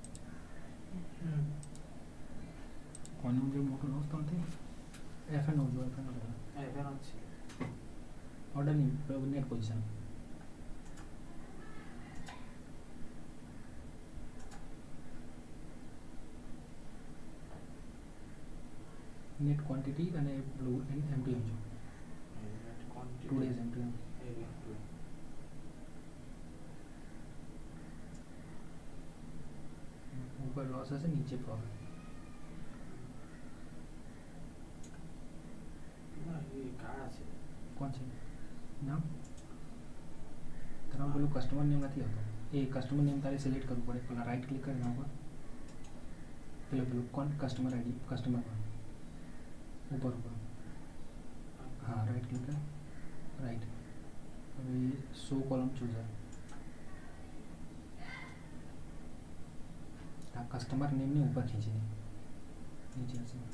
कौन है जो मोटो दोस्त होते हैं? एफएन हो जो एफएन हो એફએન જ છે। ऑर्डर नहीं, नेट पोजीशन नेट क्वांटिटी અને બ્લુ એમટીએમ જો ટુ ડેઝ એમટીએમ ऊपर लॉस है, नीचे प्रॉफिट। ना ये कहाँ से कौन सी नाम तेरा बोलो कस्टमर नेम નથી આવતો એ કસ્ટમર નેમ તારે સિલેક્ટ કરવું પડે પેલા રાઈટ ક્લિક કરીને ઉપર પેલો પેલો કોણ કસ્ટમર આઈડી કસ્ટમર ऊपर ऊपर हाँ राइट क्लिक कर राइट अभी शो कॉलम चूजर हाँ कस्टमर नेम ने ऊपर खींची नीचे से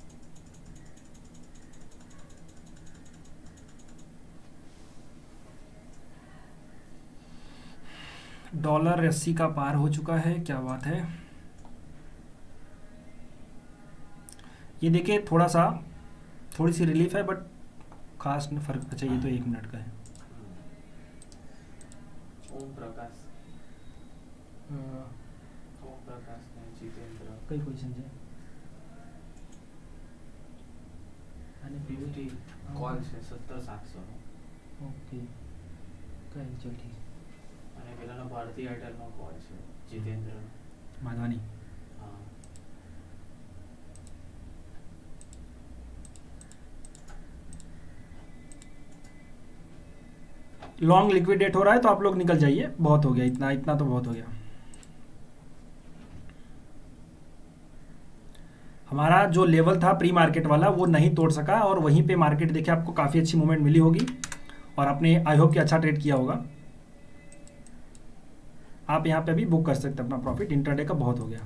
डॉलर अस्सी का पार हो चुका है, क्या बात है। ये देखिए थोड़ा सा थोड़ी सी रिलीफ है बट खास न फर्क। अच्छा ये तो एक मिनट का है। ओम प्रकाश ओम प्रकाश ने जितेंद्र कई क्वेश्चन है અને ફિફ્ટી કોલ છે સત્તર સાતસો ओके कहीं चल ठीक અને પેલાનો ભારતી એરટેલનો કોલ છે જીતેન્દ્ર माधवानी। હા लॉन्ग लिक्विडेट हो रहा है तो आप लोग निकल जाइए, बहुत हो गया, इतना इतना तो बहुत हो गया। हमारा जो लेवल था प्री मार्केट वाला वो नहीं तोड़ सका और वहीं पे मार्केट देखिए आपको काफ़ी अच्छी मूवमेंट मिली होगी और आपने आई होप कि अच्छा ट्रेड किया होगा। आप यहाँ पे भी बुक कर सकते हैं अपना प्रॉफिट, इंट्राडे का बहुत हो गया।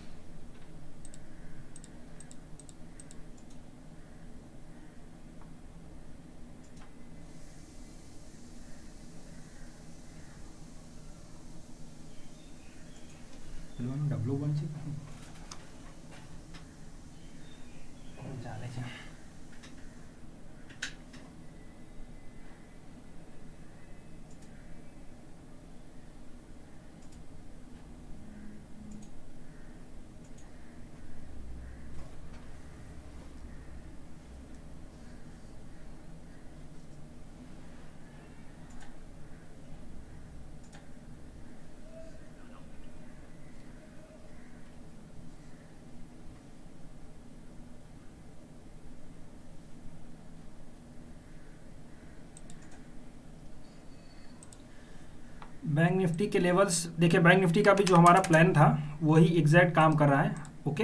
डब्ल्यू वन से ચાલે છે। बैंक निफ्टी के लेवल्स देखिए, बैंक निफ्टी का भी जो हमारा प्लान था वही एग्जैक्ट काम कर रहा है। ओके,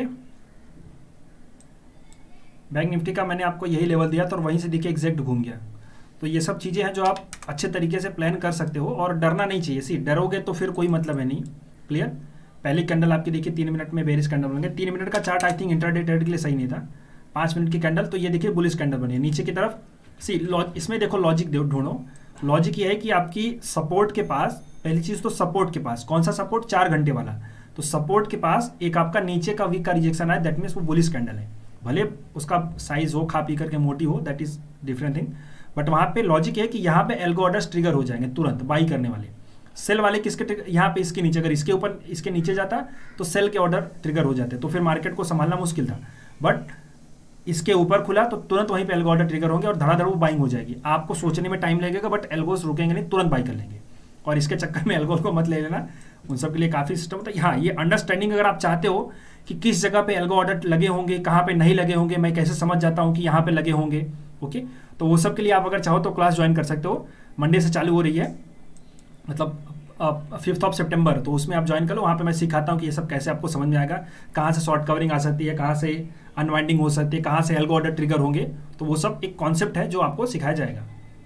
बैंक निफ्टी का मैंने आपको यही लेवल दिया था और वहीं से देखिए एग्जैक्ट घूम गया। तो ये सब चीज़ें हैं जो आप अच्छे तरीके से प्लान कर सकते हो और डरना नहीं चाहिए। सी डरोगे तो फिर कोई मतलब है नहीं। क्लियर। पहली कैंडल आपकी देखिए तीन मिनट में बेरिश कैंडल बनेंगे। तीन मिनट का चार्ट आई थिंक इंट्राडे ट्रेड के लिए सही नहीं था। पाँच मिनट की कैंडल तो ये देखिए बुलिश कैंडल बनी है नीचे की तरफ। सी इसमें देखो लॉजिक ढूंढो। लॉजिक ये है कि आपकी सपोर्ट के पास, पहली चीज तो सपोर्ट के पास कौन सा सपोर्ट, चार घंटे वाला। तो सपोर्ट के पास एक आपका नीचे का वीक का रिजेक्शन आया, दैट मीन्स वो बुलिश कैंडल है। भले उसका साइज हो खा पी करके मोटी हो, that is different thing, but वहां पे लॉजिक है कि यहाँ पे एल्गो ऑर्डर्स ट्रिगर हो जाएंगे तुरंत बाई करने वाले। सेल वाले किसके, यहाँ पे इसके नीचे, अगर इसके ऊपर इसके नीचे जाता तो सेल के ऑर्डर ट्रिगर हो जाते, तो फिर मार्केट को संभालना मुश्किल था। बट इसके ऊपर खुला तो तुरंत वहीं पे एल्गो ऑर्डर ट्रिगर होंगे और धड़ाधड़ वो बाइंग हो जाएगी। आपको सोचने में टाइम लगेगा बट एल्गोस रुकेंगे नहीं, तुरंत बाई कर लेंगे। और इसके चक्कर में एल्गो को मत ले लेना, उन सब के लिए काफ़ी सिस्टम होता है। हाँ, ये अंडरस्टैंडिंग अगर आप चाहते हो कि किस जगह पे एल्गो ऑर्डर लगे होंगे, कहाँ पे नहीं लगे होंगे, मैं कैसे समझ जाता हूँ कि यहाँ पे लगे होंगे, ओके, तो वो सब के लिए आप अगर चाहो तो क्लास ज्वाइन कर सकते हो। मंडे से चालू हो रही है, मतलब फिफ्थ ऑफ सितंबर, तो उसमें आप ज्वाइन कर लो। वहाँ पे मैं सिखाता हूँ कि ये सब कैसे आपको समझ में आएगा, कहाँ से शॉर्ट कवरिंग आ सकती है, कहाँ से अनवाइंडिंग हो सकती है, कहाँ से एल्गो ऑर्डर ट्रिगर होंगे। तो वो सब एक कॉन्सेप्ट है जो आपको सिखाया जाएगा।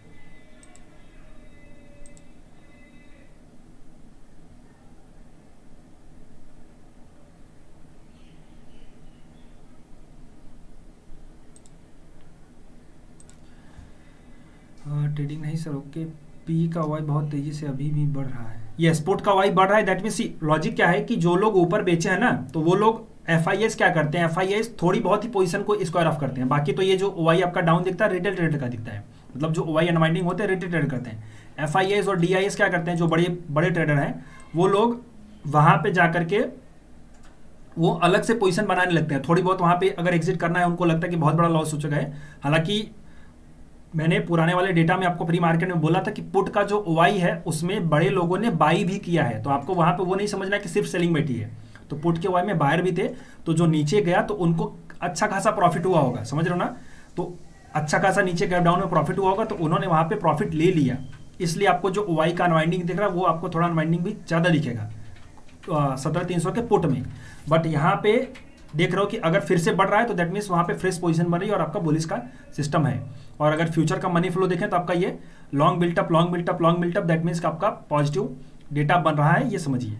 ट्रेडिंग नहीं सर, ओके। पी का वाई बहुत तेजी से अभी भी बढ़ रहा है। ये स्पोर्ट का वाई बढ़ रहा है, दैट मीन सी लॉजिक क्या है कि जो लोग ऊपर बेचे हैं ना, तो वो लोग एफ आई एस क्या करते हैं, एफ आई एस थोड़ी बहुत ही पोजीशन को स्क्वायर ऑफ करते हैं। बाकी तो ये जो ओ आई आपका डाउन दिखता है रिटेल ट्रेडर का दिखता है, मतलब जो ओ आई अनवाइंडिंग होते हैं रिटेल ट्रेडर करते हैं। एफ आई एस और डी आई एस क्या करते हैं, जो बड़े बड़े ट्रेडर हैं वो लोग वहाँ पे जा करके वो अलग से पोजीशन बनाने लगते हैं। थोड़ी बहुत वहाँ पे अगर एग्जिट करना है, उनको लगता है कि बहुत बड़ा लॉस हो चुका है। हालांकि मैंने पुराने वाले डेटा में आपको प्री मार्केट में बोला था कि पुट का जो ओआई है उसमें बड़े लोगों ने बाई भी किया है, तो आपको वहां पे वो नहीं समझना कि सिर्फ सेलिंग बैठी है। तो पुट के वाई में बायर भी थे, तो जो नीचे गया तो उनको अच्छा खासा प्रॉफिट हुआ होगा, समझ रहे हो ना। तो अच्छा खासा नीचे गैप डाउन में प्रॉफिट हुआ होगा, तो उन्होंने वहाँ पे प्रॉफिट ले लिया, इसलिए आपको जो वाई का अनवाइंडिंग दिख रहा है वो आपको थोड़ा अनवाइंडिंग भी ज़्यादा दिखेगा सत्रह तीन सौ के पुट में। बट यहाँ पे देख रहे हो कि अगर फिर से बढ़ रहा है तो दैट मीन्स वहाँ पे फ्रेश पोजीशन बन रही है और आपका बुलिश का सिस्टम है। और अगर फ्यूचर का मनी फ्लो देखें तो आपका ये long built up long built up long built up that means आपका पॉजिटिव डेटा बन रहा है, ये समझिए।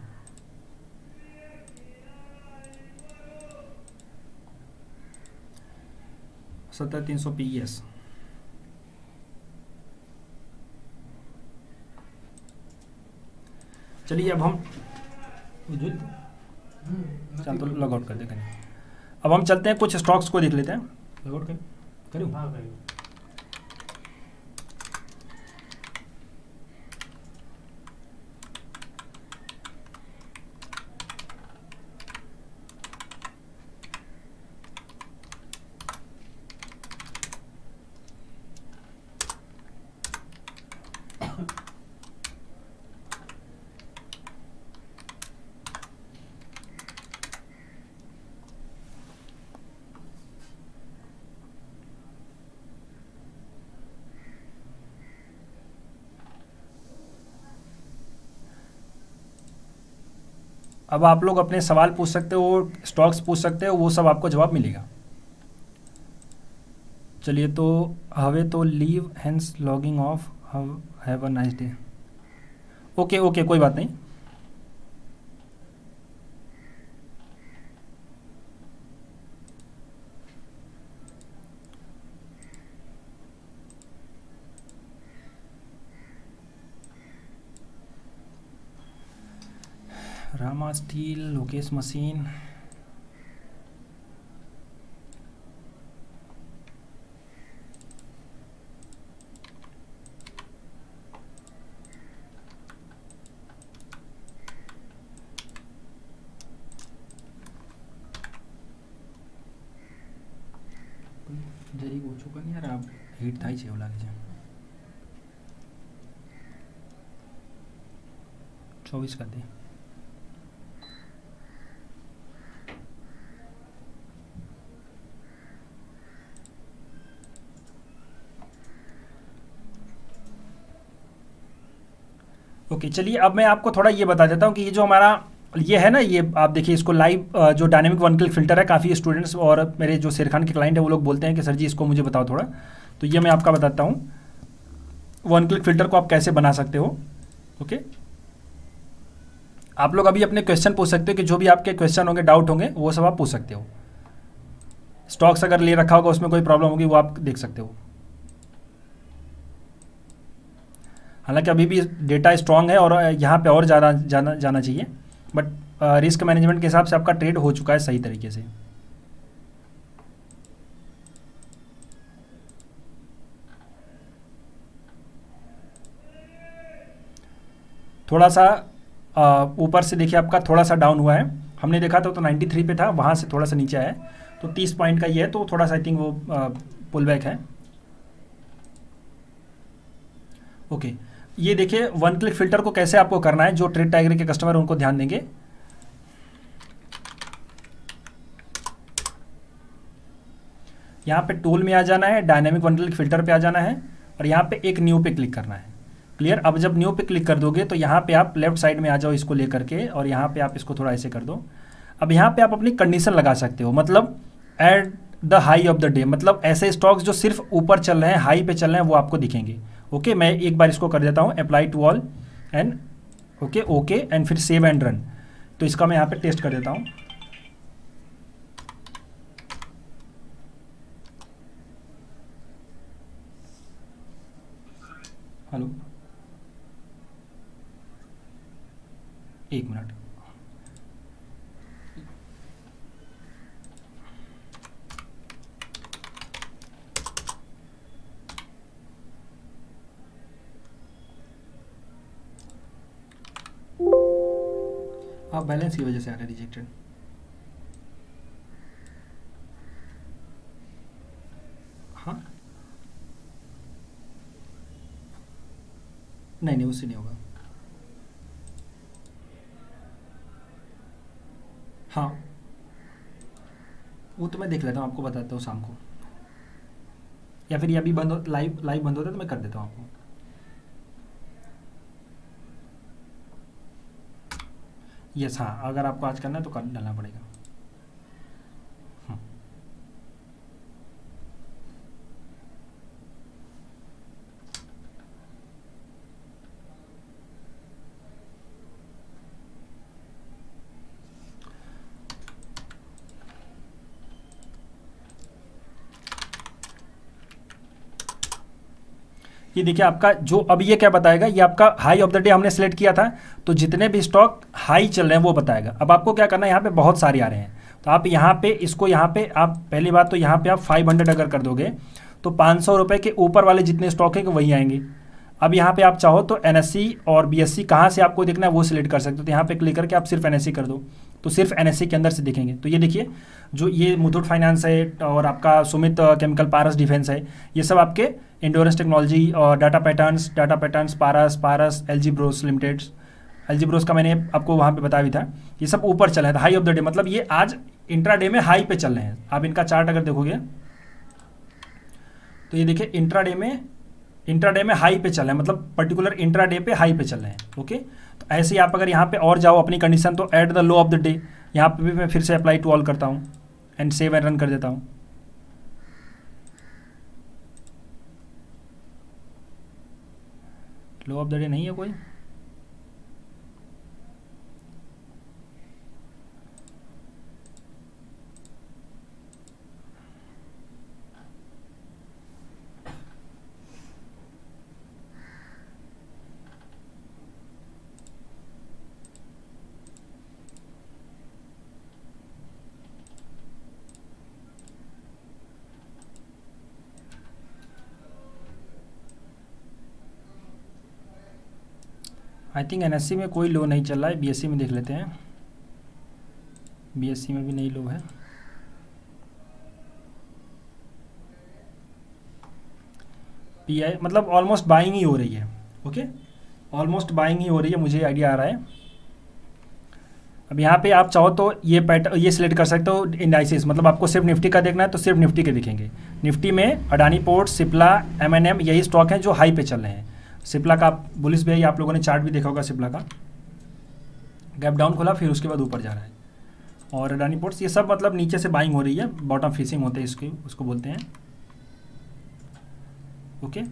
सत्रह तीन सौ पी एस चलिए अब हम चल तो लॉग आउट कर देते हैं। अब हम चलते हैं कुछ स्टॉक्स को देख लेते हैं। लॉग आउट कर करूँ? हाँ करिए। अब आप लोग अपने सवाल पूछ सकते हो, स्टॉक्स पूछ सकते हो, वो सब आपको जवाब मिलेगा। चलिए तो have to leave hence logging off, have a nice day. Okay okay कोई बात नहीं। रामा स्टील, लोकेश मशीन, जरी ओछो का नहीं यार, आप हीट थाई छे लागे છે चौबीस कर दे। ओके okay, चलिए अब मैं आपको थोड़ा ये बता देता हूँ कि ये जो हमारा ये है ना, ये आप देखिए इसको लाइव जो डायनेमिक वन क्लिक फिल्टर है, काफ़ी स्टूडेंट्स और मेरे जो शेरखान के क्लाइंट है वो लोग बोलते हैं कि सर जी इसको मुझे बताओ थोड़ा, तो ये मैं आपका बताता हूँ वन क्लिक फिल्टर को आप कैसे बना सकते हो। Okay okay? आप लोग अभी अपने क्वेश्चन पूछ सकते हो कि जो भी आपके क्वेश्चन होंगे, डाउट होंगे, वो सब आप पूछ सकते हो। स्टॉक्स अगर ले रखा होगा उसमें कोई प्रॉब्लम होगी वो आप देख सकते हो। हालांकि अभी भी डेटा स्ट्रांग है और यहाँ पे और ज़्यादा जाना जाना चाहिए, बट रिस्क मैनेजमेंट के हिसाब से आपका ट्रेड हो चुका है सही तरीके से। थोड़ा सा ऊपर से देखिए आपका थोड़ा सा डाउन हुआ है, हमने देखा था तो तिरानवे पे था, वहाँ से थोड़ा सा नीचे आया, तो तीस पॉइंट का ये है, तो थोड़ा सा आई थिंक वो पुल बैक है। Okay okay. ये देखिए वन क्लिक फिल्टर को कैसे आपको करना है, जो ट्रेड टाइगर के कस्टमर उनको ध्यान देंगे। यहाँ पे टूल में आ जाना है, डायनेमिक वन क्लिक फिल्टर पे आ जाना है और यहाँ पे एक न्यू पे क्लिक करना है। क्लियर। अब जब न्यू पे क्लिक कर दोगे तो यहाँ पे आप लेफ्ट साइड में आ जाओ इसको लेकर के, और यहाँ पे आप इसको थोड़ा ऐसे कर दो। अब यहाँ पे आप अपनी कंडीशन लगा सकते हो, मतलब at the high of the day, मतलब ऐसे स्टॉक्स जो सिर्फ ऊपर चल रहे हैं, हाई पे चल रहे हैं, वो आपको दिखेंगे। ओके okay, मैं एक बार इसको कर देता हूँ apply to all and okay okay and फिर सेव एंड रन। तो इसका मैं यहाँ पे टेस्ट कर देता हूँ। हेलो, एक मिनट। आप बैलेंस की वजह से आ रहा है रिजेक्टेड। हाँ नहीं नहीं, उससे नहीं होगा। हाँ वो तो मैं देख लेता हूँ, आपको बताता हूँ शाम को, या फिर ये अभी बंद हो, लाइव लाइव बंद होता है तो मैं कर देता हूँ आपको। यस हाँ, अगर आपको आज करना है तो कर डालना पड़ेगा। ये देखिए आपका जो अब ये क्या बताएगा, ये आपका हाई ऑफ द डे हमने सेलेक्ट किया था, तो जितने भी स्टॉक हाई चल रहे हैं वो बताएगा। अब आपको क्या करना है, यहाँ पे बहुत सारे आ रहे हैं, तो आप यहाँ पे इसको यहाँ पे आप पहली बात तो यहाँ पे आप पाँच सौ अगर कर दोगे तो पाँच सौ रुपये के ऊपर वाले जितने स्टॉक हैं वही आएंगे। अब यहाँ पे आप चाहो तो एनएससी और बीएससी कहाँ से आपको देखना है वो सिलेक्ट कर सकते हो, तो यहाँ पे क्लिक करके आप सिर्फ एनएससी कर दो तो सिर्फ एनएससी के अंदर से दिखेंगे। तो ये देखिए जो ये मुथूट फाइनेंस है और आपका सुमित केमिकल, पारस डिफेंस है, ये सब आपके एंड्योरेंस टेक्नोलॉजी और data patterns data patterns Paras Paras LG bros limited, LG bros का मैंने आपको वहाँ पे बताया भी था, ये सब ऊपर चला है हाई ऑफ द डे, मतलब ये आज इंट्रा डे में हाई पे चल रहे हैं। आप इनका चार्ट अगर देखोगे तो ये देखिए इंट्रा डे में इंट्रा डे में हाई पे चल रहे हैं, मतलब पर्टिकुलर इंट्रा डे पे हाई पे चल रहे हैं। ओके, तो ऐसे ही आप अगर यहाँ पे और जाओ अपनी कंडीशन, तो at the low of the day यहाँ पे भी मैं फिर से अप्लाई टू ऑल करता हूँ एंड सेव एंड रन कर देता हूँ। लो ऑफ द डे नहीं है कोई, आई थिंक एनएससी में कोई लो नहीं चल रहा है, बीएससी में देख लेते हैं, बीएससी में भी नहीं लो है। पीआई मतलब ऑलमोस्ट बाइंग ही हो रही है। ओके, ऑलमोस्ट बाइंग ही हो रही है, मुझे आइडिया आ रहा है। अब यहाँ पे आप चाहो तो ये पैटर्न ये सिलेक्ट कर सकते हो इंडाइसिस, मतलब आपको सिर्फ निफ्टी का देखना है तो सिर्फ निफ्टी के दिखेंगे। निफ्टी में अडानी पोर्ट्स, सिप्ला, एमएनएम यही स्टॉक हैं जो हाई पे चल रहे हैं। सिप्ला का आप बुलिस भी, आप लोगों ने चार्ट भी देखा होगा, सिप्ला का गैप डाउन खोला फिर उसके बाद ऊपर जा रहा है। और अडानी पोर्ट्स ये सब मतलब नीचे से बाइंग हो रही है, बॉटम फिशिंग होते हैं इसके, उसको बोलते हैं। ओके,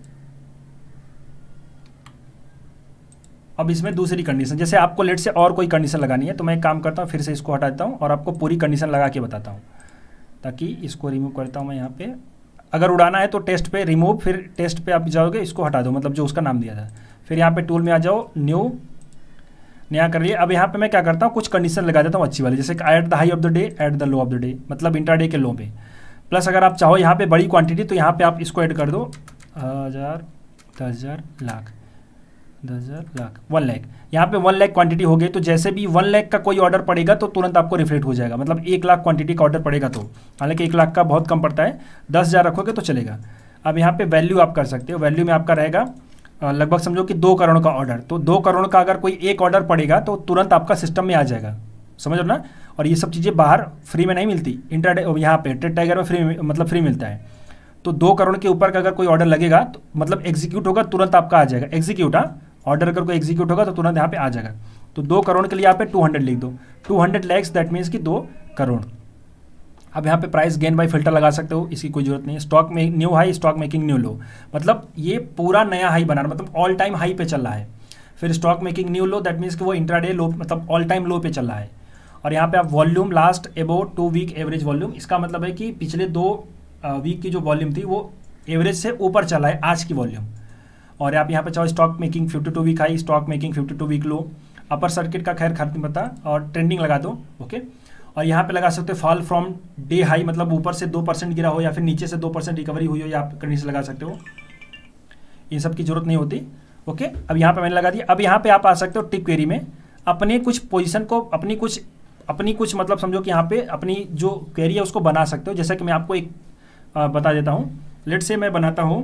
अब इसमें दूसरी कंडीशन, जैसे आपको लेट से और कोई कंडीशन लगानी है तो मैं एक काम करता हूँ, फिर से इसको हटा देता हूँ और आपको पूरी कंडीशन लगा के बताता हूँ, ताकि इसको रिमूव करता हूँ मैं यहाँ पे। अगर उड़ाना है तो टेस्ट पे रिमूव, फिर टेस्ट पे आप जाओगे, इसको हटा दो, मतलब जो उसका नाम दिया था। फिर यहाँ पे टूल में आ जाओ, न्यू, नया कर लिए। अब यहाँ पे मैं क्या करता हूँ, कुछ कंडीशन लगा देता हूँ अच्छी वाली, जैसे at the high of the day, at the low of the day, मतलब इंट्रा डे के लो पे। प्लस अगर आप चाहो यहाँ पे बड़ी क्वांटिटी तो यहाँ पे आप इसको ऐड कर दो, हज़ार, दस हज़ार, लाख, दस हज़ार, लाख, वन लैख। यहाँ पे वन लैख क्वांटिटी हो गई, तो जैसे भी वन लैख का कोई ऑर्डर पड़ेगा तो तुरंत आपको रिफ्लेक्ट हो जाएगा, मतलब एक लाख क्वांटिटी का ऑर्डर पड़ेगा तो, हालांकि एक लाख का बहुत कम पड़ता है, दस हज़ार रखोगे तो चलेगा। अब यहाँ पे वैल्यू आप कर सकते हो, वैल्यू में आपका रहेगा लगभग समझो कि दो करोड़ का ऑर्डर, तो दो करोड़ का अगर कोई एक ऑर्डर पड़ेगा तो तुरंत आपका सिस्टम में आ जाएगा, समझ लो ना। और ये सब चीज़ें बाहर फ्री में नहीं मिलती, इंट्राडे यहाँ पे ट्रेड टाइगर में फ्री मतलब फ्री मिलता है। तो दो करोड़ के ऊपर का अगर कोई ऑर्डर लगेगा तो मतलब एग्जीक्यूट होगा, तुरंत आपका आ जाएगा एग्जीक्यूट। हाँ, ऑर्डर अगर कोई एग्जीक्यूट होगा तो तुरंत यहाँ पे आ जाएगा। तो दो करोड़ के लिए यहाँ पे टू हंड्रेड लिख दो, two hundred lakhs that means कि दो करोड़। अब यहाँ पे प्राइस गेन बाय फिल्टर लगा सकते हो, इसकी कोई जरूरत नहीं है। स्टॉक में new high, stock making new low, मतलब ये पूरा नया हाई बना रहा, मतलब ऑल टाइम हाई पे चल रहा है। फिर stock making new low, that means कि वो इंट्राडे लो, मतलब ऑल टाइम लो पे चल रहा है। और यहाँ पे आप volume last about two week average volume, इसका मतलब है कि पिछले दो वीक की जो वॉल्यूम थी वो एवरेज से ऊपर चला है आज की वॉल्यूम। और आप यहाँ पे चाहो stock making fifty two week high, stock making fifty two week low, upper circuit का खैर खत्म पता, और ट्रेंडिंग लगा दो। ओके, और यहाँ पे लगा सकते हो फॉल फ्रॉम डे हाई, मतलब ऊपर से दो परसेंट गिरा हो या फिर नीचे से दो परसेंट रिकवरी हुई हो, या आप कंडीशन लगा सकते हो, इन सब की जरूरत नहीं होती। ओके, अब यहाँ पे मैंने लगा दिया। अब यहाँ पे आप आ सकते हो टिक क्वेरी में अपने कुछ पोजीशन को, अपनी कुछ अपनी कुछ मतलब समझो कि यहाँ पे अपनी जो क्वेरी है उसको बना सकते हो। जैसे कि मैं आपको एक आ, बता देता हूँ, लेट से मैं बनाता हूँ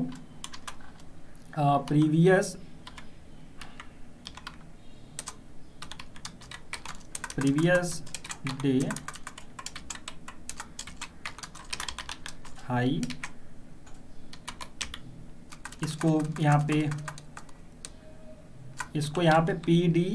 प्रीवियस प्रीवियस डे हाई, इसको यहाँ पे इसको यहाँ पे पी डी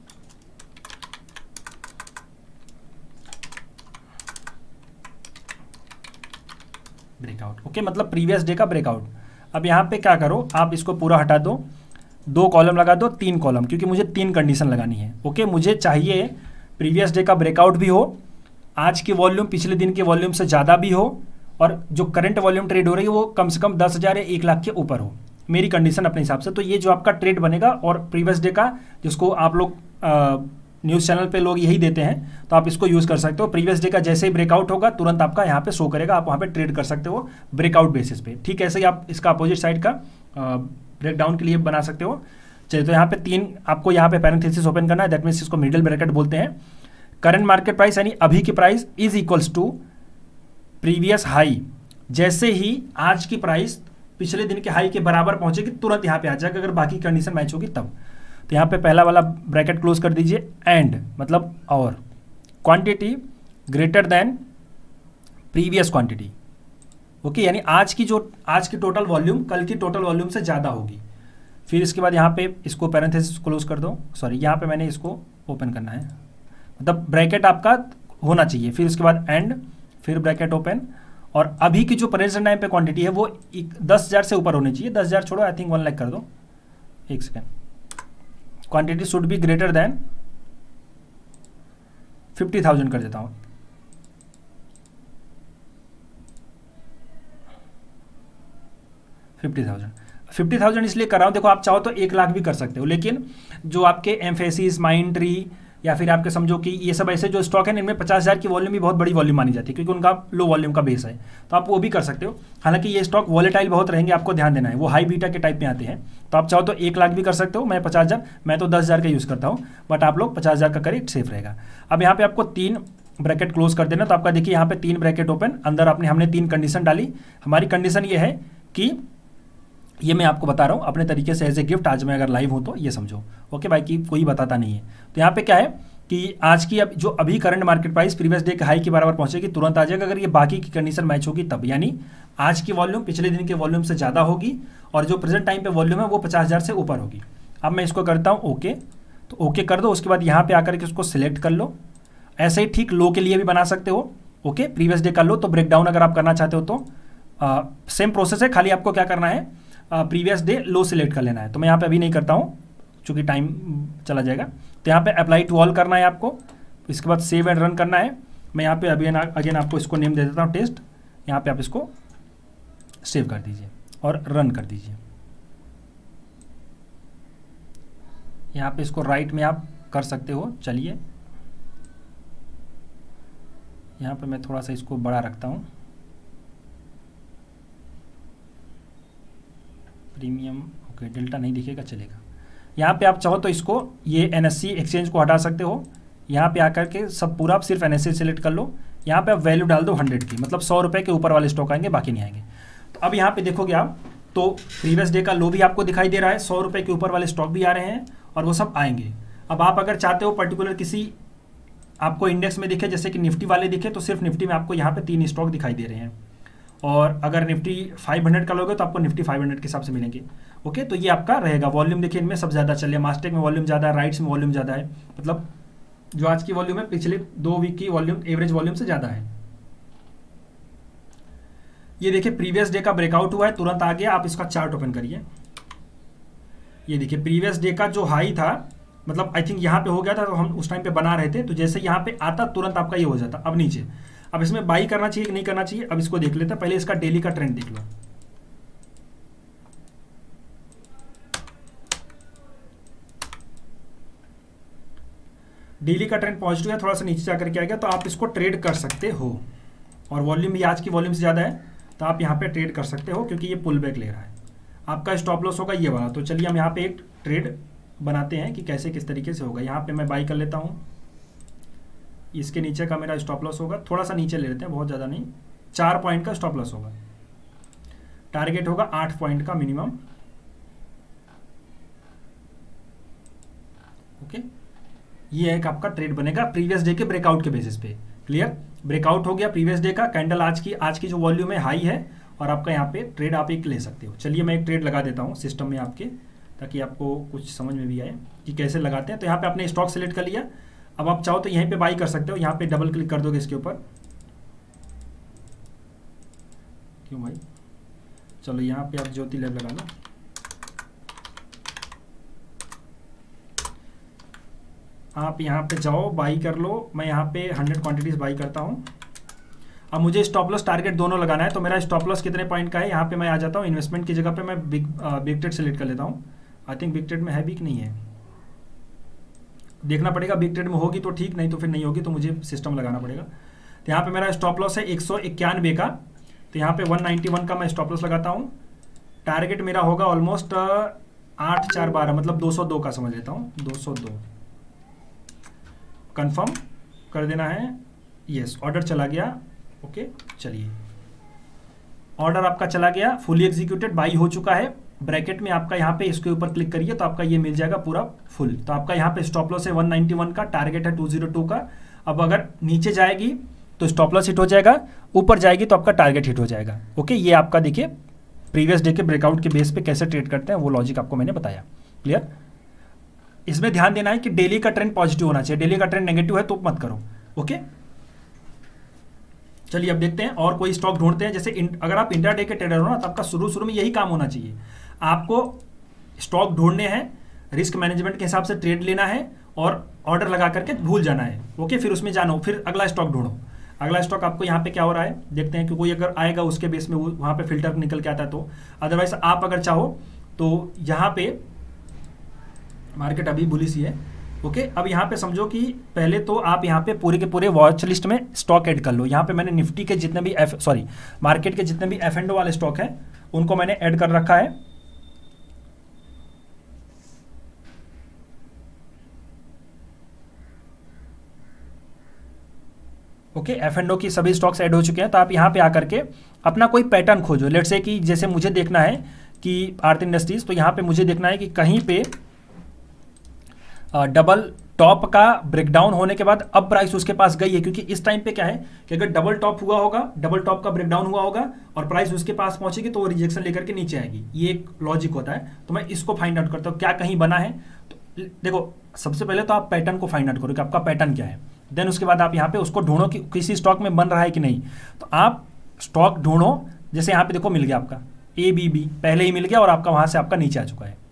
ब्रेकआउट। ओके, मतलब प्रीवियस डे का ब्रेकआउट। अब यहाँ पे क्या करो, आप इसको पूरा हटा दो, दो कॉलम लगा दो, तीन कॉलम, क्योंकि मुझे तीन कंडीशन लगानी है। ओके, मुझे चाहिए प्रीवियस डे का ब्रेकआउट भी हो, आज की वॉल्यूम पिछले दिन के वॉल्यूम से ज़्यादा भी हो, और जो करंट वॉल्यूम ट्रेड हो रही है वो कम से कम दस हज़ार या एक लाख के ऊपर हो, मेरी कंडीशन अपने हिसाब से। तो ये जो आपका ट्रेड बनेगा, और प्रीवियस डे का जिसको आप लोग न्यूज़ चैनल पे लोग यही देते हैं, तो आप इसको यूज़ कर सकते हो। प्रीवियस डे का जैसे ही ब्रेकआउट होगा तुरंत आपका यहाँ पे शो करेगा, आप वहाँ पे ट्रेड कर सकते हो ब्रेकआउट बेसिस पे। ठीक है, ऐसे ही आप इसका अपोजिट साइड का ब्रेक डाउन के लिए बना सकते हो। चलिए, तो यहाँ पे तीन आपको यहाँ पे पैरेंथेसिस ओपन करना है, दैट मीन्स इसको मिडिल ब्रैकेट बोलते हैं। करंट मार्केट प्राइस यानी अभी की price is equals to previous high, जैसे ही आज की प्राइस पिछले दिन के हाई के बराबर पहुंचेगी तुरंत यहाँ पे आ जाएगा, अगर बाकी कंडीशन मैच होगी तब। तो यहाँ पे पहला वाला ब्रैकेट क्लोज कर दीजिए, एंड मतलब और quantity greater than previous quantity. Okay, यानी आज की जो आज की टोटल वॉल्यूम कल की टोटल वॉल्यूम से ज़्यादा होगी। फिर इसके बाद यहाँ पे इसको पैरेंथेसिस क्लोज कर दो, सॉरी यहाँ पे मैंने इसको ओपन करना है, मतलब ब्रैकेट आपका होना चाहिए। फिर इसके बाद एंड, फिर ब्रैकेट ओपन, और अभी की जो प्रेजेंट टाइम पे क्वांटिटी है वो दस हज़ार से ऊपर होनी चाहिए। दस हज़ार छोड़ो, आई थिंक वन लाख कर दो, एक second. Quantity should be greater than fifty thousand कर देता हूँ। फिफ्टी थाउजेंड फिफ्टी थाउजेंड इसलिए कर रहा हूँ, देखो आप चाहो तो एक लाख भी कर सकते हो, लेकिन जो आपके एम्फेसिस, माइंड ट्री, या फिर आपके समझो कि ये सब ऐसे जो स्टॉक है इनमें पचास हज़ार की वॉल्यूम भी बहुत बड़ी वॉल्यूम मानी जाती है, क्योंकि उनका लो वॉल्यूम का बेस है, तो आप वो भी कर सकते हो। हालांकि ये स्टॉक वॉलेटाइल बहुत रहेंगे, आपको ध्यान देना है, वो हाई बीटा के टाइप में आते हैं। तो आप चाहो तो एक लाख भी कर सकते हो, मैं पचास हज़ार मैं तो दस हज़ार का यूज़ करता हूँ, बट आप लोग पचास हज़ार का करें, सेफ रहेगा। अब यहाँ पे आपको तीन ब्रैकेट क्लोज कर देना, तो आपका देखिए यहाँ पे तीन ब्रैकेट ओपन, अंदर आपने हमने तीन कंडीशन डाली। हमारी कंडीशन ये है कि ये मैं आपको बता रहा हूँ अपने तरीके से एज ए गिफ्ट, आज मैं अगर लाइव हूँ तो ये समझो। ओके भाई, कि कोई बताता नहीं है। तो यहाँ पे क्या है कि आज की अब जो अभी current market price previous day के हाई के बराबर पहुंचेगी, तुरंत आ जाएगा अगर ये बाकी की कंडीशन मैच होगी तब, यानी आज की वॉल्यूम पिछले दिन के वॉल्यूम से ज़्यादा होगी, और जो प्रेजेंट टाइम पे वॉल्यूम है वो पचास हज़ार से ऊपर होगी। अब मैं इसको करता हूँ ओके, तो ओके कर दो। उसके बाद यहाँ पे आकर के उसको सिलेक्ट कर लो। ऐसे ही ठीक लो के लिए भी बना सकते हो। ओके, प्रीवियस डे का लो, तो ब्रेकडाउन अगर आप करना चाहते हो तो सेम प्रोसेस है, खाली आपको क्या करना है, प्रीवियस डे लो सिलेक्ट कर लेना है। तो मैं यहाँ पे अभी नहीं करता हूँ चूँकि टाइम चला जाएगा। तो यहाँ पे अप्लाई टू ऑल करना है आपको, इसके बाद सेव एंड रन करना है। मैं यहाँ पे अभी अगेन आपको इसको नेम दे देता हूँ टेस्ट। यहाँ पे आप इसको सेव कर दीजिए और रन कर दीजिए। यहाँ पे इसको राइट में आप कर सकते हो। चलिए यहाँ पे मैं थोड़ा सा इसको बड़ा रखता हूँ, प्रीमियम। ओके, डेल्टा नहीं दिखेगा, चलेगा। यहाँ पे आप चाहो तो इसको ये एनएससी एक्सचेंज को हटा सकते हो। यहाँ पे आकर के सब पूरा आप सिर्फ एनएससी सेलेक्ट कर लो। यहाँ पे आप वैल्यू डाल दो हंड्रेड की, मतलब सौ रुपये के ऊपर वाले स्टॉक आएंगे, बाकी नहीं आएंगे। तो अब यहाँ पे देखोगे आप तो प्रीवियस डे का लो भी आपको दिखाई दे रहा है, सौ रुपये के ऊपर वाले स्टॉक भी आ रहे हैं और वो सब आएंगे। अब आप अगर चाहते हो पर्टिकुलर किसी आपको इंडेक्स में दिखे, जैसे कि निफ्टी वाले दिखे, तो सिर्फ निफ्टी में आपको यहाँ पे तीन स्टॉक दिखाई दे रहे हैं। और अगर निफ्टी पाँच सौ का लोगे तो आपको निफ्टी पाँच सौ के हिसाब से मिलेंगे। ओके, तो ये आपका रहेगा। वॉल्यूम देखिए इनमें सब ज़्यादा चल रहा है, मास्टेक में वॉल्यूम ज़्यादा है, राइट्स में वॉल्यूम ज़्यादा है, मतलब जो आज की वॉल्यूम है पिछले दो वीक की वॉल्यूम एवरेज वॉल्यूम से ज़्यादा है। ये देखिए प्रीवियस डे का ब्रेकआउट हुआ है, तुरंत आ गया। आप इसका चार्ट ओपन करिए। ये देखिए प्रीवियस डे का जो हाई था, मतलब आई थिंक यहाँ पे हो गया था, तो हम उस टाइम पे बना रहे थे, तो जैसे यहाँ पे आता तुरंत आपका ये हो जाता। अब नीचे, अब इसमें बाई करना चाहिए कि नहीं करना चाहिए, अब इसको देख लेते हैं। पहले इसका डेली का ट्रेंड देख लो। डेली का ट्रेंड पॉजिटिव है, थोड़ा सा नीचे जाकर के आएगा तो आप इसको ट्रेड कर सकते हो। और वॉल्यूम भी आज की वॉल्यूम से ज़्यादा है, तो आप यहाँ पे ट्रेड कर सकते हो, क्योंकि ये पुल बैक ले रहा है। आपका स्टॉप लॉस होगा ये वाला। तो चलिए हम यहाँ पे एक ट्रेड बनाते हैं कि कैसे किस तरीके से होगा। यहाँ पे मैं बाई कर लेता हूँ। इसके नीचे का मेरा स्टॉप लॉस होगा, थोड़ा सा नीचे ले लेते हैं, बहुत ज़्यादा नहीं, चार पॉइंट का स्टॉप लॉस होगा। टारगेट होगा आठ पॉइंट का मिनिमम। ओके, ये एक आपका ट्रेड बनेगा प्रीवियस डे के ब्रेकआउट के बेसिस पे। क्लियर, ब्रेकआउट हो गया प्रीवियस डे का, कैंडल आज की आज की जो वॉल्यूम है हाई है और आपका यहाँ पे ट्रेड आप एक ले सकते हो। चलिए मैं एक ट्रेड लगा देता हूँ सिस्टम में आपके, ताकि आपको कुछ समझ में भी आए कि कैसे लगाते हैं। तो यहाँ पे आपने स्टॉक सेलेक्ट कर लिया, अब आप चाहो तो यहीं पे बाई कर सकते हो। यहाँ पे डबल क्लिक कर दोगे इसके ऊपर, क्यों भाई, चलो यहाँ पे आप ज्योति लैब लगा लो। आप यहाँ पे जाओ बाई कर लो, मैं यहाँ पे हंड्रेड क्वांटिटीज बाई करता हूँ। अब मुझे स्टॉप लॉस टारगेट दोनों लगाना है, तो मेरा स्टॉप लॉस कितने पॉइंट का है, यहाँ पे मैं आ जाता हूँ इन्वेस्टमेंट की जगह पे मैं बिग बिग ट्रेड सेलेक्ट कर लेता हूँ। आई थिंक बिग ट्रेड में है भी कि नहीं है, देखना पड़ेगा। बिग ट्रेड में होगी तो ठीक, नहीं तो फिर नहीं होगी, तो मुझे सिस्टम लगाना पड़ेगा। तो यहाँ पे मेरा स्टॉप लॉस है एक सौ इक्यानवे का, तो यहाँ पे वन नाइन्टी वन का मैं स्टॉप लॉस लगाता हूँ। टारगेट मेरा होगा ऑलमोस्ट आठ चार बारह, मतलब दो सौ दो का समझ लेता हूँ, दो सौ दो कंफर्म कर देना है। यस, ऑर्डर चला गया। ओके, चलिए ऑर्डर आपका चला गया, फुली एग्जीक्यूटेड, बाई हो चुका है। ब्रैकेट में आपका यहाँ पे इसके ऊपर क्लिक करिए तो आपका ये मिल जाएगा पूरा फुल। तो आपका यहाँ पे स्टॉप लॉस है वन नाइन्टी वन का, टारगेट है टू ज़ीरो टू का। अब अगर नीचे जाएगी तो स्टॉप लॉस हिट हो जाएगा, ऊपर जाएगी तो आपका टारगेट हिट हो जाएगा। ओके, ये आपका देखिए प्रीवियस डे के ब्रेकआउट के बेस पे कैसे ट्रेड करते हैं वो लॉजिक आपको मैंने बताया। क्लियर, इसमें ध्यान देना है कि डेली का ट्रेंड पॉजिटिव होना चाहिए, डेली का ट्रेंड नेगेटिव है तो मत करो। ओके, चलिए अब देखते हैं और कोई स्टॉक ढूंढते हैं। जैसे अगर आप इंट्राडे के ट्रेडर हो ना, तो आपका शुरू शुरू में यही काम होना चाहिए, आपको स्टॉक ढूंढने हैं, रिस्क मैनेजमेंट के हिसाब से ट्रेड लेना है और ऑर्डर लगा करके भूल जाना है। ओके, फिर उसमें जानो, फिर अगला स्टॉक ढूंढो। अगला स्टॉक आपको यहाँ पे क्या हो रहा है देखते हैं कि कोई अगर आएगा उसके बेस में वो वहाँ पे फिल्टर निकल के आता है तो। अदरवाइज आप अगर चाहो तो यहाँ पे मार्केट अभी बुलिश ही है। ओके, अब यहाँ पे समझो कि पहले तो आप यहाँ पे पूरे के पूरे वॉच लिस्ट में स्टॉक ऐड कर लो। यहाँ पे मैंने निफ्टी के जितने भी एफ सॉरी मार्केट के जितने भी एफ एंड ओ वाले स्टॉक हैं उनको मैंने ऐड कर रखा है। ओके, एफ एंड ओ की सभी स्टॉक्स ऐड हो चुके हैं। तो आप यहाँ पे आकर के अपना कोई पैटर्न खोजो। लेट्स से कि जैसे मुझे देखना है कि आरती इंडस्ट्रीज, तो यहाँ पे मुझे देखना है कि कहीं पे डबल टॉप का ब्रेकडाउन होने के बाद अब प्राइस उसके पास गई है, क्योंकि इस टाइम पे क्या है कि अगर डबल टॉप हुआ होगा, डबल टॉप का ब्रेकडाउन हुआ होगा और प्राइस उसके पास पहुंचेगी तो वो रिजेक्शन लेकर के नीचे आएगी। ये एक लॉजिक होता है। तो मैं इसको फाइंड आउट करता हूँ क्या कहीं बना है। तो देखो, सबसे पहले तो आप पैटर्न को फाइंड आउट करो कि आपका पैटर्न क्या है, देन उसके बाद आप यहाँ पे उसको ढूंढो कि किसी स्टॉक में बन रहा है कि नहीं। तो आप स्टॉक ढूंढो, जैसे यहाँ पे देखो मिल गया आपका ए बी बी, पहले ही मिल गया और आपका वहां से आपका नीचे आ चुका है।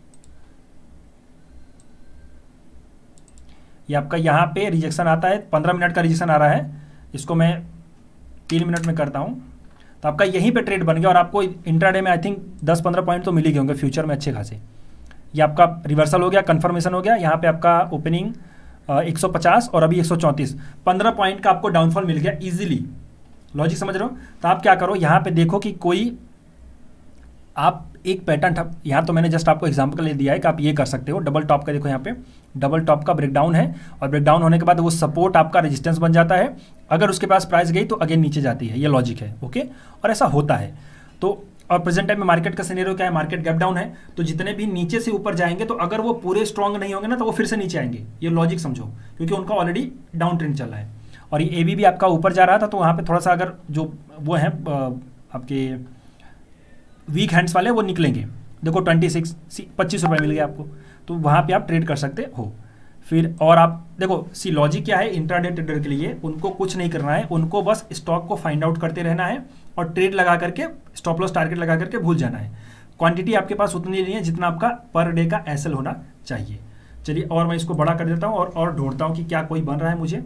ये आपका यहाँ पे रिजेक्शन आता है, पंद्रह मिनट का रिजेक्शन आ रहा है, इसको मैं तीन मिनट में करता हूँ। तो आपका यहीं पे ट्रेड बन गया और आपको इंट्राडे में आई थिंक दस पंद्रह पॉइंट तो मिल ही गए होंगे फ्यूचर में अच्छे खासे। ये आपका रिवर्सल हो गया, कंफर्मेशन हो गया। यहाँ पे आपका ओपनिंग एक सौ पचास और अभी एक सौ चौंतीस, पंद्रह पॉइंट का आपको डाउनफॉल मिल गया इजीली। लॉजिक समझ रहे हो? तो आप क्या करो, यहाँ पे देखो कि कोई आप एक पैटर्न, यहाँ तो मैंने जस्ट आपको एग्जांपल के लिए दिया है कि आप ये कर सकते हो। डबल टॉप का देखो, यहाँ पे डबल टॉप का ब्रेकडाउन है और ब्रेकडाउन होने के बाद वो सपोर्ट आपका रेजिस्टेंस बन जाता है। अगर उसके पास प्राइस गई तो अगेन नीचे जाती है, ये लॉजिक है। ओके, और ऐसा होता है। तो और प्रेजेंट टाइम में मार्केट का सिनेरियो क्या है, मार्केट गैप डाउन है, तो जितने भी नीचे से ऊपर जाएंगे तो अगर वो पूरे स्ट्रांग नहीं होंगे ना तो वो फिर से नीचे आएंगे। ये लॉजिक समझो, क्योंकि उनका ऑलरेडी डाउन ट्रेंड चल रहा है। और ये ए बी भी आपका ऊपर जा रहा था, तो वहाँ पे थोड़ा सा अगर जो वो है आपके वीक हैंड्स वाले वो निकलेंगे। देखो ट्वेंटी सिक्स पच्चीस रुपये मिल गया आपको, तो वहाँ पे आप ट्रेड कर सकते हो। फिर और आप देखो सी लॉजिक क्या है इंट्राडे ट्रेडर के लिए, उनको कुछ नहीं करना है, उनको बस स्टॉक को फाइंड आउट करते रहना है और ट्रेड लगा करके स्टॉप लॉस टारगेट लगा करके भूल जाना है। क्वांटिटी आपके पास उतनी नहीं है जितना आपका पर डे का एसएल होना चाहिए। चलिए और मैं इसको बड़ा कर देता हूँ और और ढूंढता हूँ कि क्या कोई बन रहा है मुझे।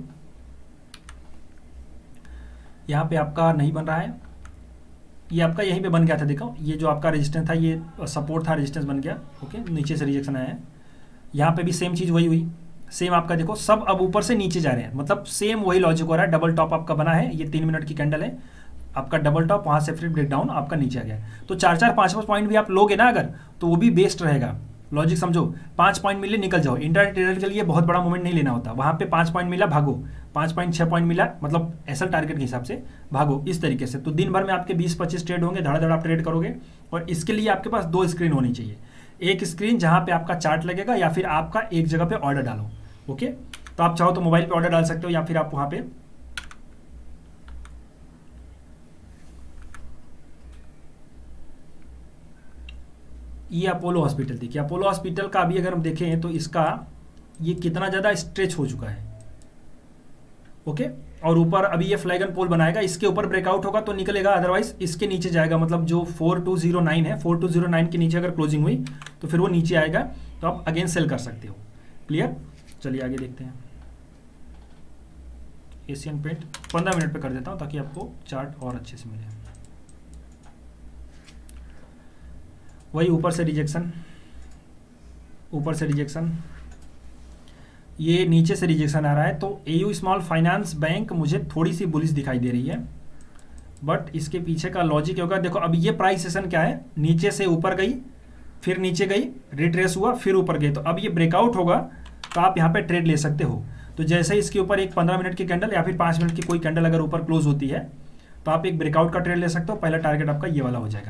यहाँ पे आपका नहीं बन रहा है, ये आपका यहीं पे बन गया था। देखो ये जो आपका रेजिस्टेंस था, ये सपोर्ट था, रेजिस्टेंस बन गया। ओके, नीचे से रिजेक्शन आया है। यहाँ पे भी सेम चीज़ वही हुई, सेम आपका देखो सब अब ऊपर से नीचे जा रहे हैं, मतलब सेम वही लॉजिक हो रहा है। डबल टॉप आपका बना है, ये तीन मिनट की कैंडल है, आपका डबल टॉप, वहाँ से फिर ब्रेकडाउन आपका नीचे आ गया। तो चार चार पाँच पाँच पॉइंट भी आप लोगे ना अगर, तो वो भी बेस्ट रहेगा। लॉजिक समझो, पाँच पॉइंट मिले निकल जाओ। इंट्राडे ट्रेडर के लिए बहुत बड़ा मूवमेंट नहीं लेना होता, वहाँ पे पाँच पॉइंट मिला भागो, पाँच पॉइंट छः पॉइंट मिला मतलब एसएल टारगेट के हिसाब से भागो, इस तरीके से। तो दिन भर में आपके बीस पच्चीस ट्रेड होंगे, धड़ा धड़ा आप ट्रेड करोगे। और इसके लिए आपके पास दो स्क्रीन होनी चाहिए, एक स्क्रीन जहाँ पे आपका चार्ट लगेगा या फिर आपका एक जगह पे ऑर्डर डालो। ओके, तो आप चाहो तो मोबाइल पे ऑर्डर डाल सकते हो या फिर आप वहाँ पे ये अपोलो हॉस्पिटल देखिए, अपोलो हॉस्पिटल का अभी अगर हम देखें तो इसका ये कितना ज़्यादा स्ट्रेच हो चुका है, ओके। और ऊपर अभी ये फ्लैग एंड पोल बनाएगा, इसके ऊपर ब्रेकआउट होगा तो निकलेगा, अदरवाइज इसके नीचे जाएगा। मतलब जो फोर टू जीरो नाइन है, फोर टू जीरो नाइन के नीचे अगर क्लोजिंग हुई तो फिर वो नीचे आएगा, तो आप अगेन सेल कर सकते हो। क्लियर, चलिए आगे देखते हैं। एशियन पेंट पंद्रह मिनट पे कर देता हूँ ताकि आपको चार्ट और अच्छे से मिले। वही ऊपर से रिजेक्शन, ऊपर से रिजेक्शन, ये नीचे से रिजेक्शन आ रहा है। तो एयू स्मॉल फाइनेंस बैंक मुझे थोड़ी सी बुलिश दिखाई दे रही है, बट इसके पीछे का लॉजिक होगा। देखो अभी ये प्राइस सेशन क्या है, नीचे से ऊपर गई, फिर नीचे गई, रिट्रेस हुआ, फिर ऊपर गई। तो अब ये ब्रेकआउट होगा तो आप यहाँ पे ट्रेड ले सकते हो। तो जैसे ही इसके ऊपर एक पंद्रह मिनट की कैंडल या फिर पाँच मिनट की कोई कैंडल अगर ऊपर क्लोज होती है तो आप एक ब्रेकआउट का ट्रेड ले सकते हो। पहला टारगेट आपका ये वाला हो जाएगा।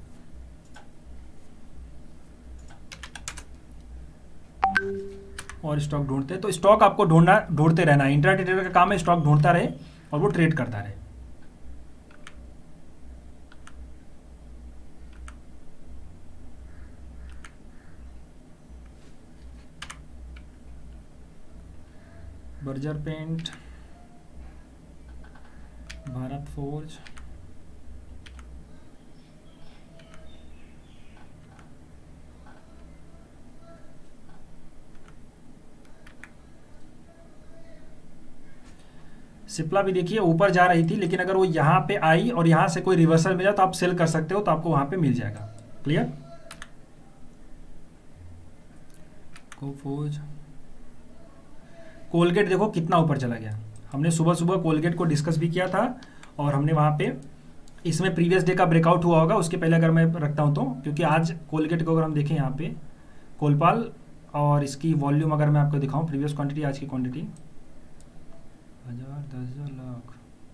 और स्टॉक ढूंढते हैं, तो स्टॉक आपको ढूंढना ढूंढते रहना है। इंट्राडे ट्रेडर का काम है स्टॉक ढूंढता रहे और वो ट्रेड करता रहे। Berger paint, Bharat forge, Cipla भी देखिए ऊपर जा रही थी, लेकिन अगर वो यहाँ पे आई और यहाँ से कोई रिवर्सल मिला तो आप सेल कर सकते हो, तो आपको वहाँ पे मिल जाएगा। क्लियर, कोफोज, कोलगेट देखो कितना ऊपर चला गया। हमने सुबह सुबह कोलगेट को डिस्कस भी किया था और हमने वहाँ पे इसमें प्रीवियस डे का ब्रेकआउट हुआ होगा, उसके पहले अगर मैं रखता हूँ तो, क्योंकि आज कोलगेट को अगर हम देखें यहाँ पे कोलपाल और इसकी वॉल्यूम अगर मैं आपको दिखाऊँ, प्रीवियस क्वांटिटी आज की क्वांटिटी हजार दस हजार लाख,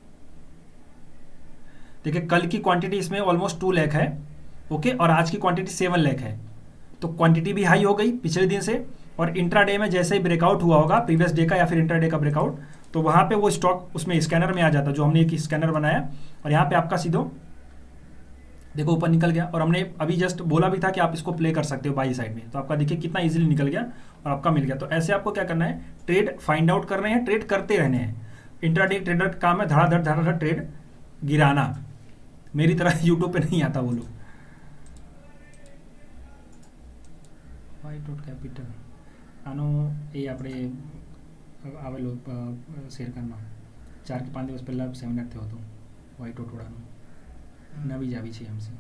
देखिए कल की क्वांटिटी इसमें ऑलमोस्ट टू लाख है, ओके, और आज की क्वांटिटी सेवन लाख है। तो क्वांटिटी भी हाई हो गई पिछले दिन से, और इंट्राडे में जैसे ही ब्रेकआउट हुआ होगा प्रीवियस डे का या फिर इंट्राडे का ब्रेकआउट, तो वहां पे वो स्टॉक उसमें स्कैनर में आ जाता, जो हमने एक स्कैनर बनाया और यहाँ पे आपका सीधो देखो ऊपर निकल गया। और हमने अभी जस्ट बोला भी था कि आप इसको प्ले कर सकते हो बाई साइड में, तो आपका देखिए कितना इजीली निकल गया और आपका मिल गया। तो ऐसे आपको क्या करना है, ट्रेड फाइंड आउट करने हैं, ट्रेड करते रहने हैं। इंट्राडे ट्रेडर का काम है धड़ाधड़ धड़ाधड़ ट्रेड गिराना, मेरी तरह यूट्यूब पे नहीं आता वो लोग। व्हाइट आउट कैपिटल આનો એ આપણે આવેલો શેર કારમાં ચાર કે પાંચ દિવસ પહેલાં સેમિનાર થયો હતો વ્હાઇટ ઓટોડાનો, નવી જ આવી છે એમસી।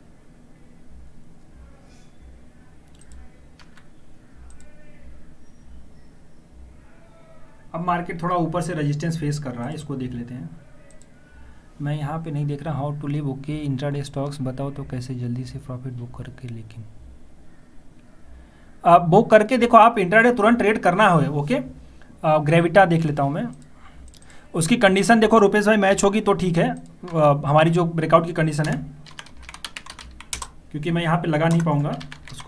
अब मार्केट थोड़ा ऊपर से रेजिस्टेंस फेस कर रहा है, इसको देख लेते हैं। मैं यहाँ पे नहीं देख रहा how to live, okay intraday stocks बताओ तो कैसे जल्दी से प्रॉफिट बुक करके, लेकिन आप बुक करके देखो, आप इंट्राडे तुरंत ट्रेड करना हो, ओके। ग्रेविटा देख लेता हूँ मैं, उसकी कंडीशन देखो रुपेश भाई मैच होगी तो ठीक है, आ, हमारी जो ब्रेकआउट की कंडीशन है, क्योंकि मैं यहाँ पे लगा नहीं पाऊंगा उसको।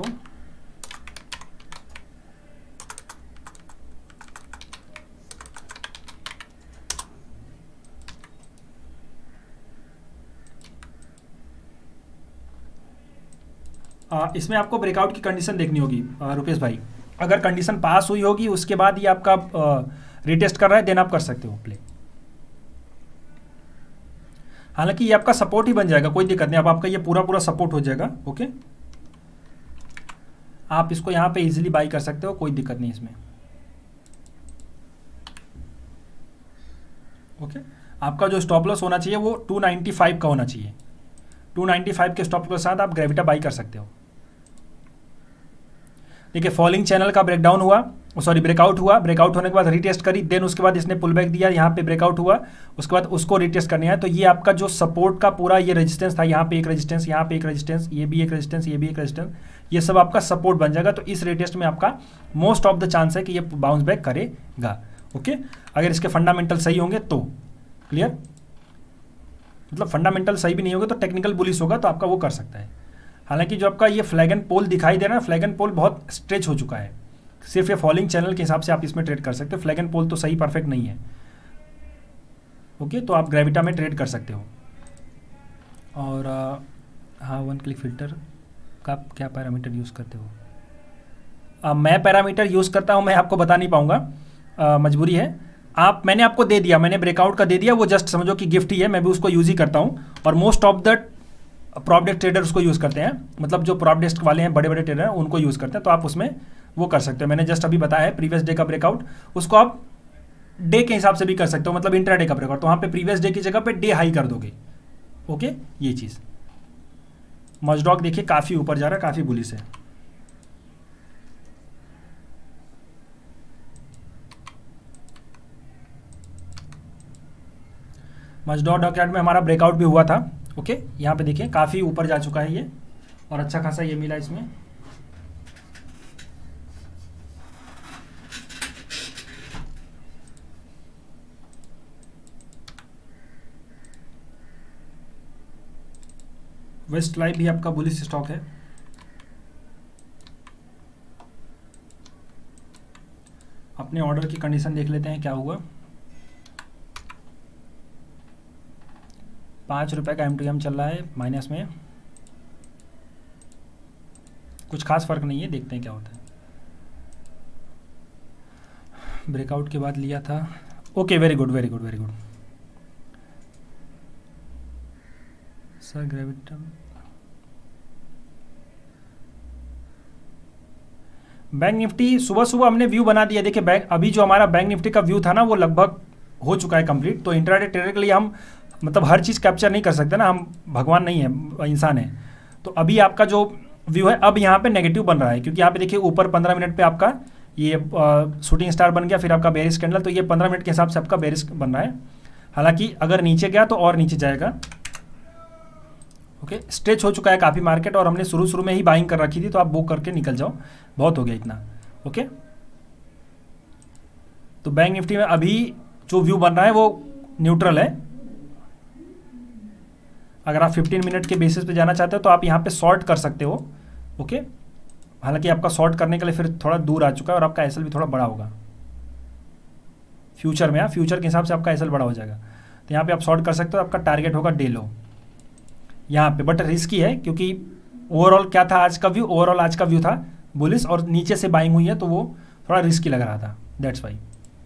आ, इसमें आपको ब्रेकआउट की कंडीशन देखनी होगी रुपेश भाई। अगर कंडीशन पास हुई होगी उसके बाद ये आपका रिटेस्ट कर रहा है, देन आप कर सकते हो प्ले। हालांकि ये आपका सपोर्ट ही बन जाएगा, कोई दिक्कत नहीं, अब आपका ये पूरा पूरा सपोर्ट हो जाएगा, ओके। आप इसको यहाँ पे इजीली बाई कर सकते हो, कोई दिक्कत नहीं इसमें, ओके। आपका जो स्टॉप लॉस होना चाहिए वो टू नाइन्टी फाइव का होना चाहिए, टू नाइन्टी फाइव के स्टॉप लॉस के साथ आप ग्रेविटा बाई कर सकते हो। देखिए फॉलिंग चैनल का ब्रेकडाउन हुआ, सॉरी ब्रेकआउट हुआ, ब्रेकआउट होने के बाद रिटेस्ट करी, देन उसके बाद इसने पुल बैक दिया, यहाँ पे ब्रेकआउट हुआ, उसके बाद उसको रिटेस्ट करनी है। तो ये आपका जो सपोर्ट का पूरा ये रेजिस्टेंस था, यहाँ पे एक रेजिस्टेंस, यहाँ पे एक रेजिस्टेंस, ये भी एक रेजिस्टेंस, ये भी एक रेजिस्टेंस, ये सब आपका सपोर्ट बन जाएगा। तो इस रिटेस्ट में आपका मोस्ट ऑफ द चांस है कि ये बाउंस बैक करेगा, ओके, अगर इसके फंडामेंटल सही होंगे तो। क्लियर, मतलब फंडामेंटल सही भी नहीं होगा तो टेक्निकल बुलिश होगा तो आपका वो कर सकता है। हालांकि जो आपका ये फ्लैग एंड पोल दिखाई दे रहा है, फ्लैग एंड पोल बहुत स्ट्रेच हो चुका है, सिर्फ ये फॉलिंग चैनल के हिसाब से आप इसमें ट्रेड कर सकते हो। फ्लैग एंड पोल तो सही परफेक्ट नहीं है। ओके, तो आप ग्रेविटा में ट्रेड कर सकते हो। और आ, हाँ, वन क्लिक फिल्टर का आप क्या पैरामीटर यूज़ करते हो? आ, मैं पैरामीटर यूज़ करता हूँ, मैं आपको बता नहीं पाऊँगा, मजबूरी है। आप मैंने आपको दे दिया, मैंने ब्रेकआउट का दे दिया, वो जस्ट समझो कि गिफ्ट ही है, मैं भी उसको यूज़ ही करता हूँ। और most of the prop desk trader उसको यूज़ करते हैं, मतलब जो प्रॉप डेस्क वाले हैं, बड़े बड़े ट्रेडर हैं, उनको यूज़ करते हैं। तो आप उसमें वो कर सकते हो। मैंने जस्ट अभी बताया है प्रीवियस डे का ब्रेकआउट, उसको आप डे के हिसाब से भी कर सकते हो, मतलब इंट्रा डे का ब्रेकआउट। तो वहाँ पे प्रीवियस डे की जगह पे डे हाई कर दोगे। ओके, ये चीज़। मजडॉग देखिए काफ़ी ऊपर जा रहा है, काफ़ी बुलिश है। मजडॉग डॉकयार्ड में हमारा ब्रेकआउट भी हुआ था। ओके, यहाँ पे देखिए काफ़ी ऊपर जा चुका है ये, और अच्छा खासा ये मिला इसमें। वेस्ट लाइफ भी आपका बुलिश स्टॉक है। अपने ऑर्डर की कंडीशन देख लेते हैं क्या हुआ। पाँच रुपए का एम टू एम चल रहा है माइनस में, कुछ खास फर्क नहीं है, देखते हैं क्या होता है। ब्रेकआउट के बाद लिया था। Okay, very good very good very good sir. ग्रेविटम बैंक निफ्टी सुबह सुबह हमने व्यू बना दिया। देखिए बैंक, अभी जो हमारा बैंक निफ्टी का व्यू था ना, वो लगभग हो चुका है कंप्लीट। तो इंट्राडे ट्रेडर के लिए हम मतलब हर चीज़ कैप्चर नहीं कर सकते ना, हम भगवान नहीं है, इंसान है। तो अभी आपका जो व्यू है, अब यहाँ पे नेगेटिव बन रहा है, क्योंकि यहाँ पे देखिए ऊपर पंद्रह मिनट पे आपका ये शूटिंग स्टार बन गया, फिर आपका बेरिश कैंडल। तो ये पंद्रह मिनट के हिसाब से आपका बेरिश बन रहा है। हालांकि अगर नीचे गया तो और नीचे जाएगा। ओके, स्ट्रेच हो चुका है काफ़ी मार्केट, और हमने शुरू शुरू में ही बाइंग कर रखी थी, तो आप बुक करके निकल जाओ, बहुत हो गया इतना। ओके, तो बैंक निफ्टी में अभी जो व्यू बन रहा है वो न्यूट्रल है। अगर आप पंद्रह मिनट के बेसिस पे जाना चाहते हो तो आप यहाँ पे शॉर्ट कर सकते हो। ओके, हालांकि आपका शॉर्ट करने के लिए फिर थोड़ा दूर आ चुका है, और आपका एसएल भी थोड़ा बड़ा होगा फ्यूचर में। फ्यूचर के हिसाब से आपका एसएल बड़ा हो जाएगा, तो यहाँ पे आप शॉर्ट कर सकते हो। आपका टारगेट होगा डे लो यहाँ पे, बट रिस्की है, क्योंकि ओवरऑल क्या था आज का व्यू, ओवरऑल आज का व्यू था बुलिश, और नीचे से बाइंग हुई है, तो वो थोड़ा रिस्की लग रहा था, दैट्स वाई।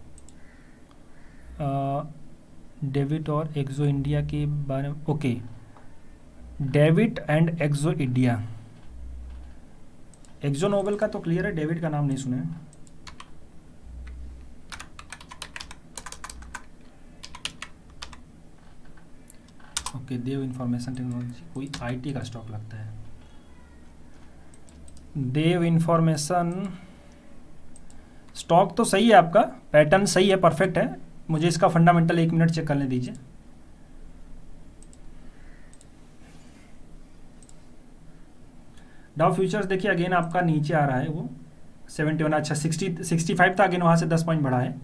डेविड और एक्सो इंडिया के बारे में, okay, David and Akzo India. Akzo Nobel का तो क्लियर है, डेविड का नाम नहीं सुने। ओके, देव इंफॉर्मेशन टेक्नोलॉजी, कोई आईटी का स्टॉक लगता है। देव इंफॉर्मेशन स्टॉक तो सही है, आपका पैटर्न सही है, परफेक्ट है। मुझे इसका फंडामेंटल एक मिनट चेक करने दीजिए। डाउ फ्यूचर्स देखिए अगेन आपका नीचे आ रहा है, वो सेवेंटी वन, अच्छा सिक्सटी सिक्सटी फाइव था, अगेन वहाँ से दस पॉइंट बढ़ा है।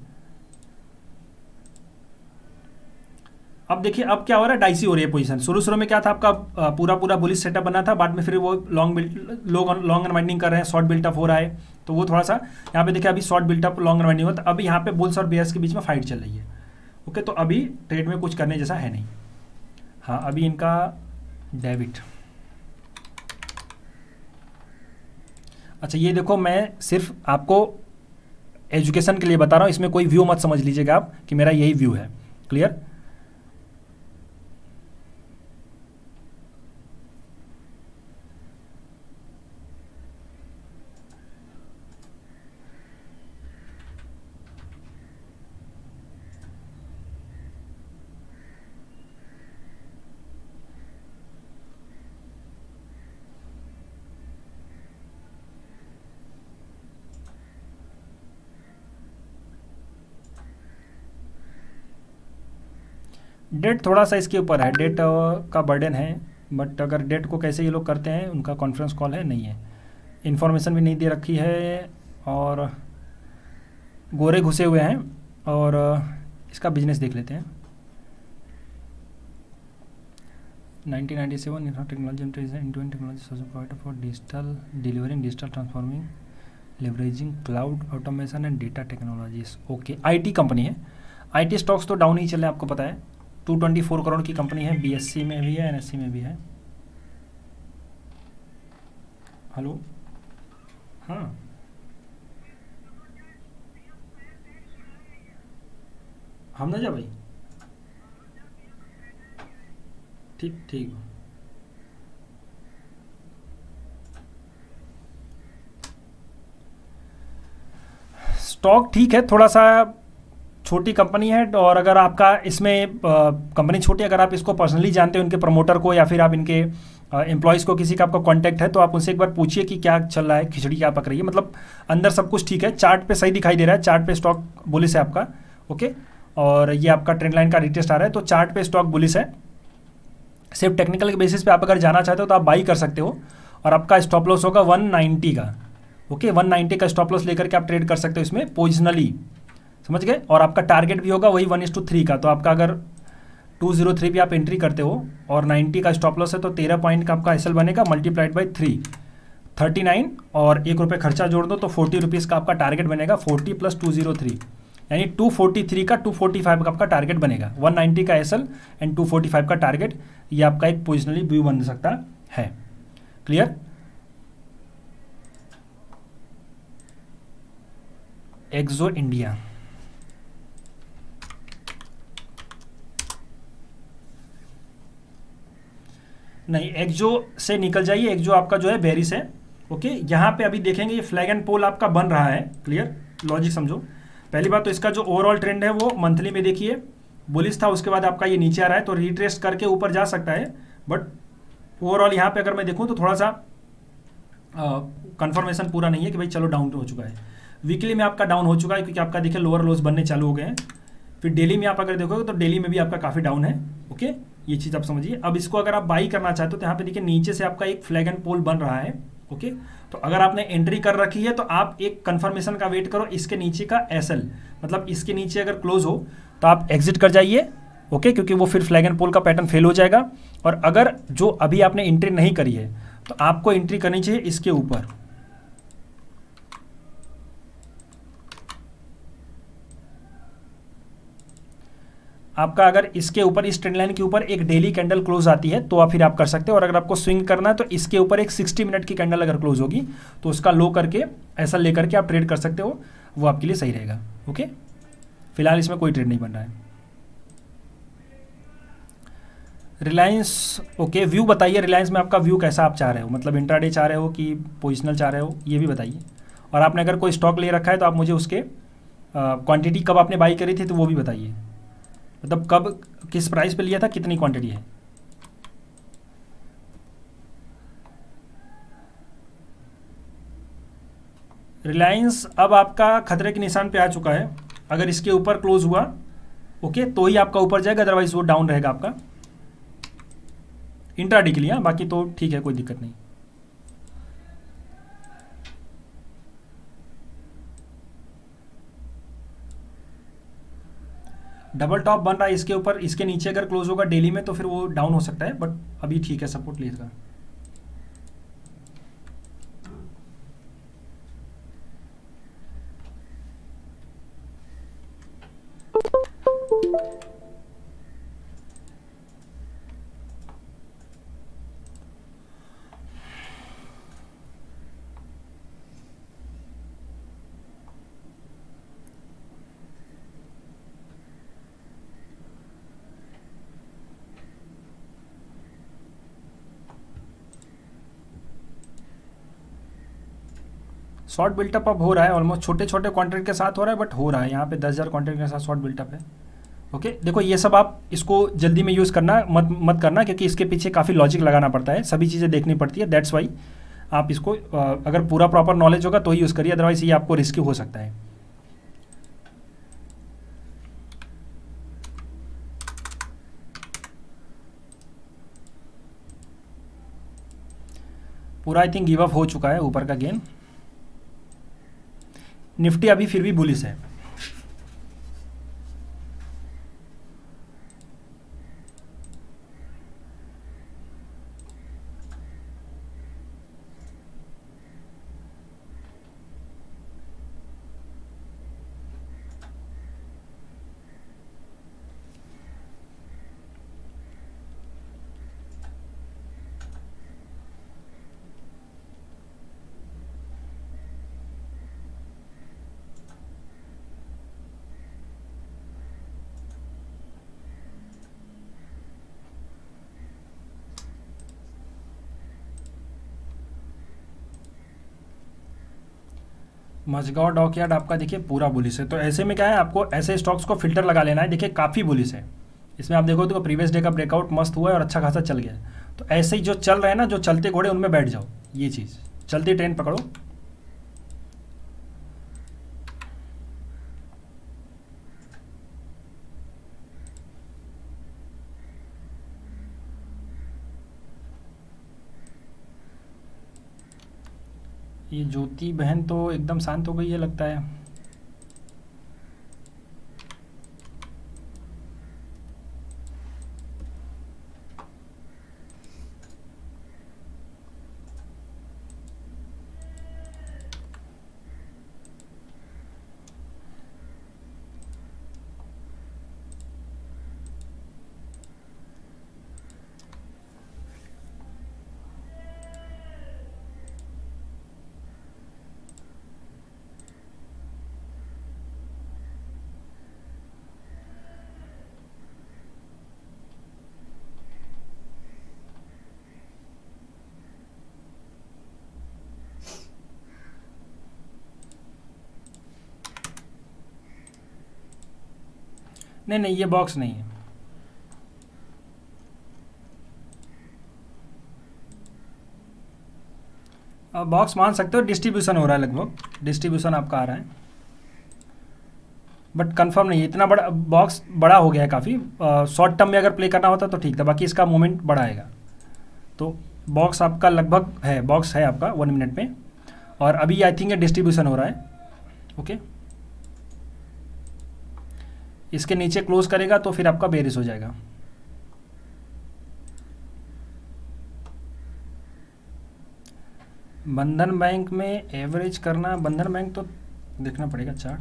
अब देखिए अब क्या हो रहा है, डाइसी हो रही है पोजीशन। शुरू शुरू में क्या था, आपका पूरा पूरा बुलिश सेटअप बना था, बाद में फिर वो long built long long unwinding कर रहे हैं, शॉर्ट बिल्टअप हो रहा है। तो वो थोड़ा सा यहाँ पे देखिए अभी शॉर्ट बिल्टअप लॉन्ग अनवाइंडिंग होता है। अभी यहाँ पे बुल्स और बेयर्स के बीच में फाइट चल रही है। ओके, तो अभी ट्रेड में कुछ करने जैसा है नहीं। हाँ, अभी इनका डेबिट, अच्छा ये देखो, मैं सिर्फ आपको एजुकेशन के लिए बता रहा हूँ, इसमें कोई व्यू मत समझ लीजिएगा आप कि मेरा यही व्यू है। क्लियर? डेट थोड़ा सा इसके ऊपर है, डेट का बर्डन है, बट अगर डेट को कैसे ये लोग करते हैं, उनका कॉन्फ्रेंस कॉल है नहीं है, इन्फॉर्मेशन भी नहीं दे रखी है, और गोरे घुसे हुए हैं। और इसका बिजनेस देख लेते हैं। Nineteen ninety seven technology and technology provider for digital delivering digital transforming leveraging cloud automation and data technologies, okay, IT company है। आईटी स्टॉक्स तो डाउन ही चले, आपको पता है। टू ट्वेंटी फोर करोड़ की कंपनी है, बीएससी में भी है, एनएससी में भी है। हेलो, हाँ हम ना जा भाई, ठीक ठीक। स्टॉक ठीक है, थोड़ा सा छोटी कंपनी है, और अगर आपका इसमें कंपनी छोटी, अगर आप इसको पर्सनली जानते हो, इनके प्रमोटर को, या फिर आप इनके एम्प्लॉयज़ को, किसी का आपका कांटेक्ट है, तो आप उनसे एक बार पूछिए कि क्या चल रहा है, खिचड़ी क्या पक रही है। मतलब अंदर सब कुछ ठीक है, चार्ट पे सही दिखाई दे रहा है, चार्ट पे स्टॉक बुलिश है आपका, ओके। और ये आपका ट्रेंड लाइन का रिटेस्ट आ रहा है, तो चार्ट पे स्टॉक बुलिश है। सिर्फ टेक्निकल के बेसिस पे आप अगर जाना चाहते हो तो आप बाई कर सकते हो, और आपका स्टॉप लॉस होगा वन नाइन्टी का, ओके। वन नाइन्टी का स्टॉप लॉस लेकर के आप ट्रेड कर सकते हो इसमें पोजिशनली, समझ गए। और आपका टारगेट भी होगा वही वन इस टू थ्री का, तो आपका अगर टू जीरो थ्री पे आप एंट्री करते हो और नाइन्टी का स्टॉप लॉस है, तो तेरह पॉइंट का आपका एसएल बनेगा, multiplied by three, thirty nine, और एक रुपये खर्चा जोड़ दो तो फोर्टी रुपीज़ का आपका टारगेट बनेगा। Forty plus two zero three यानी टू फोर्टी थ्री का टू फोर्टी फाइव का आपका टारगेट बनेगा। वन नाइन्टी का SL and two forty five का टारगेट, ये आपका एक पोजिशनली व्यू बन सकता है। क्लियर? एक्सो इंडिया, नहीं, एक्सो से निकल जाइए, एक्सो आपका जो है बेरिस है, ओके। यहाँ पे अभी देखेंगे ये फ्लैग एंड पोल आपका बन रहा है, क्लियर, लॉजिक समझो। पहली बात तो इसका जो ओवरऑल ट्रेंड है वो मंथली में देखिए बुलिश था, उसके बाद आपका ये नीचे आ रहा है, तो रिट्रेस करके ऊपर जा सकता है, बट ओवरऑल यहाँ पे अगर मैं देखूँ तो थोड़ा सा कंफर्मेशन पूरा नहीं है कि भाई चलो डाउन हो चुका है। वीकली में आपका डाउन हो चुका है, क्योंकि आपका देखिए लोअर लोज बनने चालू हो गए हैं। फिर डेली में आप अगर देखोगे तो डेली में भी आपका काफ़ी डाउन है, ओके, ये चीज़ आप समझिए। अब इसको अगर आप बाई करना चाहते हो तो यहाँ पे देखिए नीचे से आपका एक फ्लैग एंड पोल बन रहा है, ओके। तो अगर आपने एंट्री कर रखी है तो आप एक कंफर्मेशन का वेट करो, इसके नीचे का एसएल, मतलब इसके नीचे अगर क्लोज हो तो आप एग्जिट कर जाइए, ओके, क्योंकि वो फिर फ्लैग एंड पोल का पैटर्न फेल हो जाएगा। और अगर जो अभी आपने एंट्री नहीं करी है तो आपको एंट्री करनी चाहिए इसके ऊपर, आपका अगर इसके ऊपर, इस ट्रेंड लाइन के ऊपर एक डेली कैंडल क्लोज आती है तो आप फिर आप कर सकते हो। और अगर आपको स्विंग करना है तो इसके ऊपर एक सिक्सटी मिनट की कैंडल अगर क्लोज होगी तो उसका लो करके ऐसा लेकर के आप ट्रेड कर सकते हो, वो आपके लिए सही रहेगा, ओके। फिलहाल इसमें कोई ट्रेड नहीं बन रहा है। रिलायंस, ओके, व्यू बताइए, रिलायंस में आपका व्यू कैसा आप चाह रहे हो, मतलब इंट्राडे चाह रहे हो कि पोजिशनल चाह रहे हो, ये भी बताइए। और आपने अगर कोई स्टॉक ले रखा है तो आप मुझे उसके क्वांटिटी कब आपने बाई करी थी तो वो भी बताइए, मतलब कब, किस प्राइस पे लिया था, कितनी क्वांटिटी है। रिलायंस अब आपका खतरे के निशान पे आ चुका है, अगर इसके ऊपर क्लोज हुआ, ओके, तो ही आपका ऊपर जाएगा, अदरवाइज वो डाउन रहेगा आपका इंट्राडे के लिए। बाकी तो ठीक है, कोई दिक्कत नहीं। डबल टॉप बन रहा है इसके ऊपर, इसके नीचे अगर क्लोज होगा डेली में तो फिर वो डाउन हो सकता है, बट अभी ठीक है, सपोर्ट लेगा। शॉर्ट बिल्टअप अब हो रहा है, ऑलमोस्ट छोटे छोटे कॉन्ट्रैक्ट के साथ हो रहा है, बट हो रहा है। यहाँ पे दस हज़ार कॉन्ट्रैक्ट के साथ शॉर्ट बिल्टअप है, ओके। देखो ये सब आप इसको जल्दी में यूज़ करना मत मत करना, क्योंकि इसके पीछे काफ़ी लॉजिक लगाना पड़ता है, सभी चीज़ें देखनी पड़ती है। दैट्स वाई आप इसको अगर पूरा प्रॉपर नॉलेज होगा तो ही यूज़ करिए, अदरवाइज ये आपको रिस्की हो सकता है। पूरा आई थिंक गिव अप हो चुका है ऊपर का गेन। निफ्टी अभी फिर भी बुलिश है, मझगांव डॉकयार्ड आपका देखिए पूरा बुलिश है। तो ऐसे में क्या है, आपको ऐसे स्टॉक्स को फिल्टर लगा लेना है। देखिए काफ़ी बुलिश है इसमें, आप देखो तो प्रीवियस डे का ब्रेकआउट मस्त हुआ है और अच्छा खासा चल गया है। तो ऐसे ही जो चल रहे हैं ना, जो चलते घोड़े, उनमें बैठ जाओ। ये चीज़ चलती ट्रेन पकड़ो। ये ज्योति बहन तो एकदम शांत हो गई है लगता है। नहीं नहीं, ये बॉक्स नहीं है। अब बॉक्स मान सकते हो, डिस्ट्रीब्यूशन हो रहा है, लगभग डिस्ट्रीब्यूशन आपका आ रहा है, बट कंफर्म नहीं है। इतना बड़ा बॉक्स बड़ा हो गया है काफ़ी। शॉर्ट टर्म में अगर प्ले करना होता तो ठीक था, बाकी इसका मूवमेंट बड़ा आएगा। तो बॉक्स आपका लगभग है, बॉक्स है आपका वन मिनट में, और अभी आई थिंक डिस्ट्रीब्यूशन हो रहा है। ओके, इसके नीचे क्लोज करेगा तो फिर आपका बेरिश हो जाएगा। बंधन बैंक में एवरेज करना, बंधन बैंक तो देखना पड़ेगा चार्ट।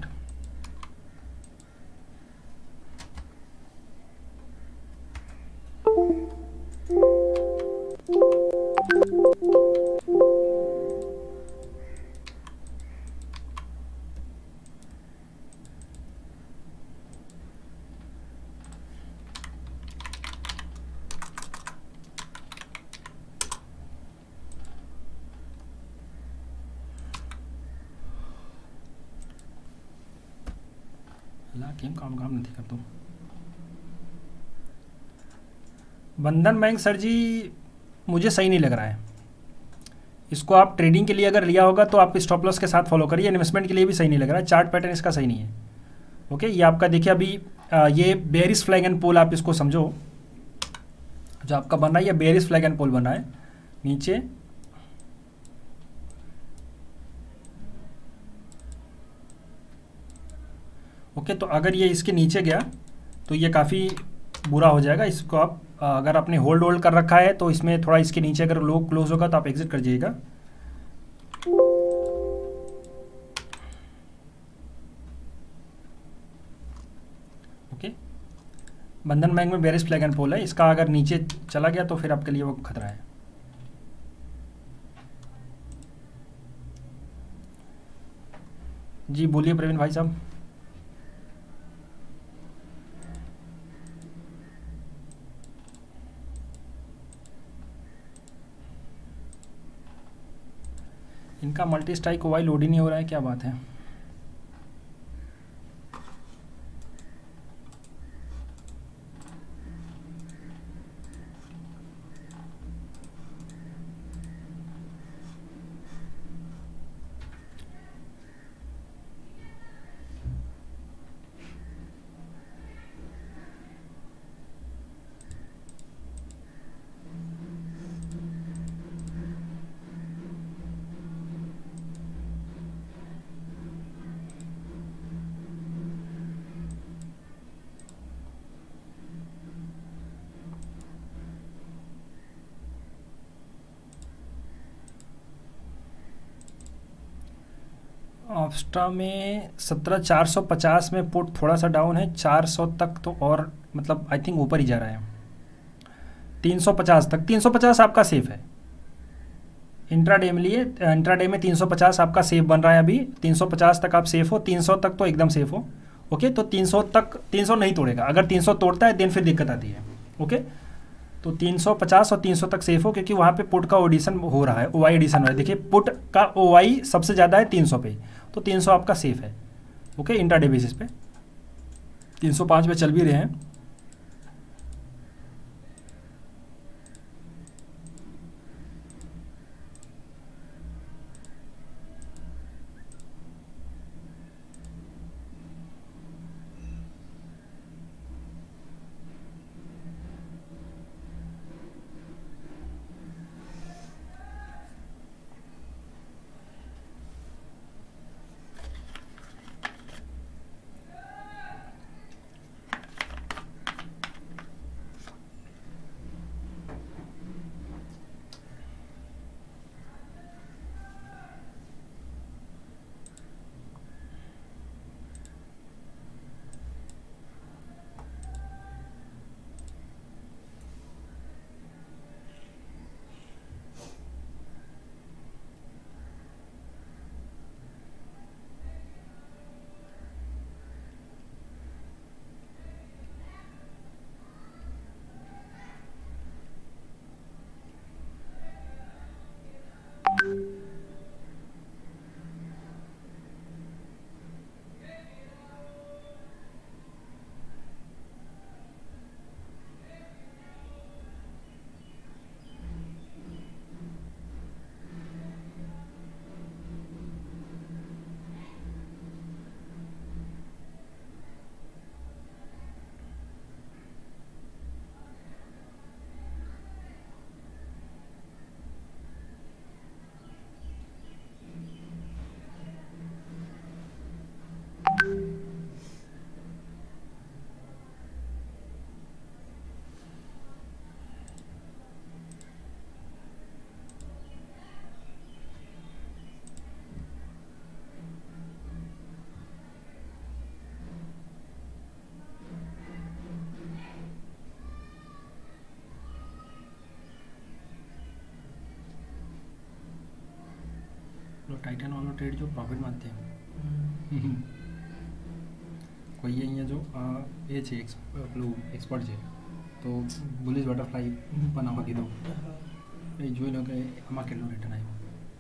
केम काम काम नहीं कर दूँ। बंधन बैंक सर जी मुझे सही नहीं लग रहा है। इसको आप ट्रेडिंग के लिए अगर लिया होगा तो आप स्टॉप लॉस के साथ फॉलो करिए, इन्वेस्टमेंट के लिए भी सही नहीं लग रहा है। चार्ट पैटर्न इसका सही नहीं है। ओके, ये आपका देखिए अभी आ, ये बेयरिश फ्लैग एंड पोल आप इसको समझो, जो आपका बन रहा है ये बेयरिश फ्लैग एंड पोल बन रहा है नीचे। ओके, तो अगर ये इसके नीचे गया तो ये काफ़ी बुरा हो जाएगा। इसको आप अगर आपने होल्ड होल्ड कर रखा है तो इसमें थोड़ा इसके नीचे अगर लो क्लोज होगा तो आप एग्जिट कर जाइएगा। ओके, बंधन बैंक में बेरिश फ्लैग एंड पोल है, इसका अगर नीचे चला गया तो फिर आपके लिए वो खतरा है। जी बोलिए प्रवीण भाई साहब। इनका मल्टी स्ट्राइक वाई लोड ही नहीं हो रहा है, क्या बात है। ऑप्स्ट्रा में सत्रह चार सौ पचास में पुट थोड़ा सा डाउन है, चार सौ तक तो और मतलब आई थिंक ऊपर ही जा रहा है। तीन सौ पचास तक, तीन सौ पचास आपका सेफ है इंट्राडे में लिए। इंट्राडे में तीन सौ पचास आपका सेफ बन रहा है अभी। तीन सौ पचास तक आप सेफ हो, तीन सौ तक तो एकदम सेफ हो। ओके, तो तीन सौ तक, तीन सौ नहीं तोड़ेगा। अगर तीन सौ तोड़ता है देन फिर दिक्कत आती है। ओके, तो तीन सौ पचास और तीन सौ तक सेफ हो, क्योंकि वहाँ पे पुट का एडिशन हो रहा है, ओवाई एडिशन हो रहा है। देखिए पुट का ओवाई सबसे ज़्यादा है तीन सौ पे, तो तीन सौ आपका सेफ है। ओके, इंट्राडे बेसिस पे तीन सौ पाँच पे चल भी रहे हैं। टाइटन वाला ट्रेड जो प्रॉफिट मानते हैं કોઈ અહીંયા જો એ છે પેલું એક્સપર્ટ છે તો બુલિશ બટરફ્લાય બનાવવા કીધું એ જોઈ લો કે આમાં કેટલું રિટર્ન આવ્યું।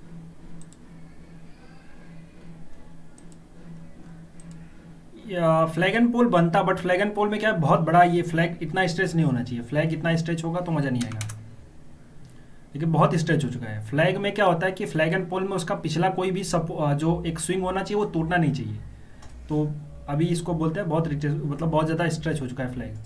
फ्लैग एंड पोल बनता, बट फ्लैग एंड पोल में क्या है, बहुत बड़ा ये फ्लैग इतना स्ट्रेच नहीं होना चाहिए। फ्लैग इतना स्ट्रेच होगा तो मज़ा नहीं आएगा, लेकिन बहुत स्ट्रेच हो चुका है। फ्लैग में क्या होता है कि फ्लैग एंड पोल में उसका पिछला कोई भी सप जो एक स्विंग होना चाहिए वो टूटना नहीं चाहिए। तो अभी इसको बोलते हैं बहुत मतलब बहुत ज़्यादा स्ट्रेच हो चुका है फ्लैग।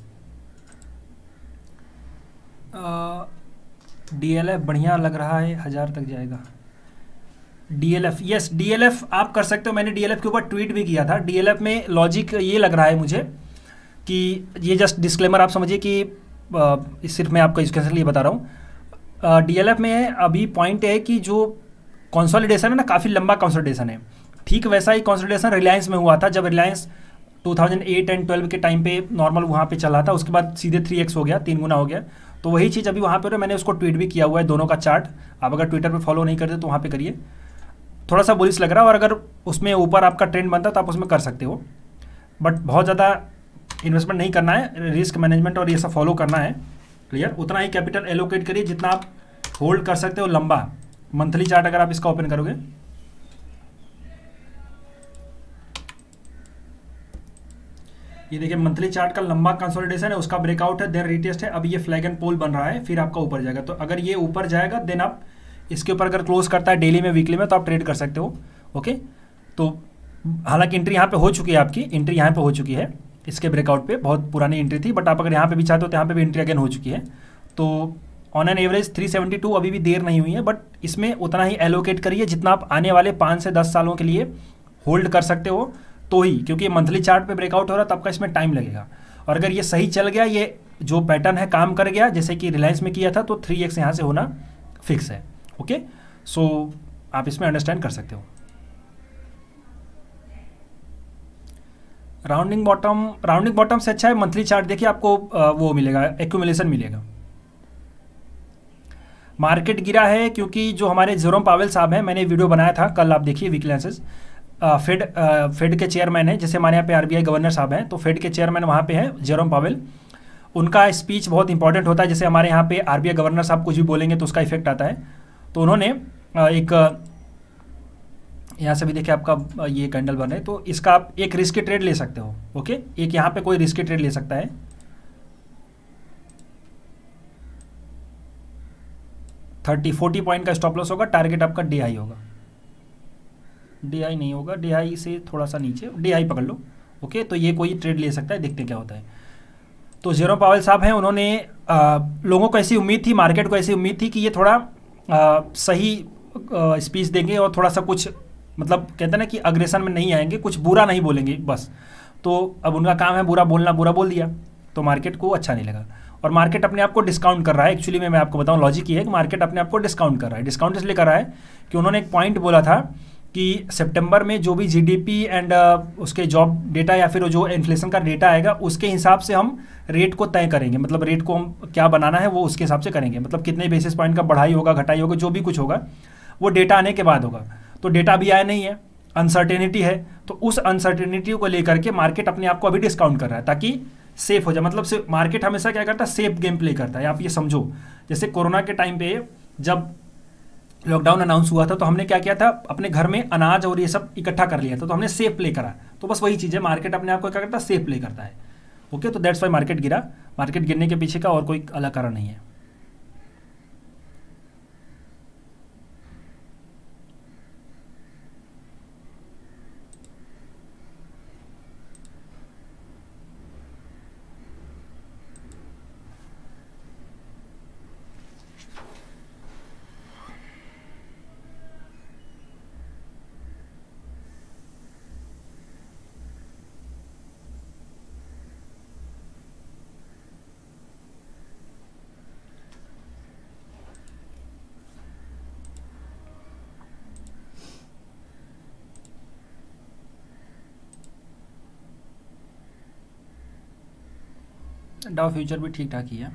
डी एल एफ बढ़िया लग रहा है, हज़ार तक जाएगा। D L F, yes D L F आप कर सकते हो। मैंने डी एल एफ के ऊपर ट्वीट भी किया था। डी एल एफ में लॉजिक ये लग रहा है मुझे कि ये जस्ट डिस्क्लेमर आप समझिए कि आ, सिर्फ मैं आपको इसके लिए बता रहा हूँ। डी एल एफ में अभी पॉइंट है कि जो कंसोलिडेशन है ना, काफ़ी लंबा कंसोलिडेशन है। ठीक वैसा ही कंसोलिडेशन रिलायंस में हुआ था जब Reliance two thousand eight and twelve के टाइम पे नॉर्मल वहाँ पे चला था, उसके बाद सीधे थ्री एक्स हो गया, तीन गुना हो गया। तो वही चीज़ अभी वहाँ पे हो रहा है। मैंने उसको ट्वीट भी किया हुआ है, दोनों का चार्ट। आप अगर ट्विटर पे फॉलो नहीं करते तो वहाँ पे करिए। थोड़ा सा बुलिश लग रहा है, और अगर उसमें ऊपर आपका ट्रेंड बनता तो आप उसमें कर सकते हो, बट बहुत ज़्यादा इन्वेस्टमेंट नहीं करना है। रिस्क मैनेजमेंट और ये सब फॉलो करना है। क्लियर? उतना ही कैपिटल एलोकेट करिए जितना आप होल्ड कर सकते हो लंबा। मंथली चार्ट अगर आप इसका ओपन करोगे, ये देखिए मंथली चार्ट का लंबा कंसोलिडेशन है, उसका ब्रेकआउट है, देन रीटेस्ट है। अब ये फ्लैग एंड पोल बन रहा है, फिर आपका ऊपर जाएगा। तो अगर ये ऊपर जाएगा देन आप इसके ऊपर अगर क्लोज करता है डेली में, वीकली में, तो आप ट्रेड कर सकते हो। ओके, तो हालांकि एंट्री यहाँ पे हो चुकी है, आपकी एंट्री यहाँ पे हो चुकी है इसके ब्रेकआउट पे, बहुत पुरानी एंट्री थी। बट आप अगर यहाँ पे भी चाहते हो तो यहाँ पे भी एंट्री अगेन हो चुकी है। तो on an average three seventy two अभी भी देर नहीं हुई है, बट इसमें उतना ही एलोकेट करिए जितना आप आने वाले पाँच से दस सालों के लिए होल्ड कर सकते हो तो ही, क्योंकि मंथली चार्ट पे ब्रेकआउट हो रहा है तो आपका इसमें टाइम लगेगा। और अगर ये सही चल गया, ये जो पैटर्न है काम कर गया जैसे कि रिलायंस में किया था, तो थ्री एक्स यहाँ से होना फिक्स है। ओके, सो आप इसमें अंडरस्टैंड कर सकते हो। राउंडिंग बॉटम, राउंडिंग बॉटम से अच्छा है मंथली चार्ट देखिए, आपको वो मिलेगा, एक्यूमुलेशन मिलेगा। मार्केट गिरा है क्योंकि जो हमारे जेरोम पावेल साहब हैं, मैंने वीडियो बनाया था कल, आप देखिए वीकली एनालिसिस। फेड फेड के चेयरमैन हैं, जैसे हमारे यहाँ पे आरबीआई गवर्नर साहब हैं, तो फेड के चेयरमैन वहाँ पे हैं जेरोम पावेल। उनका स्पीच बहुत इंपॉर्टेंट होता है। जैसे हमारे यहाँ पे आरबीआई गवर्नर साहब कुछ भी बोलेंगे तो उसका इफेक्ट आता है। तो उन्होंने एक यहाँ से भी देखिए आपका ये कैंडल बन रहे हैं, तो इसका आप एक रिस्क ट्रेड ले सकते हो। ओके, एक यहाँ पे कोई रिस्क ट्रेड ले सकता है। थर्टी फोर्टी पॉइंट का स्टॉप लॉस होगा, टारगेट आपका डी आई होगा, डी आई नहीं होगा, डी आई से थोड़ा सा नीचे, डी आई पकड़ लो। ओके, तो ये कोई ट्रेड ले सकता है, देखते हैं क्या होता है। तो जेरोम पावेल साहब हैं, उन्होंने आ, लोगों को ऐसी उम्मीद थी, मार्केट को ऐसी उम्मीद थी कि ये थोड़ा आ, सही स्पीच देंगे और थोड़ा सा कुछ मतलब कहते हैं ना कि अग्रेशन में नहीं आएंगे, कुछ बुरा नहीं बोलेंगे बस। तो अब उनका काम है बुरा बोलना, बुरा बोल दिया तो मार्केट को अच्छा नहीं लगा, और मार्केट अपने आप को डिस्काउंट कर रहा है। एक्चुअली में मैं आपको बताऊं, लॉजिक ये है कि मार्केट अपने आप को डिस्काउंट कर रहा है। डिस्काउंट इसलिए कर रहा है कि उन्होंने एक पॉइंट बोला था कि सितंबर में जो भी जीडीपी एंड उसके जॉब डेटा या फिर जो इन्फ्लेशन का डेटा आएगा उसके हिसाब से हम रेट को तय करेंगे, मतलब रेट को हम क्या बनाना है वो उसके हिसाब से करेंगे, मतलब कितने बेसिस पॉइंट का बढ़ाई होगा घटाई होगा जो भी कुछ होगा वो डेटा आने के बाद होगा। तो डेटा भी आया नहीं है, अनसर्टेनिटी है, तो उस अनसर्टेनिटी को लेकर के मार्केट अपने आप को अभी डिस्काउंट कर रहा है ताकि सेफ हो जाए। मतलब से मार्केट हमेशा क्या करता है, सेफ गेम प्ले करता है। आप ये समझो, जैसे कोरोना के टाइम पे जब लॉकडाउन अनाउंस हुआ था तो हमने क्या किया था, अपने घर में अनाज और ये सब इकट्ठा कर लिया था, तो हमने सेफ प्ले करा। तो बस वही चीज़ है, मार्केट अपने आप को क्या करता है, सेफ प्ले करता है। ओके, तो दैट्स वाई मार्केट गिरा। मार्केट गिरने के पीछे का और कोई अलग कारण नहीं है। डाउ फ्यूचर भी ठीक ठाक ही है।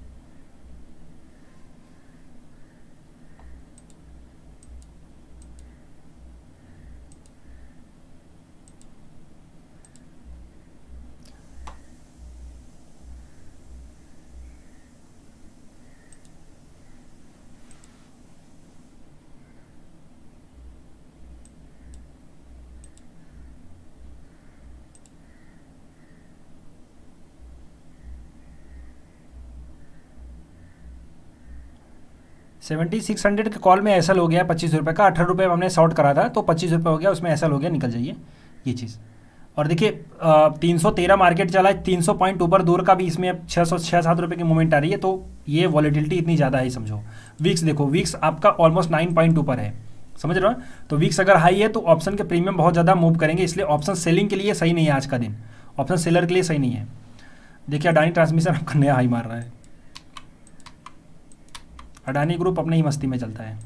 सेवेंटी सिक्स हंड्रेड के कॉल में ऐसा हो गया पच्चीस रुपये का, अठारह रुपये हमने शॉर्ट करा था तो पच्चीस रुपये हो गया, उसमें ऐसा हो गया, निकल जाइए ये चीज़। और देखिए तीन सौ तेरह मार्केट चला है, तीन सौ पॉइंट ऊपर दूर का भी इसमें अब छः सौ छः सात रुपये की मूवमेंट आ रही है, तो ये वॉलेटिलिटी इतनी ज़्यादा है समझो। वीक्स देखो, वीक्स आपका ऑलमोस्ट नाइन पॉइंट ऊपर है, समझ रहे हो। तो वीक्स अगर हाई है तो ऑप्शन के प्रीमियम बहुत ज़्यादा मूव करेंगे, इसलिए ऑप्शन सेलिंग के लिए सही नहीं है आज का दिन, ऑप्शन सेलर के लिए सही नहीं है। देखिए अडानी ट्रांसमिशन आपका नया हाई मार रहा है, अडानी ग्रुप अपने ही मस्ती में चलता है।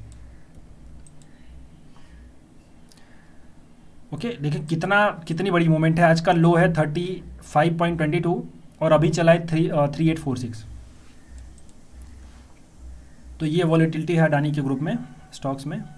ओके okay, देखिए कितना कितनी बड़ी मूवमेंट है। आज का लो है thirty five point twenty two और अभी चला है three three eight four six. तो ये वॉलेटिलिटी है अडानी के ग्रुप में, स्टॉक्स में।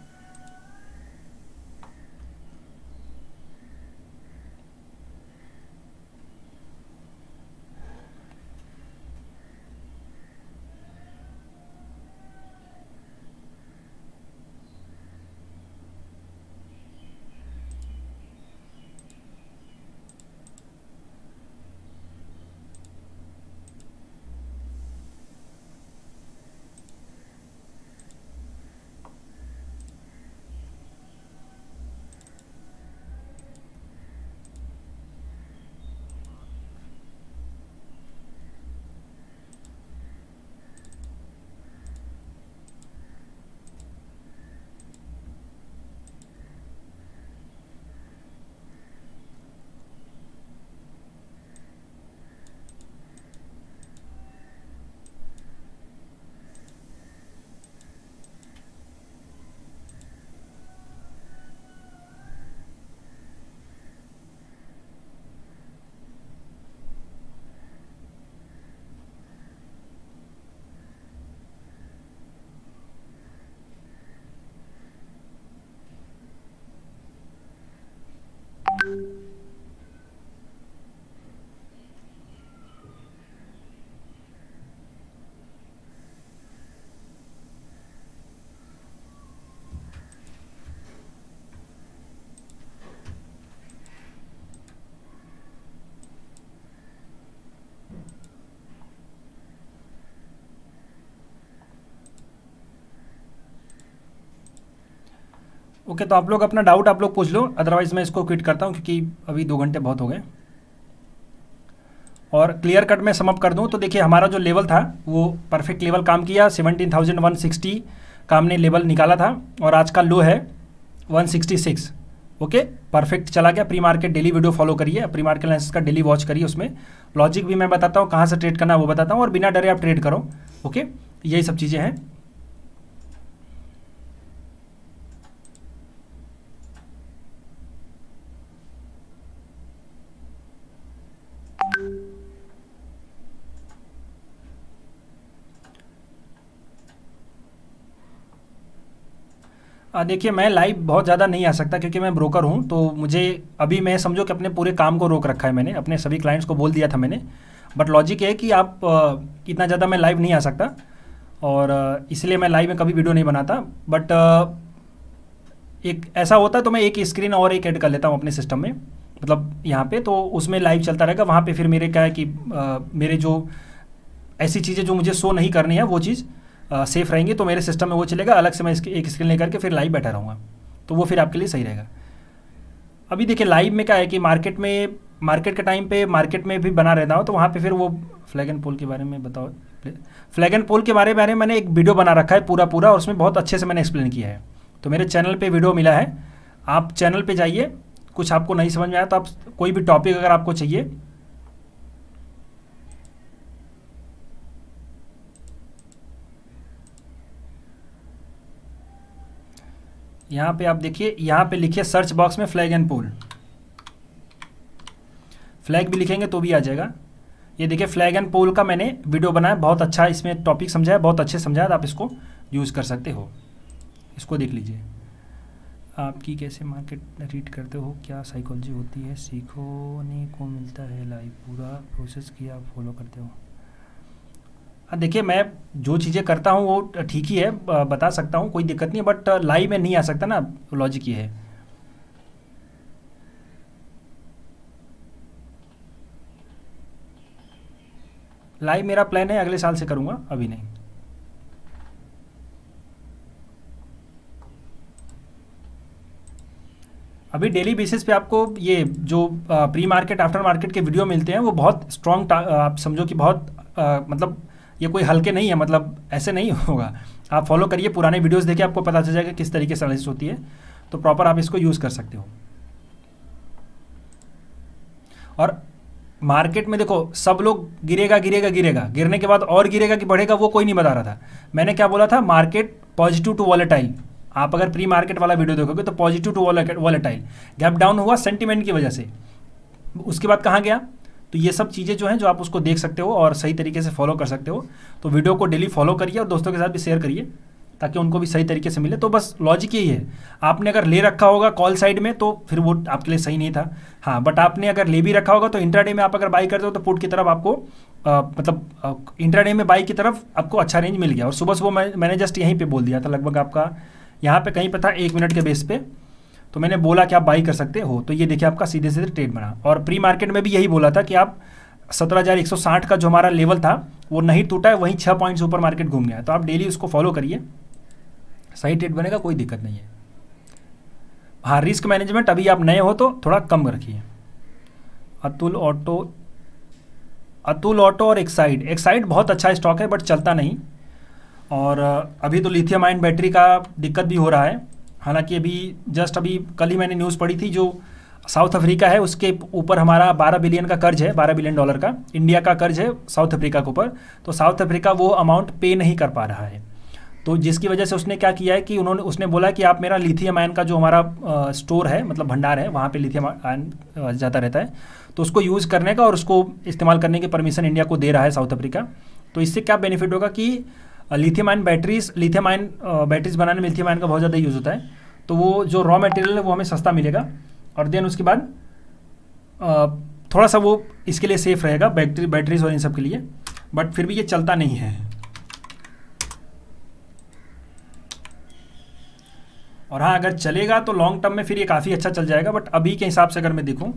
ओके, तो आप लोग अपना डाउट आप लोग पूछ लो, अदरवाइज मैं इसको क्विट करता हूँ क्योंकि अभी दो घंटे बहुत हो गए। और क्लियर कट में समअप कर दूँ तो देखिए हमारा जो लेवल था वो परफेक्ट लेवल काम किया, सेवनटीन थाउजेंड वन सिक्सटी का हमने लेवल निकाला था और आज का लो है one sixty six. Okay, perfect चला गया। Pre market daily video follow करिए, प्री मार्केट एनालिसिस का डेली वॉच करिए, उसमें लॉजिक भी मैं बताता हूँ, कहाँ से ट्रेड करना है वो बताता हूँ, और बिना डरे आप ट्रेड करो। ओके, यही सब चीज़ें हैं। देखिए मैं लाइव बहुत ज़्यादा नहीं आ सकता क्योंकि मैं ब्रोकर हूँ, तो मुझे अभी मैं समझो कि अपने पूरे काम को रोक रखा है मैंने, अपने सभी क्लाइंट्स को बोल दिया था मैंने। बट लॉजिक ये है कि आप इतना ज़्यादा मैं लाइव नहीं आ सकता और इसलिए मैं लाइव में कभी वीडियो नहीं बनाता। बट एक ऐसा होता है तो मैं एक स्क्रीन और एक ऐड कर लेता हूँ अपने सिस्टम में, मतलब यहाँ पे, तो उसमें लाइव चलता रहेगा। वहाँ पे फिर मेरे क्या है कि आ, मेरे जो ऐसी चीज़ें जो मुझे शो नहीं करनी है वो चीज़ सेफ रहेंगी, तो मेरे सिस्टम में वो चलेगा। अलग से मैं इसकी एक स्क्रीन लेकर के फिर लाइव बैठा रहूँगा, तो वो फिर आपके लिए सही रहेगा। अभी देखिए लाइव में क्या है कि मार्केट में मार्केट के टाइम पे मार्केट में भी बना रहता हूँ, तो वहाँ पे फिर वो फ्लैग एंड पोल के बारे में बताओ। फ्लैग एंड पोल के बारे में मैंने एक वीडियो बना रखा है पूरा पूरा, और उसमें बहुत अच्छे से मैंने एक्सप्लेन किया है। तो मेरे चैनल पे वीडियो मिला है, आप चैनल पे जाइए। कुछ आपको नहीं समझ में आया तो आप कोई भी टॉपिक अगर आपको चाहिए, यहाँ पे आप देखिए, यहाँ पे लिखिए सर्च बॉक्स में फ्लैग एंड पोल, फ्लैग भी लिखेंगे तो भी आ जाएगा। ये देखिए फ्लैग एंड पोल का मैंने वीडियो बनाया, बहुत अच्छा इसमें टॉपिक समझाया, बहुत अच्छे समझाया, आप इसको यूज़ कर सकते हो, इसको देख लीजिए। आपकी कैसे मार्केट रीड करते हो, क्या साइकोलॉजी होती है, सीखने को मिलता है, लाइव पूरा प्रोसेस किया फॉलो करते हो। हाँ देखिए मैं जो चीज़ें करता हूँ वो ठीक ही है, बता सकता हूँ, कोई दिक्कत नहीं है, बट लाइव में नहीं आ सकता ना, लॉजिक ये है। लाइव मेरा प्लान है अगले साल से करूँगा, अभी नहीं। अभी डेली बेसिस पे आपको ये जो प्री मार्केट आफ्टर मार्केट के वीडियो मिलते हैं वो बहुत स्ट्रॉन्ग, आप समझो कि बहुत आ, मतलब ये कोई हल्के नहीं है, मतलब ऐसे नहीं होगा। आप फॉलो करिए, पुराने वीडियोस देखिए, आपको पता चल जाएगा किस तरीके से एनालिसिस होती है, तो प्रॉपर आप इसको यूज़ कर सकते हो। और मार्केट में देखो सब लोग गिरेगा गिरेगा गिरेगा, गिरने के बाद और गिरेगा कि बढ़ेगा वो कोई नहीं बता रहा था। मैंने क्या बोला था, मार्केट पॉजिटिव टू वॉलेटाइल। आप अगर प्री मार्केट वाला वीडियो देखोगे तो positive to volatile, gap down हुआ सेंटीमेंट की वजह से, उसके बाद कहाँ गया। तो ये सब चीज़ें जो हैं जो आप उसको देख सकते हो और सही तरीके से फॉलो कर सकते हो। तो वीडियो को डेली फॉलो करिए और दोस्तों के साथ भी शेयर करिए ताकि उनको भी सही तरीके से मिले। तो बस लॉजिक यही है, आपने अगर ले रखा होगा कॉल साइड में तो फिर वो आपके लिए सही नहीं था। हाँ, बट आपने अगर ले भी रखा होगा तो इंट्राडे में आप अगर बाई करते हो तो पुट की तरफ आपको आ, मतलब इंट्राडे में बाई की तरफ आपको अच्छा रेंज मिल गया। और सुबह सुबह मैं मैंने जस्ट यहीं पर बोल दिया था, लगभग आपका यहाँ पर कहीं पर था एक मिनट के बेस पे, तो मैंने बोला कि आप बाई कर सकते हो। तो ये देखिए आपका सीधे सीधे ट्रेड बना। और प्री मार्केट में भी यही बोला था कि आप सत्रह हज़ार एक सौ साठ का जो हमारा लेवल था वो नहीं टूटा है, वहीं छः पॉइंट्स ऊपर मार्केट घूम गया। तो आप डेली उसको फॉलो करिए, सही ट्रेड बनेगा, कोई दिक्कत नहीं है। हाँ, रिस्क मैनेजमेंट अभी आप नए हो तो थोड़ा कम रखिए। अतुल ऑटो, अतुल ऑटो और एक्साइड, एक्साइड बहुत अच्छा स्टॉक है बट चलता नहीं। और अभी तो लिथियम आयन बैटरी का दिक्कत भी हो रहा है। हालांकि अभी जस्ट अभी कल ही मैंने न्यूज़ पढ़ी थी, जो साउथ अफ्रीका है उसके ऊपर हमारा बारह बिलियन का कर्ज है, बारह बिलियन डॉलर का इंडिया का कर्ज है साउथ अफ्रीका के ऊपर। तो साउथ अफ्रीका वो अमाउंट पे नहीं कर पा रहा है, तो जिसकी वजह से उसने क्या किया है कि उन्होंने उसने बोला कि आप मेरा लिथियम आयन का जो हमारा आ, स्टोर है, मतलब भंडार है, वहाँ पे लिथियम आयन ज़्यादा रहता है, तो उसको यूज़ करने का और उसको इस्तेमाल करने की परमिशन इंडिया को दे रहा है साउथ अफ्रीका। तो इससे क्या बेनिफिट होगा कि lithium ion batteries lithium ion batteries बनाने में लिथियम आयन का बहुत ज़्यादा यूज़ होता है, तो वो जो रॉ मटेरियल है वो हमें सस्ता मिलेगा। और देन उसके बाद थोड़ा सा वो इसके लिए सेफ रहेगा, बैटरी बैटरीज और इन सब के लिए, बट फिर भी ये चलता नहीं है। और हाँ, अगर चलेगा तो लॉन्ग टर्म में फिर ये काफ़ी अच्छा चल जाएगा, बट अभी के हिसाब से अगर मैं देखूं,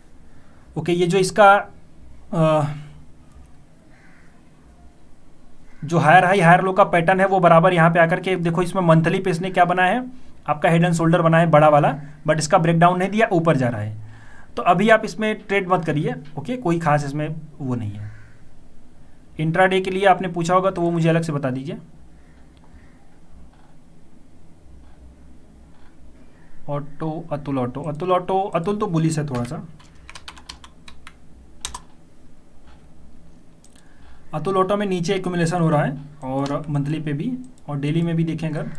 ओके, ये जो इसका आ, जो हायर हाई हायर लो का पैटर्न है वो बराबर यहाँ पे आकर के देखो, इसमें मंथली पे इसने क्या बनाया है, आपका हेड एंड शोल्डर बना है बड़ा वाला, बट इसका ब्रेकडाउन नहीं दिया, ऊपर जा रहा है। तो अभी आप इसमें ट्रेड मत करिए, ओके, कोई खास इसमें वो नहीं है। इंट्राडे के लिए आपने पूछा होगा तो वो मुझे अलग से बता दीजिए। Auto Atul, Auto Atul, Auto Atul तो बुलिस है थोड़ा सा। अतुल ऑटो में नीचे एक्यूमुलेशन हो रहा है, और मंथली पे भी और डेली में भी देखें अगर,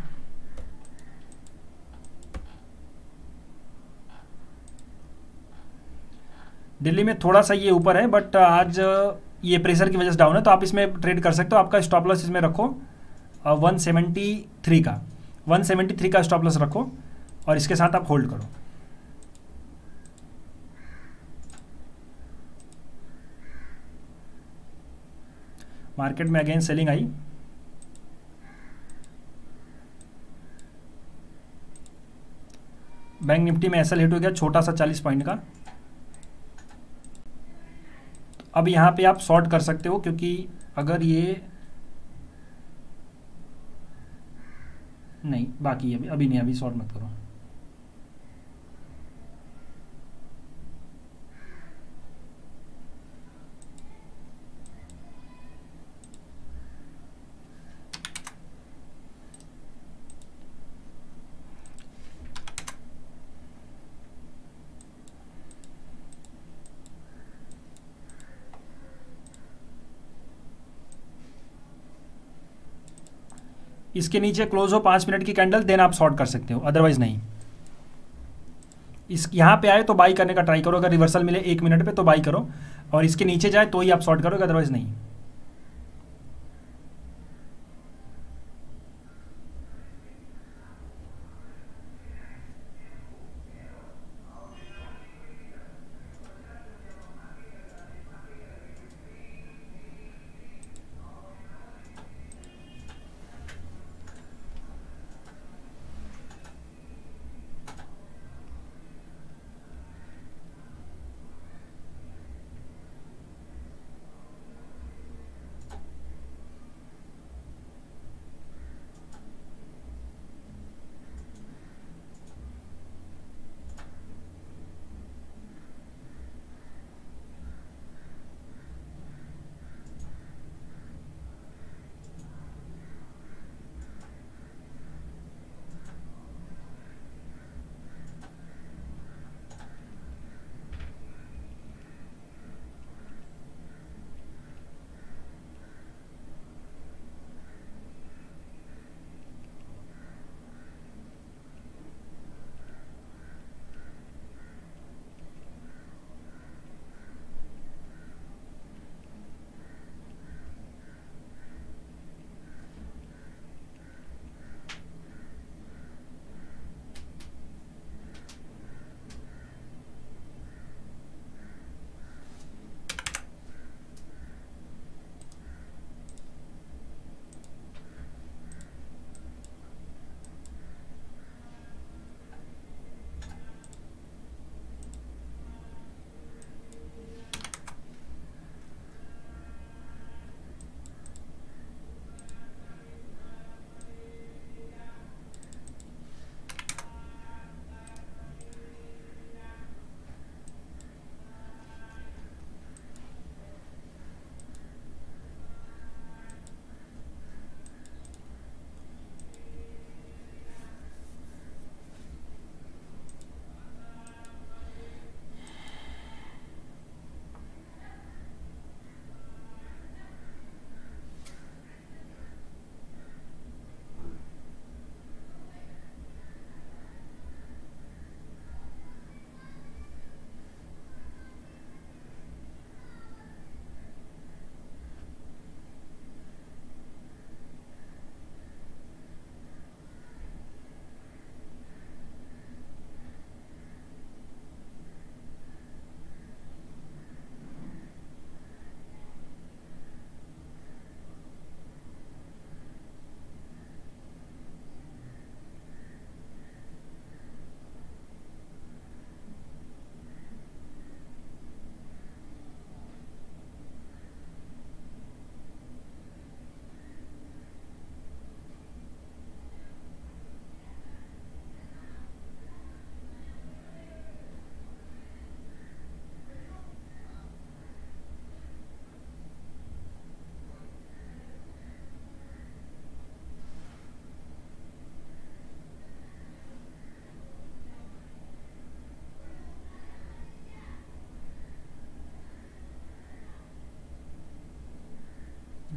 दिल्ली में थोड़ा सा ये ऊपर है, बट आज ये प्रेशर की वजह से डाउन है, तो आप इसमें ट्रेड कर सकते हो। आपका स्टॉप लॉस इसमें रखो वन सेवेंटी थ्री का, वन सेवेंटी थ्री का स्टॉप लॉस रखो, और इसके साथ आप होल्ड करो। मार्केट में अगेन सेलिंग आई, बैंक निफ्टी में एसएल हिट हो गया छोटा सा चालीस पॉइंट का। अब यहाँ पे आप शॉर्ट कर सकते हो, क्योंकि अगर ये नहीं, बाकी अभी अभी नहीं, अभी शॉर्ट मत करो। इसके नीचे क्लोज हो पाँच मिनट की कैंडल, देन आप शॉर्ट कर सकते हो, अदरवाइज नहीं। इस यहाँ पे आए तो बाई करने का ट्राई करो, अगर रिवर्सल मिले एक मिनट पे तो बाई करो, और इसके नीचे जाए तो ही आप शॉर्ट करोगे, अदरवाइज नहीं।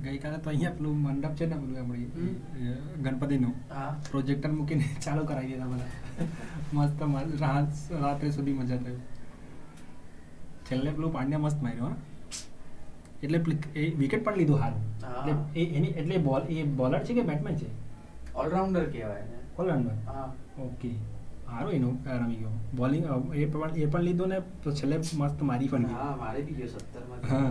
ગઈકાલે તો અહીંયા પેલું મંડપ છે ને પેલું આપણી ગણપતિનું પ્રોજેક્ટર મૂકીને ચાલુ કરાવી દીધા બધા મસ્ત મ- રાત રાત્રે સુધી મજા થઈ છેલ્લે પેલું પાંડ્યા મસ્ત માર્યો હા એટલે પેલી- એ વિકેટ પણ લીધું સારું હા. એટલે એ એની એટલે બોલ એ બોલર છે કે બેટ્સમેન છે ઓલરાઉન્ડર કહેવાય ને. ઓલરાઉન્ડર હા ઓકે સારું એનું રમી ગયો બોલિંગ એ પણ એ પણ લીધું ને તો છેલ્લે મસ્ત મારી પણ ગયો હા મારે બી ગયો સત્તર માં. હા.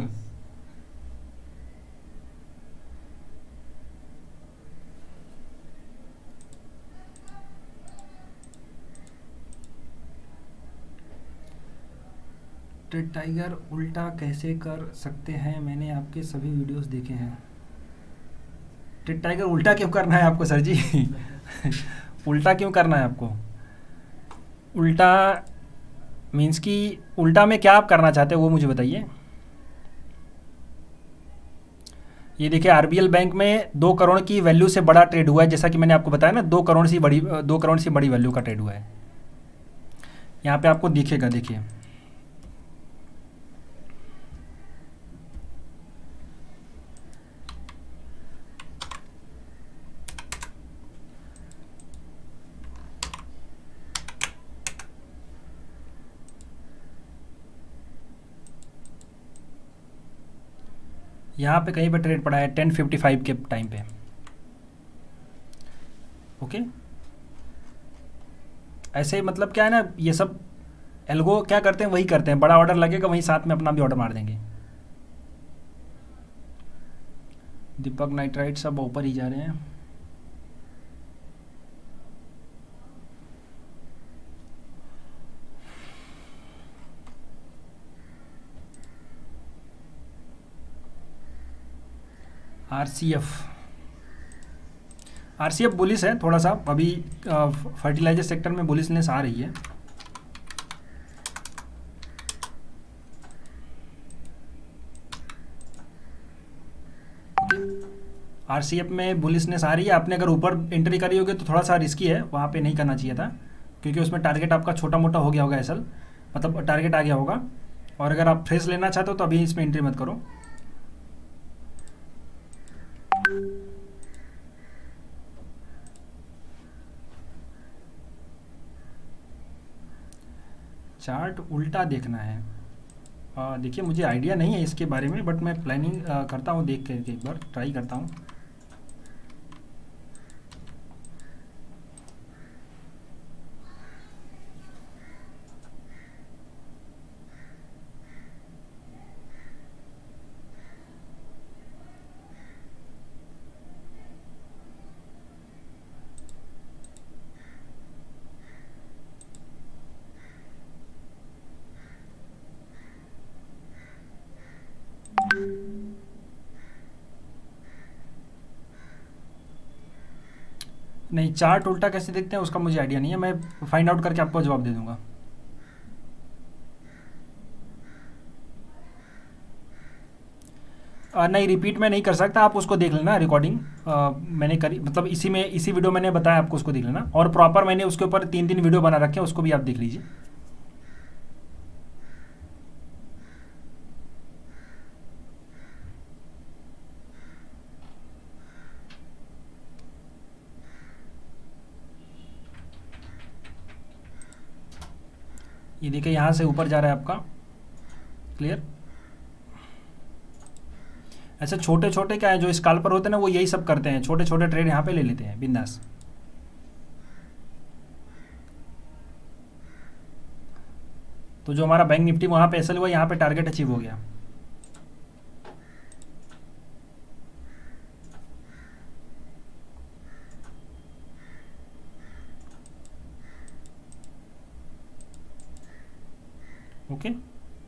टेड टाइगर उल्टा कैसे कर सकते हैं मैंने आपके सभी वीडियोस देखे हैं टेड टाइगर उल्टा क्यों करना है आपको सर जी उल्टा क्यों करना है आपको उल्टा मीन्स कि उल्टा में क्या आप करना चाहते हैं वो मुझे बताइए ये देखिए आरबीएल बैंक में दो करोड़ की वैल्यू से बड़ा ट्रेड हुआ है जैसा कि मैंने आपको बताया ना दो करोड़ से बड़ी दो करोड़ से बड़ी वैल्यू का ट्रेड हुआ है यहाँ पे आपको दिखेगा देखिए यहाँ पे कहीं पे ट्रेड पड़ा है टेन फिफ्टी फाइव के टाइम पे ओके ऐसे ही मतलब क्या है ना ये सब एल्गो क्या करते हैं वही करते हैं बड़ा ऑर्डर लगेगा वहीं साथ में अपना भी ऑर्डर मार देंगे दीपक नाइट्राइट सब ऊपर ही जा रहे हैं आरसीएफ आरसीएफ बुलिस है थोड़ा सा अभी फर्टिलाइजर सेक्टर में बुलिसनेस आ रही है आरसीएफ में बुलिसनेस आ रही है आपने अगर ऊपर एंट्री करी होगी तो थोड़ा सा रिस्की है वहाँ पे नहीं करना चाहिए था क्योंकि उसमें टारगेट आपका छोटा मोटा हो गया होगा एसल मतलब टारगेट आ गया होगा और अगर आप फ्रेश लेना चाहते हो तो अभी इसमें एंट्री मत करो चार्ट उल्टा देखना है आ, देखिए मुझे आइडिया नहीं है इसके बारे में बट मैं प्लानिंग आ, करता हूँ देख कर एक बार ट्राई करता हूँ नहीं चार्ट उल्टा कैसे देखते हैं उसका मुझे आइडिया नहीं है मैं फाइंड आउट करके आपको जवाब दे दूंगा आ, नहीं रिपीट में नहीं कर सकता आप उसको देख लेना रिकॉर्डिंग मैंने करी मतलब इसी में इसी वीडियो मैंने बताया आपको उसको देख लेना और प्रॉपर मैंने उसके ऊपर तीन तीन वीडियो बना रखे हैं उसको भी आप देख लीजिए ये देखिए यहाँ से ऊपर जा रहा है आपका क्लियर ऐसे छोटे छोटे क्या है जो स्कैल्पर होते हैं ना वो यही सब करते हैं छोटे छोटे ट्रेड यहाँ पे ले लेते हैं बिंदास तो जो हमारा बैंक निफ्टी वहाँ पे एसल हुआ यहाँ पे टारगेट अचीव हो गया ओके okay?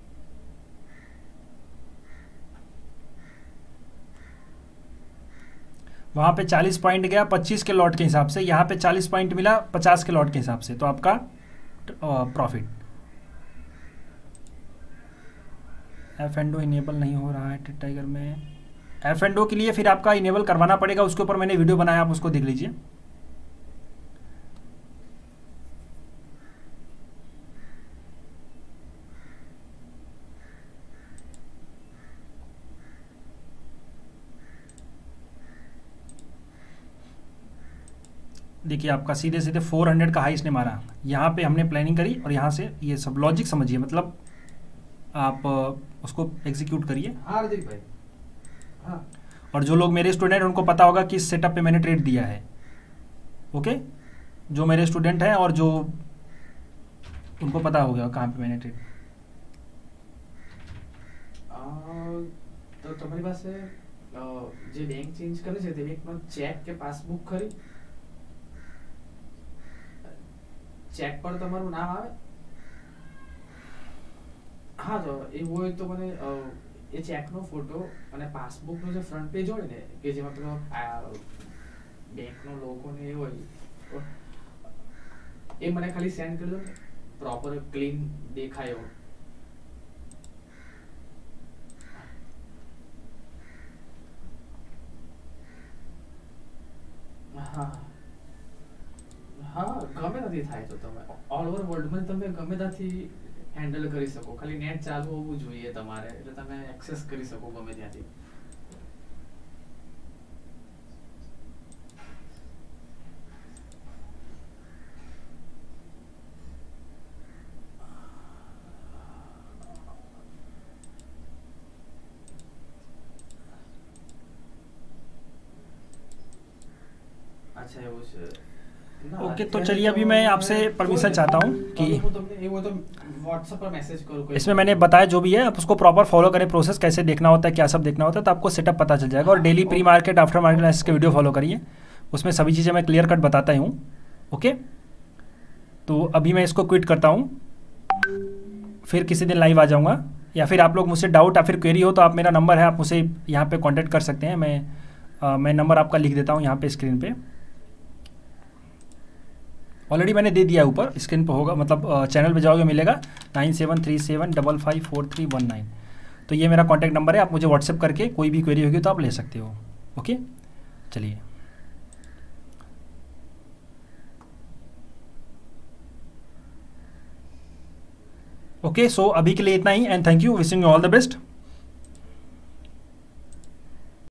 वहाँ पे चालीस पॉइंट गया पच्चीस के लॉट के हिसाब से यहाँ पे चालीस पॉइंट मिला पचास के लॉट के हिसाब से तो आपका profit F and O enable नहीं हो रहा है टाइगर में एफ एंड ओ के लिए फिर आपका इनेबल करवाना पड़ेगा उसके ऊपर मैंने वीडियो बनाया आप उसको देख लीजिए देखिए आपका सीधे सीधे फोर हंड्रेड का हाई इसने मारा, यहाँ पे हमने प्लानिंग करी और यहाँ से ये सब लॉजिक समझिए, मतलब आप अ, उसको एग्जीक्यूट करिए। हाँ हार्दिक भाई, हाँ और जो लोग मेरे स्टूडेंट हैं उनको पता होगा कि इस सेटअप पे मैंने ट्रेड दिया है। ओके, जो मेरे स्टूडेंट हैं और जो उनको पता हो गया कहाँ पे मैंने ट्रेड। અ, તો તમારી પાસે અ, જે બેંક ચેન્જ કરે છે તે બેંકનો ચેક કે પાસબુક ખરી? ચેક પર તમારું નામ આવે? હા, તો એવું હોય તો મને અ, એ ચેકનો ફોટો અને પાસબુકનો જે ફ્રન્ટ પેજ હોય ને કે જેમાં પેલો બેંકનો લોગો ને એ હોય તો એ મને ખાલી સેન્ડ કરી દો ને, પ્રોપર ક્લીન દેખાય એવો. હા હા ગમે ત્યાંથી થાય તો તમે ઓલ ઓવર વર્લ્ડમાં તમે ગમે ત્યાંથી હેન્ડલ કરી શકો, ખાલી નેટ ચાલુ હોવું જોઈએ તમારે, એટલે તમે એક્સેસ કરી શકો ગમે ત્યાંથી. अच्छा એવું છે. ओके, तो चलिए अभी मैं आपसे परमिशन चाहता हूँ कि હું તમને એવું હોય તો WhatsApp पर मैसेज करूँ कोई. इसमें मैंने बताया जो भी है आप उसको प्रॉपर फॉलो करें, प्रोसेस कैसे देखना होता है, क्या सब देखना होता है, तो आपको सेटअप पता चल जाएगा। और daily pre market after market analysis के वीडियो फॉलो करिए, उसमें सभी चीज़ें मैं क्लियर कट बताता ही हूँ। ओके, तो अभी मैं इसको क्विट करता हूँ, फिर किसी दिन लाइव आ जाऊँगा, या फिर आप लोग मुझसे डाउट या फिर क्वेरी हो तो आप मेरा नंबर है, आप मुझसे यहाँ पे कांटेक्ट कर सकते हैं। मैं आ, मैं नंबर आपका लिख देता हूँ यहाँ पे स्क्रीन पे, ऑलरेडी मैंने दे दिया है, ऊपर स्क्रीन पे होगा, मतलब चैनल पे जाओगे मिलेगा nine seven three seven double five four three one nine. तो ये मेरा कॉन्टैक्ट नंबर है, आप मुझे व्हाट्सएप करके कोई भी क्वेरी होगी तो आप ले सकते हो। ओके, चलिए ओके, सो अभी के लिए इतना ही, and thank you, wishing you all the best.